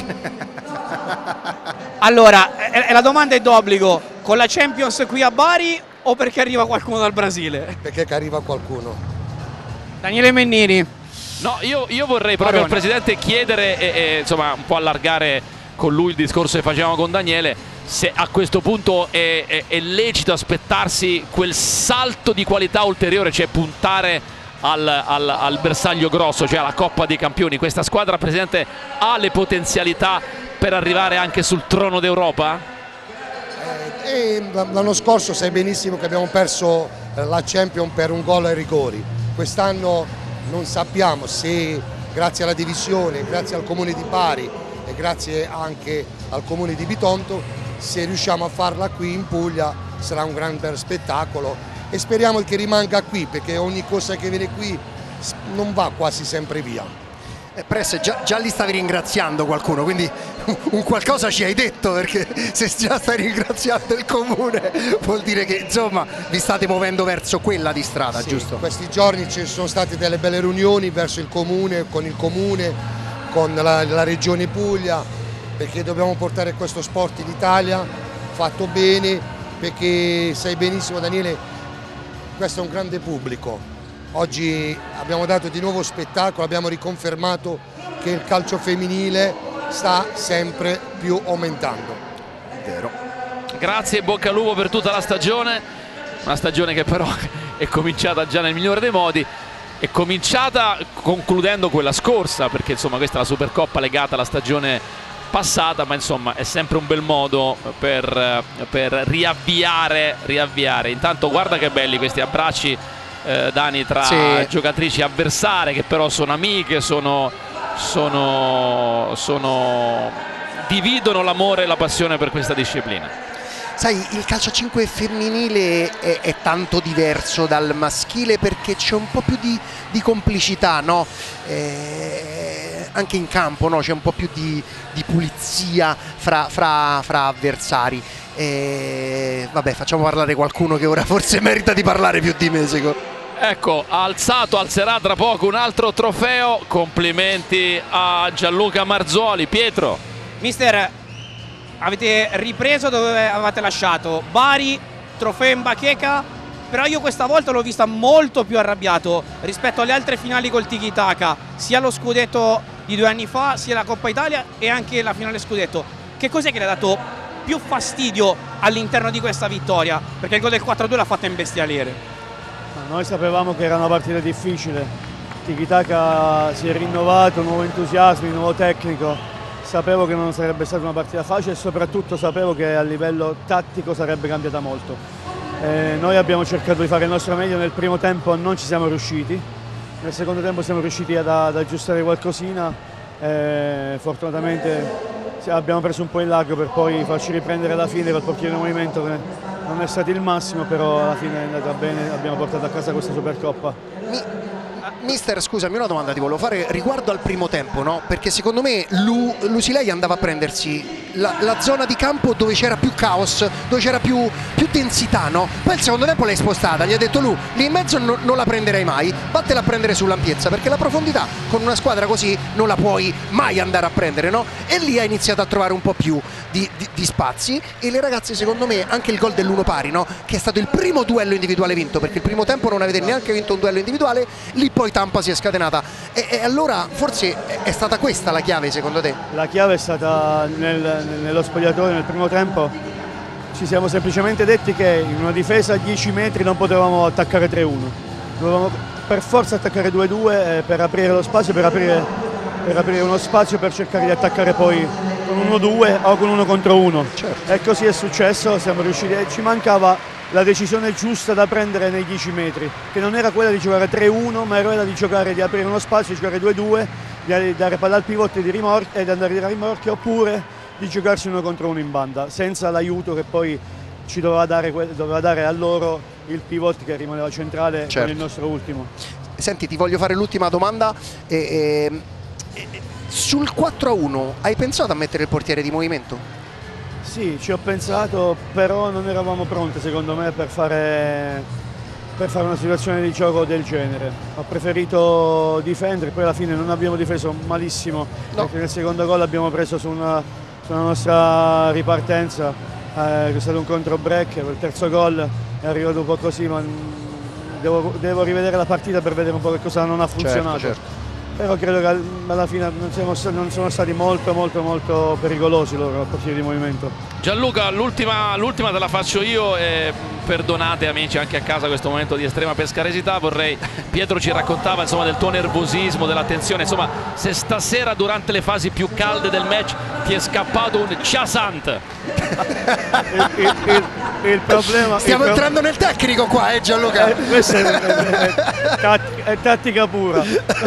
Allora, la domanda è d'obbligo: con la Champions qui a Bari o perché arriva qualcuno dal Brasile? Perché arriva qualcuno. Daniele Mennini. No, io vorrei proprio al Presidente chiedere e insomma un po' allargare con lui il discorso che facevamo con Daniele, se a questo punto è lecito aspettarsi quel salto di qualità ulteriore, cioè puntare al bersaglio grosso, cioè alla Coppa dei Campioni. Questa squadra, Presidente, ha le potenzialità per arrivare anche sul trono d'Europa? L'anno scorso sai benissimo che abbiamo perso la Champions per un gol ai rigori. Quest'anno non sappiamo se grazie alla divisione, grazie al comune di Bari e grazie anche al comune di Bitonto, se riusciamo a farla qui in Puglia sarà un gran bel spettacolo e speriamo che rimanga qui, perché ogni cosa che viene qui non va quasi sempre via. Press, già li stavi ringraziando qualcuno, quindi un qualcosa ci hai detto, perché se già stai ringraziando il comune vuol dire che insomma vi state muovendo verso quella di strada, sì, giusto? Questi giorni ci sono state delle belle riunioni verso il comune, con la regione Puglia, perché dobbiamo portare questo sport in Italia, fatto bene, perché sai benissimo Daniele, questo è un grande pubblico. Oggi abbiamo dato di nuovo spettacolo, abbiamo riconfermato che il calcio femminile sta sempre più aumentando. Vero. Grazie e bocca al lupo per tutta la stagione, una stagione che però è cominciata già nel migliore dei modi, è cominciata concludendo quella scorsa, perché insomma questa è la Supercoppa legata alla stagione passata, ma insomma è sempre un bel modo per riavviare. Intanto guarda che belli questi abbracci, Dani, tra giocatrici avversarie che però sono amiche, dividono l'amore e la passione per questa disciplina. Sai, il calcio a 5 femminile è tanto diverso dal maschile perché c'è un po' più di complicità, no? Anche in campo, no? C'è un po' più di pulizia fra avversari. Vabbè, facciamo parlare qualcuno che ora forse merita di parlare più di me, secondo. Ecco, alzerà tra poco un altro trofeo. Complimenti a Gianluca Marzoli. Pietro. Mister, avete ripreso dove avevate lasciato. Bari, trofeo in bacheca, però io questa volta l'ho vista molto più arrabbiato rispetto alle altre finali col Tiki Taka, sia lo scudetto di 2 anni fa, sia la Coppa Italia e anche la finale scudetto. Che cos'è che le ha dato più fastidio all'interno di questa vittoria? Perché il gol del 4-2 l'ha fatta in bestialiere. Noi sapevamo che era una partita difficile, Tiki Taka si è rinnovato, nuovo entusiasmo, nuovo tecnico, sapevo che non sarebbe stata una partita facile e soprattutto sapevo che a livello tattico sarebbe cambiata molto. Noi abbiamo cercato di fare il nostro meglio, nel primo tempo non ci siamo riusciti, nel secondo tempo siamo riusciti ad aggiustare qualcosina, fortunatamente abbiamo preso un po' in largo per poi farci riprendere alla fine col portiere in movimento che non è stato il massimo, però alla fine è andata bene, abbiamo portato a casa questa Supercoppa. Mister, scusami, una domanda ti volevo fare riguardo al primo tempo, no? Perché secondo me Lusilei andava a prendersi la zona di campo dove c'era più caos, dove c'era più densità, no? Poi il secondo tempo l'hai spostata, gli ha detto Lu, lì in mezzo non la prenderei mai, vattela a prendere sull'ampiezza, perché la profondità con una squadra così non la puoi mai andare a prendere, no? E lì ha iniziato a trovare un po' più di spazi e le ragazze, secondo me, anche il gol dell'1 pari, no? Che è stato il primo duello individuale vinto, perché il primo tempo non avete neanche vinto un duello individuale, lì poi Tampa si è scatenata e allora forse è stata questa la chiave, secondo te? La chiave è stata nello spogliatoio nel primo tempo, ci siamo semplicemente detti che in una difesa a 10 metri non potevamo attaccare 3-1, dovevamo per forza attaccare 2-2 per aprire lo spazio, per aprire uno spazio per cercare di attaccare poi con 1-2 o con 1 contro 1. Certo. E così è successo, siamo riusciti, ci mancava la decisione giusta da prendere nei 10 metri, che non era quella di giocare 3-1, ma era quella di giocare, di aprire uno spazio, di giocare 2-2, di dare palla al pivot e di andare a rimorchio, oppure di giocarsi 1 contro 1 in banda, senza l'aiuto che poi ci doveva dare a loro il pivot che rimaneva centrale, certo, con il nostro ultimo. Senti, ti voglio fare l'ultima domanda. Sul 4-1 hai pensato a mettere il portiere di movimento? Sì, ci ho pensato, però non eravamo pronti secondo me per fare una situazione di gioco del genere. Ho preferito difendere, poi alla fine non abbiamo difeso malissimo, no, perché nel secondo gol abbiamo preso su una nostra ripartenza, che è stato un contro break, il terzo gol è arrivato un po' così, ma devo rivedere la partita per vedere un po' che cosa non ha funzionato. Certo. Però credo che alla fine non sono stati molto pericolosi loro a partire di movimento. Gianluca, l'ultima te la faccio io e perdonate amici anche a casa questo momento di estrema pescaresità. Pietro ci raccontava insomma del tuo nervosismo, della tensione, insomma se stasera durante le fasi più calde del match ti è scappato un ciasant. Il problema, stiamo entrando nel tecnico qua, Gianluca. Questa è tattica pura.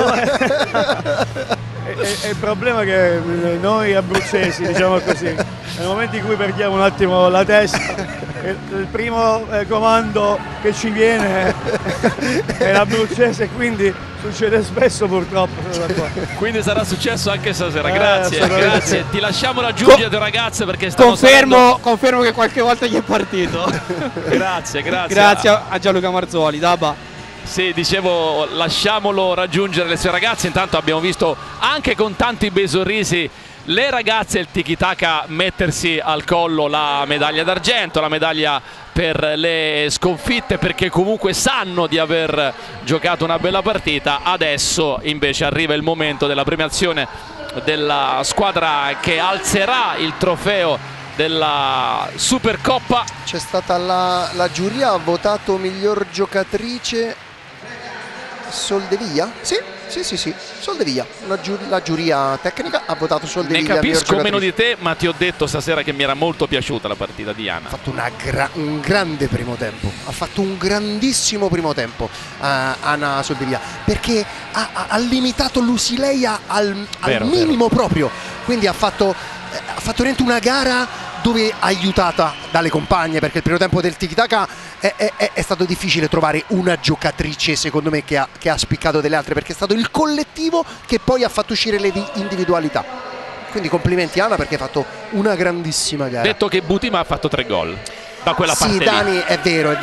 Il problema è che noi abruzzesi, diciamo così, nel momento in cui perdiamo un attimo la testa, il primo comando che ci viene è l'abruzzese, quindi succede spesso purtroppo. Quindi sarà successo anche stasera. Grazie. Ti lasciamo raggiungere le ragazze perché stanno confermo che qualche volta gli è partito. Grazie a Gianluca Marzoli. Daba. Sì, dicevo, lasciamolo raggiungere le sue ragazze. Intanto abbiamo visto anche con tanti bei sorrisi le ragazze il tiki-taka mettersi al collo la medaglia d'argento, la medaglia per le sconfitte, perché comunque sanno di aver giocato una bella partita. Adesso invece arriva il momento della premiazione della squadra che alzerà il trofeo della Supercoppa. C'è stata la giuria, ha votato miglior giocatrice Soldevilla? Sì, Soldevilla. La giuria tecnica ha votato Soldevilla. Ne capisco meno di te, ma ti ho detto stasera che mi era molto piaciuta la partita di Anna. Ha fatto un grande primo tempo, ha fatto un grandissimo primo tempo Anna Soldevilla, perché ha limitato Lusileia al minimo proprio, quindi ha fatto veramente una gara dove aiutata dalle compagne, perché il primo tempo del tiki-taka è stato difficile trovare una giocatrice, secondo me, che ha spiccato delle altre, perché è stato il collettivo che poi ha fatto uscire le individualità. Quindi complimenti Anna, perché ha fatto una grandissima gara. Detto che Butima ha fatto 3 gol da quella parte. Sì, Dani, è vero.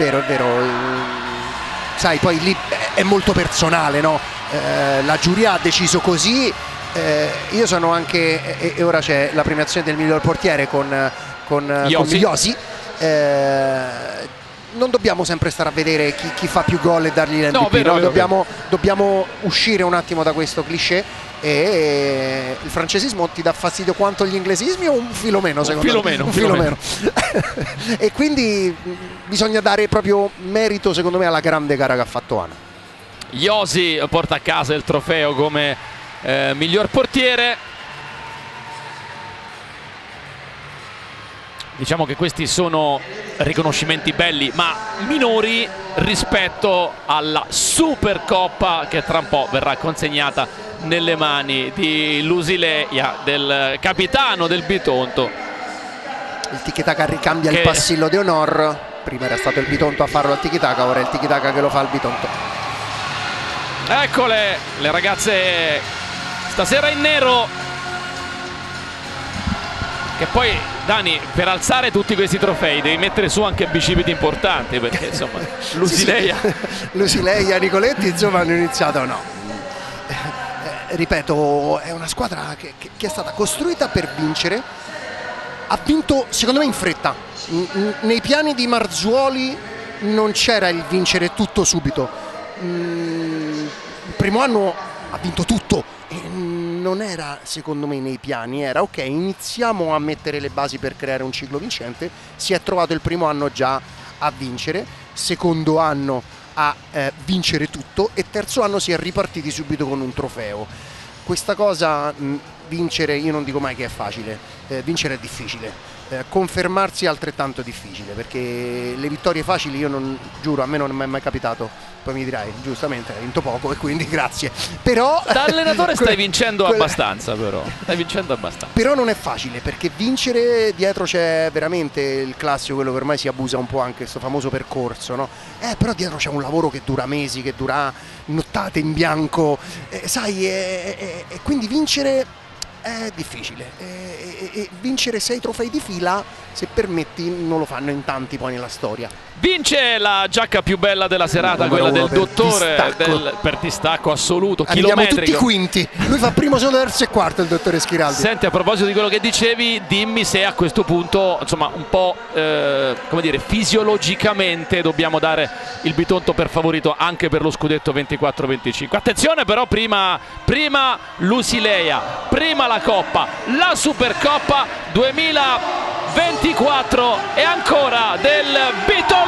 Sai, poi lì è molto personale, no? La giuria ha deciso così. Io sono anche, e ora c'è la premiazione del miglior portiere con Iosi. Non dobbiamo sempre stare a vedere chi fa più gol e dargli l'MVP, no, dobbiamo uscire un attimo da questo cliché, e il francesismo ti dà fastidio quanto gli inglesismi o un filo meno, secondo me? Un filo meno. E quindi bisogna dare proprio merito, secondo me, alla grande gara che ha fatto Anna. Iosi porta a casa il trofeo come miglior portiere. Diciamo che questi sono riconoscimenti belli, ma minori rispetto alla Supercoppa che tra un po' verrà consegnata nelle mani di Lusileia, del capitano del Bitonto. Il tiki-taka ricambia il passillo di Honor. Prima era stato il Bitonto a farlo al tiki-taka, ora è il tiki-taka che lo fa al Bitonto. Eccole le ragazze stasera in nero, che poi, Dani, per alzare tutti questi trofei devi mettere su anche bicipiti importanti, perché insomma Lusileia Lusileia, Nicoletti, insomma, hanno iniziato, no, ripeto, è una squadra che è stata costruita per vincere. Ha vinto secondo me in fretta. Nei piani di Marzoli non c'era il vincere tutto subito. Il primo anno ha vinto tutto e non era, secondo me, nei piani. Era ok, iniziamo a mettere le basi per creare un ciclo vincente. Si è trovato il primo anno già a vincere, secondo anno a vincere tutto, e terzo anno si è ripartiti subito con un trofeo. Questa cosa, vincere, io non dico mai che è facile, vincere è difficile. Confermarsi è altrettanto difficile, perché le vittorie facili, io non, giuro, a me non è mai capitato. Poi mi dirai, giustamente, hai vinto poco e quindi grazie. Però da allenatore stai vincendo abbastanza, però stai vincendo abbastanza. Però non è facile, perché vincere dietro c'è veramente il classico, quello che ormai si abusa un po', anche questo famoso percorso, no? Però dietro c'è un lavoro che dura mesi, che dura nottate in bianco, sai, e quindi vincere è difficile, e vincere 6 trofei di fila, se permetti, non lo fanno in tanti poi nella storia. Vince la giacca più bella della serata, quella del dottore, per distacco assoluto, chilometrico. Tutti quinti, lui fa primo, secondo, terzo e quarto, il dottore Schiraldi. Senti, a proposito di quello che dicevi, dimmi se a questo punto, insomma, un po' come dire, fisiologicamente dobbiamo dare il Bitonto per favorito anche per lo scudetto 24-25. Attenzione però, prima Lusileia, prima la Coppa, la Supercoppa 2024 e ancora del Bitonto.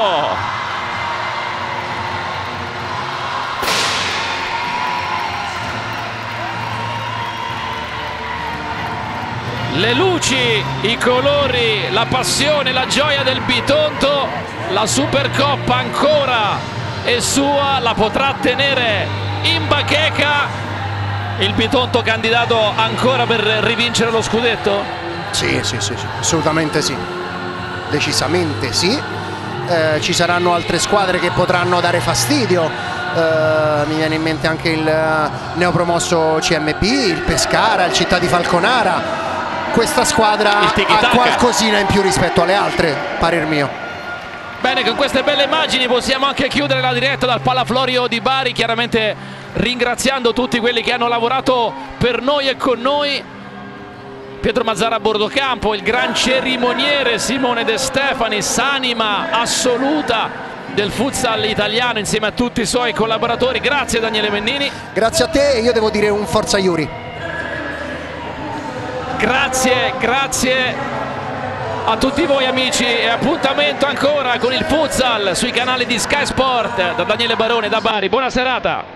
Le luci, i colori, la passione, la gioia del Bitonto. La Supercoppa ancora è sua, la potrà tenere in bacheca. Il Bitonto candidato ancora per rivincere lo scudetto? Sì, assolutamente sì, decisamente sì. Ci saranno altre squadre che potranno dare fastidio. Mi viene in mente anche il neopromosso CMP, il Pescara, il Città di Falconara. Questa squadra ha qualcosina in più rispetto alle altre, parer mio. Bene, con queste belle immagini possiamo anche chiudere la diretta dal Palaflorio di Bari, chiaramente ringraziando tutti quelli che hanno lavorato per noi e con noi. Pietro Mazzara a bordo campo, il gran cerimoniere Simone De Stefanis, anima assoluta del futsal italiano insieme a tutti i suoi collaboratori. Grazie Daniele Mennini. Grazie a te, e io devo dire un forza Iuri. Grazie a tutti voi amici, e appuntamento ancora con il futsal sui canali di Sky Sport. Da Daniele Barone da Bari, buona serata.